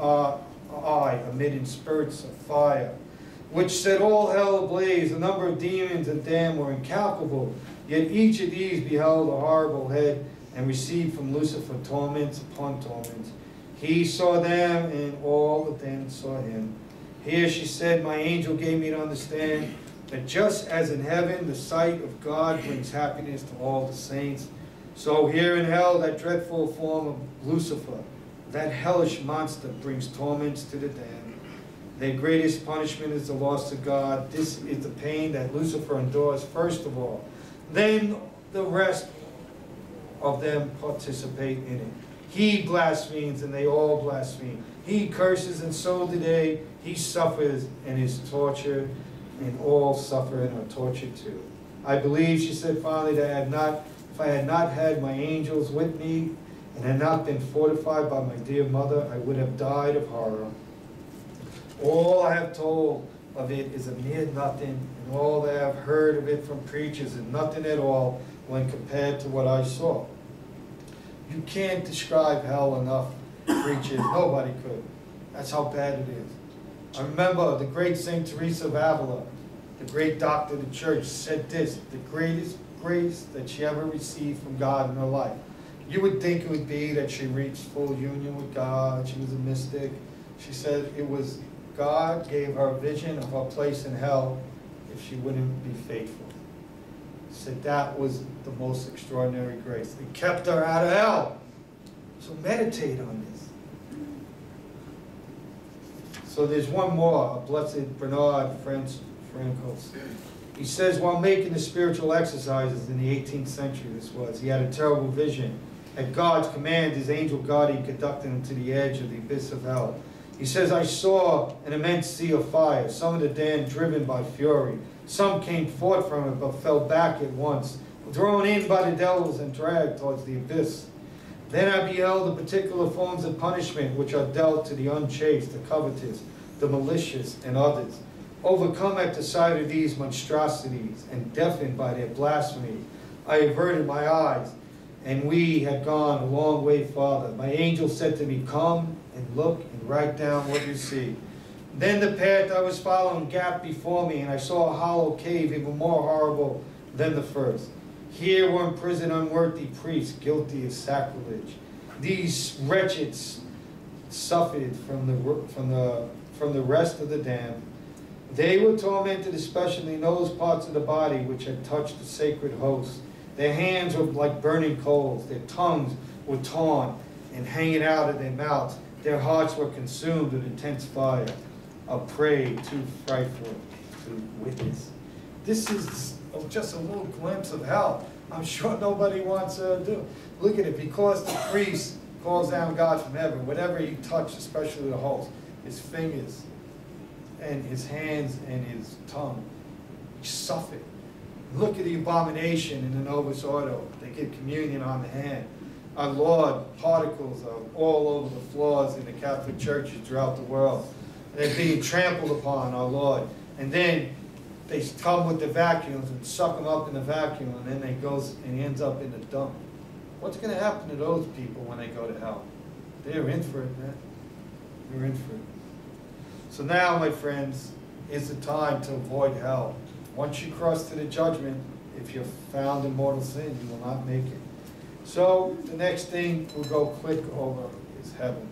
eye emitting spurts of fire, which set all hell ablaze. The number of demons and damned were incalculable, yet each of these beheld a horrible head and received from Lucifer torments upon torments. He saw them, and all of them saw him. Here, she said, my angel gave me to understand that just as in heaven the sight of God brings happiness to all the saints, So here in hell, that dreadful form of Lucifer, that hellish monster, brings torments to the damned. Their greatest punishment is the loss of God. This is the pain that Lucifer endures first of all. Then the rest of them participate in it. He blasphemes and they all blaspheme. He curses and so do they. He suffers and is tortured, and all suffer and are tortured too. I believe, she said finally, that I had not, if I had not had my angels with me and had not been fortified by my dear mother, I would have died of horror. All I have told of it is a mere nothing, and all that I have heard of it from preachers is nothing at all when compared to what I saw. You can't describe hell enough, preachers. Nobody could. That's how bad it is. I remember the great Saint Teresa of Avila, the great doctor of the church, said this: the greatest grace that she ever received from God in her life. You would think it would be that she reached full union with God, she was a mystic. She said it was God gave her a vision of her place in hell if she wouldn't be faithful. She said that was the most extraordinary grace. It kept her out of hell. So meditate on this. So there's one more, a Blessed Bernard Frankos. He says, while making the spiritual exercises in the eighteenth century, this was, he had a terrible vision. At God's command, his angel guardian conducted him to the edge of the abyss of hell. He says, I saw an immense sea of fire, some of the damned driven by fury. Some came forth from it, but fell back at once, thrown in by the devils and dragged towards the abyss. Then I beheld the particular forms of punishment which are dealt to the unchaste, the covetous, the malicious, and others. Overcome at the sight of these monstrosities, and deafened by their blasphemy, I averted my eyes, and we had gone a long way farther. My angel said to me, come and look and write down what you see. Then the path I was following gaped before me, and I saw a hollow cave even more horrible than the first. Here were imprisoned unworthy priests, guilty of sacrilege. These wretches suffered from the, from the, from the rest of the damned. They were tormented especially in those parts of the body which had touched the sacred host. Their hands were like burning coals. Their tongues were torn and hanging out of their mouths. Their hearts were consumed with intense fire, a prey too frightful to witness. This is just a little glimpse of hell. I'm sure nobody wants to do. Look at it. Because the priest calls down God from heaven, whatever he touched, especially the host, his fingers and his hands and his tongue, he suffered. Look at the abomination in the Novus Ordo. They give communion on the hand. Our Lord, particles are all over the floors in the Catholic churches throughout the world. They're being trampled upon, our Lord. And then they come with the vacuums and suck them up in the vacuum, and then they goes and he ends up in the dump. What's going to happen to those people when they go to hell? They're in for it, man. They're in for it. So now, my friends, is the time to avoid hell. Once you cross to the judgment, if you're found in mortal sin, you will not make it. So the next thing we'll go quick over is heaven.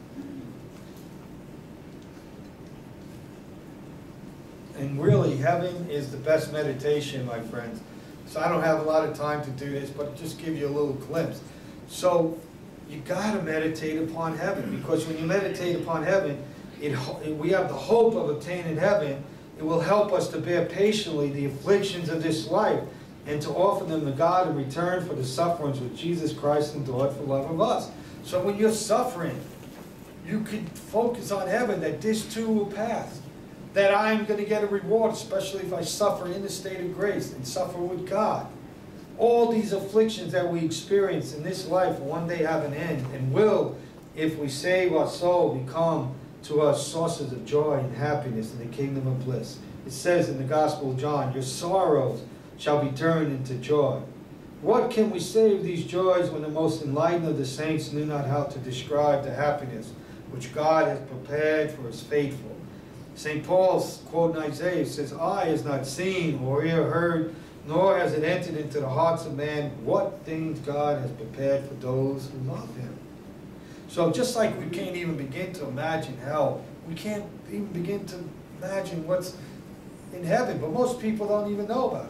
And really, heaven is the best meditation, my friends. So I don't have a lot of time to do this, but just give you a little glimpse. So you got to meditate upon heaven, because when you meditate upon heaven, it, we have the hope of obtaining heaven. It will help us to bear patiently the afflictions of this life and to offer them to God in return for the sufferings which Jesus Christ endured for love of us. So when you're suffering, you can focus on heaven, that this too will pass. That I'm going to get a reward, especially if I suffer in the state of grace and suffer with God. All these afflictions that we experience in this life will one day have an end, and will, if we save our soul, become to us sources of joy and happiness in the kingdom of bliss. It says in the Gospel of John, your sorrows shall be turned into joy. What can we say of these joys when the most enlightened of the saints knew not how to describe the happiness which God has prepared for his faithful? Saint Paul's quote in Isaiah says, eye has not seen or ear heard, nor has it entered into the hearts of man what things God has prepared for those who love him. So just like we can't even begin to imagine hell, we can't even begin to imagine what's in heaven. But most people don't even know about heaven.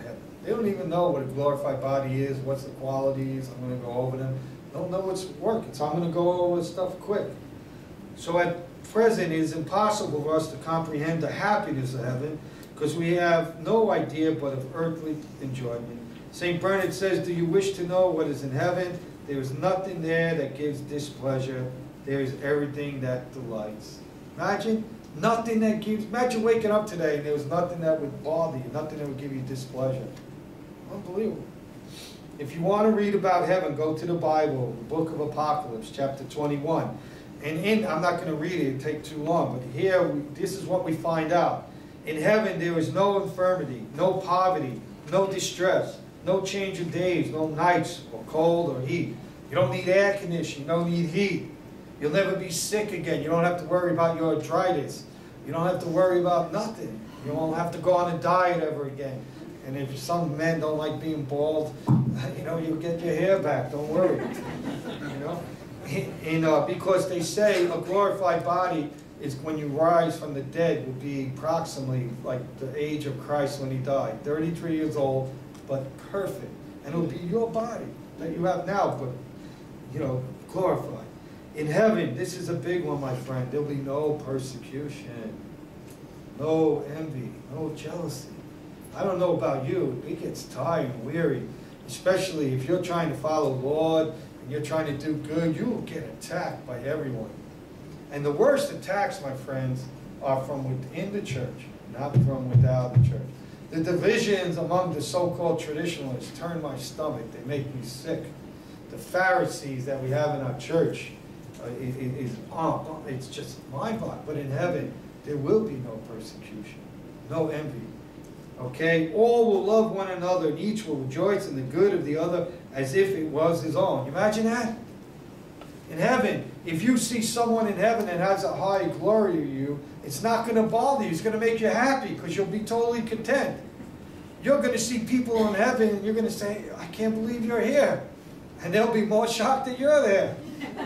They don't even know what a glorified body is, what's the qualities. I'm going to go over them. They don't know what's working, so I'm going to go over stuff quick. So at present, it is impossible for us to comprehend the happiness of heaven because we have no idea but of earthly enjoyment. Saint Bernard says, do you wish to know what is in heaven? There is nothing there that gives displeasure. There is everything that delights. Imagine, nothing that gives, imagine waking up today and there was nothing that would bother you, nothing that would give you displeasure. Unbelievable. If you want to read about heaven, go to the Bible, the book of Apocalypse, chapter twenty-one. And in, I'm not going to read it, it'd take too long, but here, we, this is what we find out. In heaven, there is no infirmity, no poverty, no distress, no change of days, no nights, or cold or heat. You don't need air conditioning, you don't need heat. You'll never be sick again. You don't have to worry about your arthritis. You don't have to worry about nothing. You won't have to go on a diet ever again. And if some men don't like being bald, you know, you'll get your hair back, don't worry. You know? In, uh, because they say a glorified body is when you rise from the dead will be approximately like the age of Christ when he died. thirty-three years old, but perfect. And it'll be your body that you have now, but, you know, glorified. In heaven, this is a big one, my friend. There'll be no persecution, no envy, no jealousy. I don't know about you, it gets tired and weary, especially if you're trying to follow the Lord and you're trying to do good, you will get attacked by everyone. And the worst attacks, my friends, are from within the church, not from without the church. The divisions among the so-called traditionalists turn my stomach. They make me sick. The Pharisees that we have in our church, uh, it, it, is, oh, it's just mind-boggling. But in heaven, there will be no persecution, no envy. Okay? All will love one another, and each will rejoice in the good of the other as if it was his own. Imagine that? In heaven, if you see someone in heaven that has a high glory of you, it's not going to bother you. It's going to make you happy because you'll be totally content. You're going to see people in heaven and you're going to say, I can't believe you're here. And they'll be more shocked that you're there.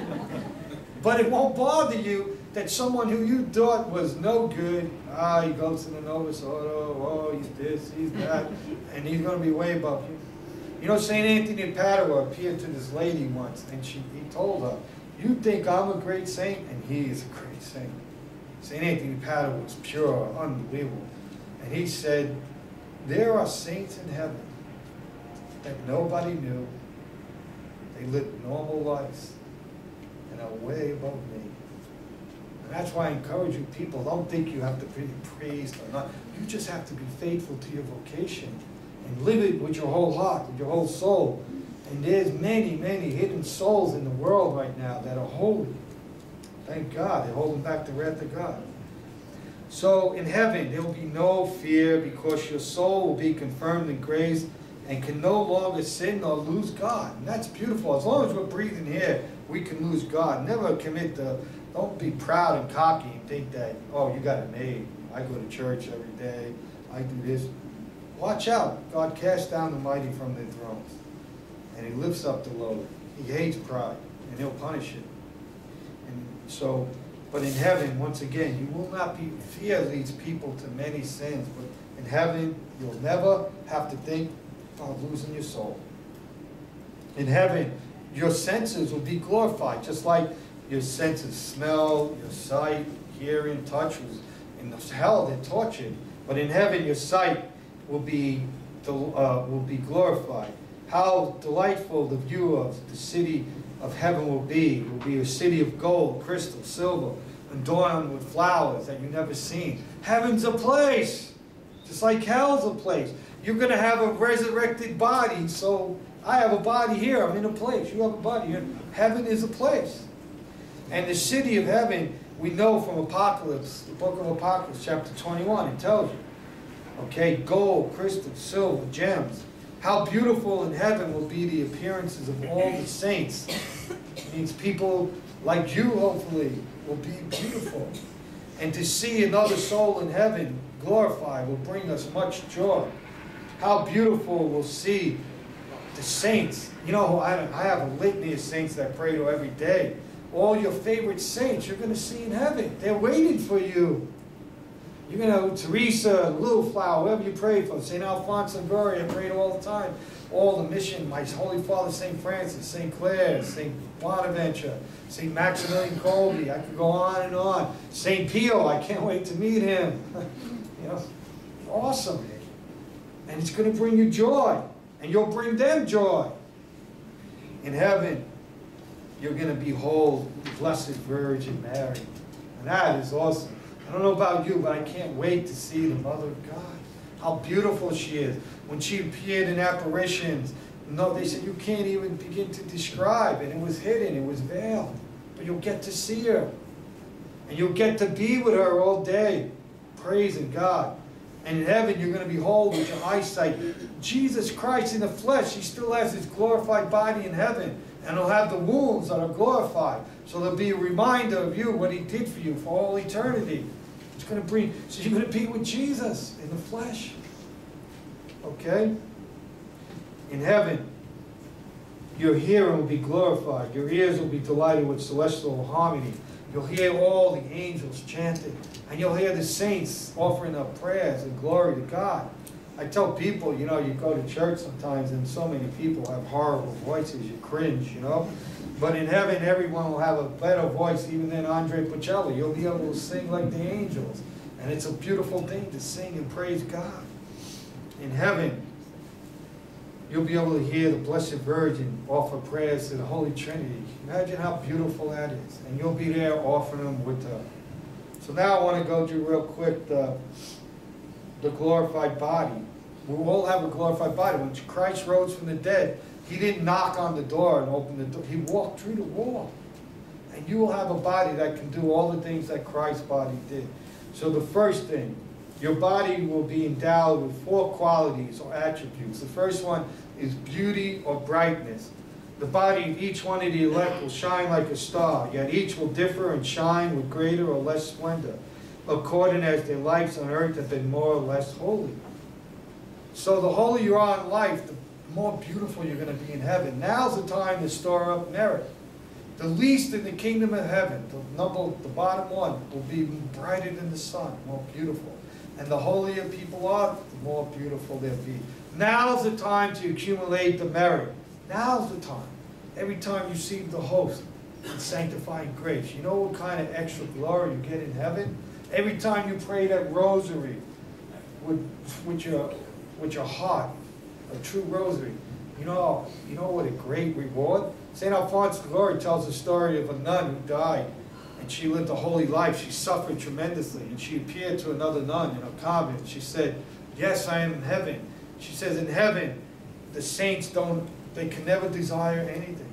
But it won't bother you that someone who you thought was no good, ah, he goes to the Novus Ordo, oh, he's this, he's that, and he's going to be way above you. You know, Saint Anthony of Padua appeared to this lady once, and she, he told her, you think I'm a great saint, and he is a great saint. Saint Anthony of Padua was pure, unbelievable. And he said, there are saints in heaven that nobody knew. They lived normal lives and are way above me. And that's why I encourage you people, don't think you have to be a priest or not. You just have to be faithful to your vocation and live it with your whole heart, with your whole soul. And there's many, many hidden souls in the world right now that are holy. Thank God, they're holding back the wrath of God. So in heaven, there will be no fear because your soul will be confirmed in grace and can no longer sin or lose God. And that's beautiful. As long as we're breathing here, we can lose God. Never commit the, don't be proud and cocky and think that, oh, you got it made. I go to church every day. I do this. Watch out. God casts down the mighty from their thrones. And he lifts up the lowly. He hates pride, and he'll punish it. And so, but in heaven, once again, you will not be, fear leads people to many sins, but in heaven, you'll never have to think of losing your soul. In heaven, your senses will be glorified, just like your senses, smell, your sight, hearing, touch. Was in hell, they're tortured. But in heaven, your sight will be, uh, will be glorified. How delightful the view of the city of heaven will be. It will be a city of gold, crystal, silver, adorned with flowers that you've never seen. Heaven's a place, just like hell's a place. You're going to have a resurrected body, so I have a body here, I'm in a place. You have a body here. Heaven is a place. And the city of heaven, we know from Apocalypse, the book of Apocalypse, chapter twenty-one, it tells you. Okay, gold, crystal, silver, gems. How beautiful in heaven will be the appearances of all the saints. It means people like you, hopefully, will be beautiful. And to see another soul in heaven glorified will bring us much joy. How beautiful we'll see the saints. You know, I, I have a litany of saints that I pray to every day. All your favorite saints you're going to see in heaven. They're waiting for you. You're going to, Teresa, Little Flower, whoever you pray for, Saint Alphonse and Gloria, I prayed all the time. All the mission, my Holy Father, Saint Francis, Saint Clare, Saint Bonaventure, Saint Maximilian Kolbe, I could go on and on. Saint Pio, I can't wait to meet him. You know, awesome. And it's going to bring you joy, and you'll bring them joy. In heaven, you're going to behold the Blessed Virgin Mary. And that is awesome. I don't know about you, but I can't wait to see the Mother of God. How beautiful she is. When she appeared in apparitions, no, they said you can't even begin to describe, and it was hidden, it was veiled. But you'll get to see her. And you'll get to be with her all day, praising God. And in heaven, you're going to behold with your eyesight Jesus Christ in the flesh. He still has his glorified body in heaven. And he'll have the wounds that are glorified. So there'll be a reminder of you, what he did for you for all eternity. It's going to bring, so you're going to be with Jesus in the flesh. Okay? In heaven, your hearing will be glorified. Your ears will be delighted with celestial harmony. You'll hear all the angels chanting. And you'll hear the saints offering up prayers and glory to God. I tell people, you know, you go to church sometimes and so many people have horrible voices. You cringe, you know. But in heaven, everyone will have a better voice even than Andre Bocelli. You'll be able to sing like the angels. And it's a beautiful thing to sing and praise God. In heaven, you'll be able to hear the Blessed Virgin offer prayers to the Holy Trinity. Imagine how beautiful that is. And you'll be there offering them with her. So now I want to go through real quick the, the glorified body. We all have a glorified body. When Christ rose from the dead, he didn't knock on the door and open the door. He walked through the wall. And you will have a body that can do all the things that Christ's body did. So the first thing, your body will be endowed with four qualities or attributes. The first one is beauty or brightness. The body of each one of the elect will shine like a star, yet each will differ and shine with greater or less splendor, according as their lives on earth have been more or less holy. So the holier you are in life, the more beautiful you're going to be in heaven. Now's the time to store up merit. The least in the kingdom of heaven, the number, the bottom one, will be brighter than the sun, more beautiful. And the holier people are, the more beautiful they'll be. Now's the time to accumulate the merit. Now's the time. Every time you see the host in sanctifying grace, you know what kind of extra glory you get in heaven? Every time you pray that rosary with, with, your, with your heart, a true rosary, you know, you know what a great reward? Saint Alphonse Glory tells the story of a nun who died, and she lived a holy life. She suffered tremendously, and she appeared to another nun in a convent. She said, yes, I am in heaven. She says, in heaven, the saints don't, they can never desire anything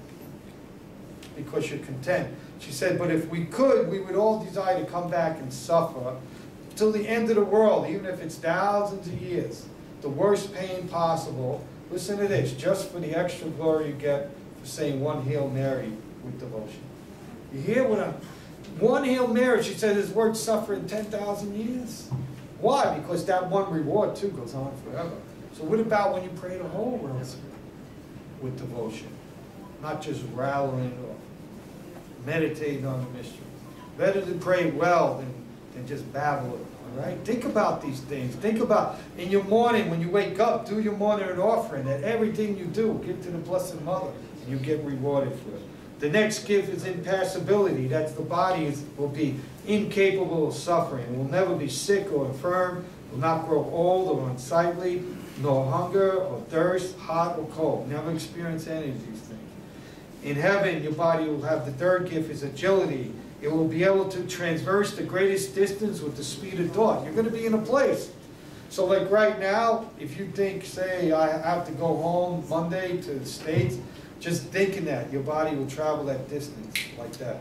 because you're content. She said, but if we could, we would all desire to come back and suffer till the end of the world, even if it's thousands of years, the worst pain possible. Listen to this, just for the extra glory you get for saying one Hail Mary with devotion. You hear what I'm... One Hail Mary, she said, is worth suffering ten thousand years. Why? Because that one reward, too, goes on forever. So what about when you pray the whole rosary with devotion? Not just rattling or meditating on the mystery. Better to pray well than, than just babble it, all right? Think about these things. Think about, in your morning, when you wake up, do your morning an offering, that everything you do, give to the Blessed Mother, and you get rewarded for it. The next gift is impassibility. That's the body is, will be incapable of suffering. It will never be sick or infirm, will not grow old or unsightly, nor hunger or thirst, hot or cold. Never experience any of these things. In heaven, your body will have the third gift is agility. It will be able to traverse the greatest distance with the speed of thought. You're going to be in a place. So like right now, if you think, say, I have to go home Monday to the States, just thinking that, your body will travel that distance like that.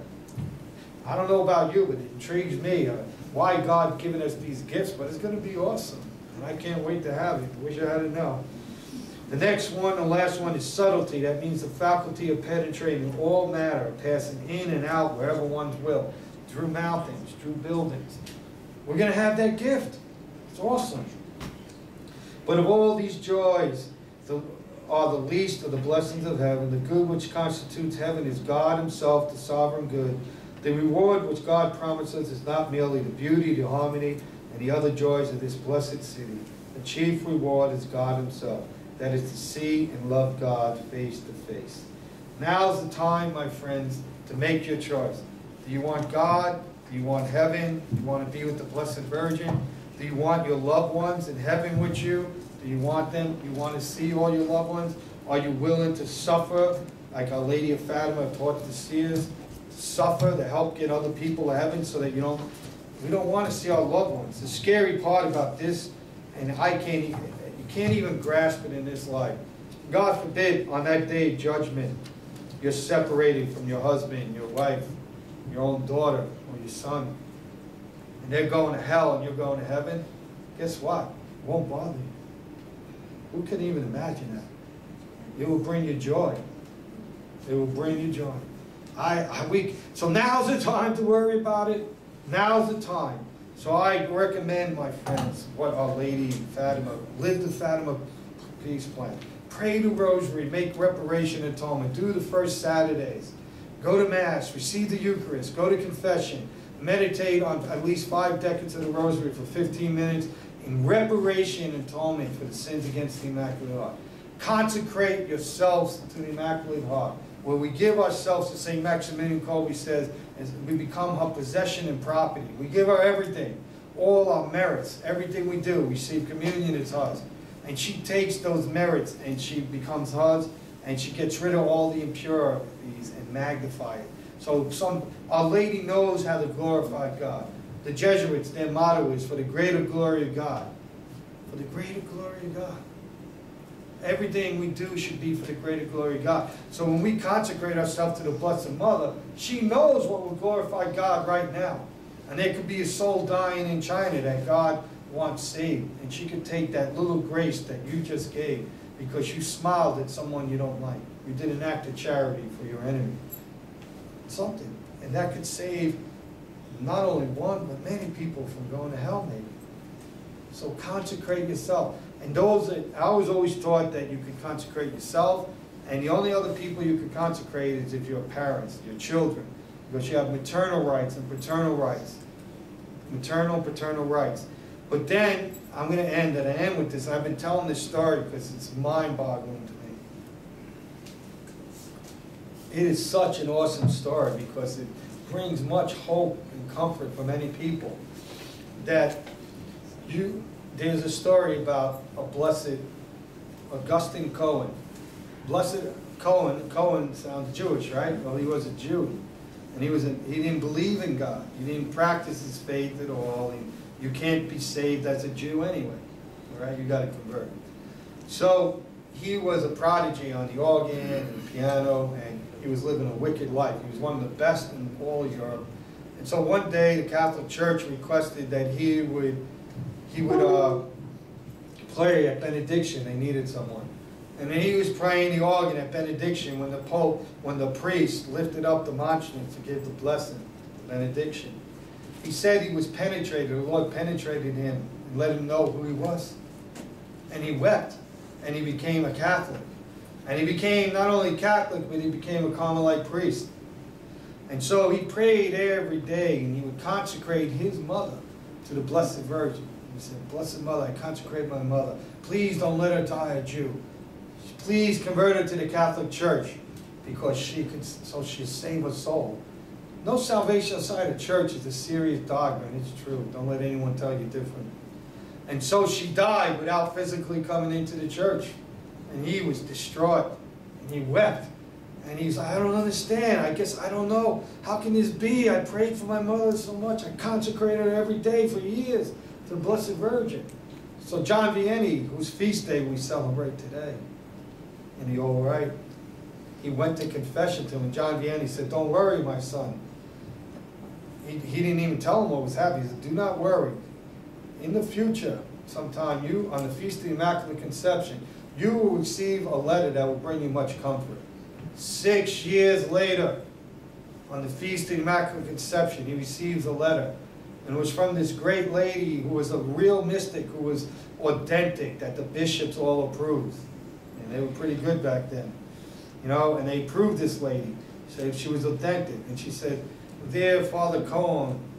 I don't know about you, but it intrigues me uh, why God given us these gifts, but it's going to be awesome. And I can't wait to have it. I wish I had it now. The next one, the last one, is subtlety. That means the faculty of penetrating all matter, passing in and out wherever one's will, through mountains, through buildings. We're going to have that gift. It's awesome. But of all these joys, the are the least of the blessings of heaven. The good which constitutes heaven is God himself, the sovereign good. The reward which God promises is not merely the beauty, the harmony, and the other joys of this blessed city. The chief reward is God himself, that is to see and love God face to face. Now's the time, my friends, to make your choice. Do you want God? Do you want heaven? Do you want to be with the Blessed Virgin? Do you want your loved ones in heaven with you? Do you want them? You want to see all your loved ones? Are you willing to suffer, like Our Lady of Fatima taught the seers, to suffer to help get other people to heaven so that you don't, we don't want to see our loved ones. The scary part about this, and I can't even, you can't even grasp it in this life. God forbid, on that day of judgment, you're separated from your husband, your wife, your own daughter, or your son, and they're going to hell and you're going to heaven. Guess what? It won't bother you. Who can even imagine that? It will bring you joy. It will bring you joy. I, I we so now's the time to worry about it. Now's the time. So I recommend, my friends, what Our Lady Fatima, live the Fatima peace plan. Pray the rosary, make reparation atonement, do the first Saturdays, go to Mass, receive the Eucharist, go to confession, meditate on at least five decades of the rosary for fifteen minutes in reparation atonement for the sins against the Immaculate Heart. Consecrate yourselves to the Immaculate Heart, where we give ourselves to Saint Maximilian Kolbe says, as we become her possession and property. We give her everything, all our merits, everything we do. We receive communion, it's hers. And she takes those merits and she becomes hers, and she gets rid of all the impurities and magnify it. So some, Our Lady knows how to glorify God. The Jesuits, their motto is for the greater glory of God. For the greater glory of God. Everything we do should be for the greater glory of God. So when we consecrate ourselves to the Blessed Mother, she knows what will glorify God right now. And there could be a soul dying in China that God wants saved. And she could take that little grace that you just gave because you smiled at someone you don't like. You did an act of charity for your enemy. Something. And that could save not only one, but many people from going to hell maybe. So consecrate yourself. And those that, I was always taught that you could consecrate yourself, and the only other people you could consecrate is if your parents, your children, because you have maternal rights and paternal rights. Maternal, paternal rights. But then, I'm going to end, and I end with this. I've been telling this story because it's mind-boggling to me. It is such an awesome story because it brings much hope and comfort for many people. That you, there's a story about a blessed Augustine Cohen. Blessed Cohen, Cohen sounds Jewish, right? Well, he was a Jew. And he, was a, he didn't believe in God. He didn't practice his faith at all. He, you can't be saved as a Jew anyway. All right? You got to convert. So he was a prodigy on the organ and the piano, and he was living a wicked life. He was one of the best in all of Europe. And so one day the Catholic Church requested that he would he would uh, play at benediction. They needed someone. And then he was playing the organ at benediction when the Pope, when the priest lifted up the monstrance to give the blessing, the benediction. He said he was penetrated, the Lord penetrated him and let him know who he was. And he wept, and he became a Catholic. And he became not only Catholic, but he became a Carmelite priest. And so he prayed every day, and he would consecrate his mother to the Blessed Virgin. He said, Blessed Mother, I consecrate my mother. Please don't let her die a Jew. Please convert her to the Catholic Church, because she could, so she'll save her soul. No salvation outside the church is a serious dogma, and it's true. Don't let anyone tell you different. And so she died without physically coming into the church. And he was distraught, and he wept. And he's like, I don't understand. I guess I don't know. How can this be? I prayed for my mother so much. I consecrated her every day for years to the Blessed Virgin. So John Vianney, whose feast day we celebrate today, in the old rite, he went to confession to him. And John Vianney said, don't worry, my son. He, he didn't even tell him what was happening. He said, do not worry. In the future, sometime, you, on the Feast of the Immaculate Conception, you will receive a letter that will bring you much comfort. Six years later, on the Feast of the Immaculate Conception, he receives a letter. And it was from this great lady who was a real mystic, who was authentic, that the bishops all approved. And they were pretty good back then. You know, and they approved this lady. So she was authentic. And she said, dear Father Cohen, I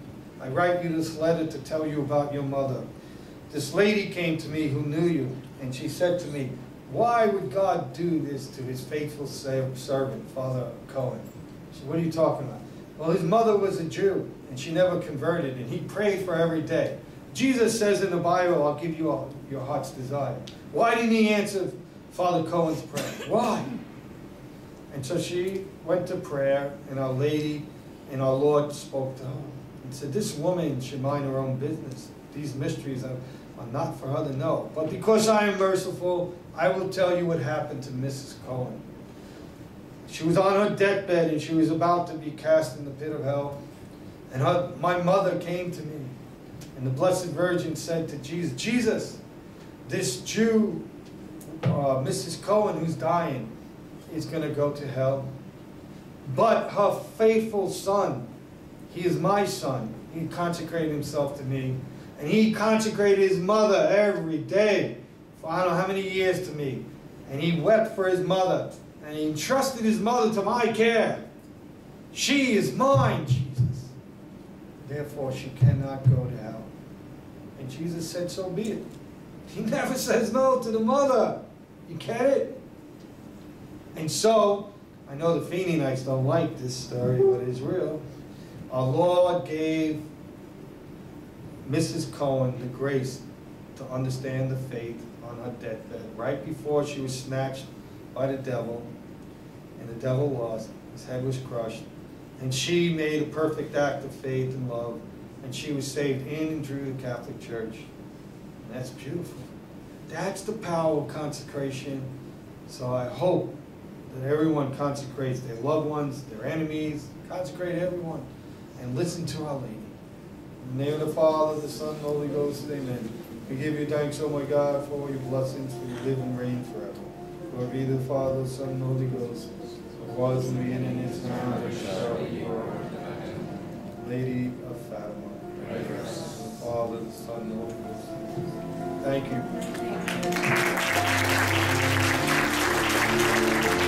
I write you this letter to tell you about your mother. This lady came to me who knew you, and she said to me, why would God do this to his faithful servant, Father Cohen? She said, what are you talking about? Well, his mother was a Jew, and she never converted, and he prayed for her every day. Jesus says in the Bible, I'll give you all your heart's desire. Why didn't he answer Father Cohen's prayer? Why? And so she went to prayer, and Our Lady and our Lord spoke to her and said, this woman should mind her own business. These mysteries are, are not for her to know. But because I am merciful, I will tell you what happened to Missus Cohen. She was on her deathbed, and she was about to be cast in the pit of hell. And her, my mother came to me, and the Blessed Virgin said to Jesus, Jesus, this Jew, uh, Missus Cohen, who's dying, is going to go to hell. But her faithful son, he is my son. He consecrated himself to me. And he consecrated his mother every day for I don't know how many years to me. And he wept for his mother. And he entrusted his mother to my care. She is mine, Jesus. Therefore, she cannot go to hell. And Jesus said, so be it. He never says no to the mother. You get it? And so, I know the Feeneynites don't like this story, but it's real. Our Lord gave Missus Cohen the grace to understand the faith on her deathbed, right before she was snatched by the devil, and the devil lost. His head was crushed. And she made a perfect act of faith and love, and she was saved in and through the Catholic Church. And that's beautiful. That's the power of consecration. So I hope that everyone consecrates their loved ones, their enemies, consecrate everyone, and listen to Our Lady. In the name of the Father, the Son, and the Holy Ghost, amen. We give you thanks, O my God, for all your blessings, for you live and reign forever. Glory be to the Father, the Son, and the Holy Ghost, as was in the beginning, is now, and ever shall be, world. Lady of Fatima, pray for us. The Father, the Son, and the Holy Ghost. Thank you.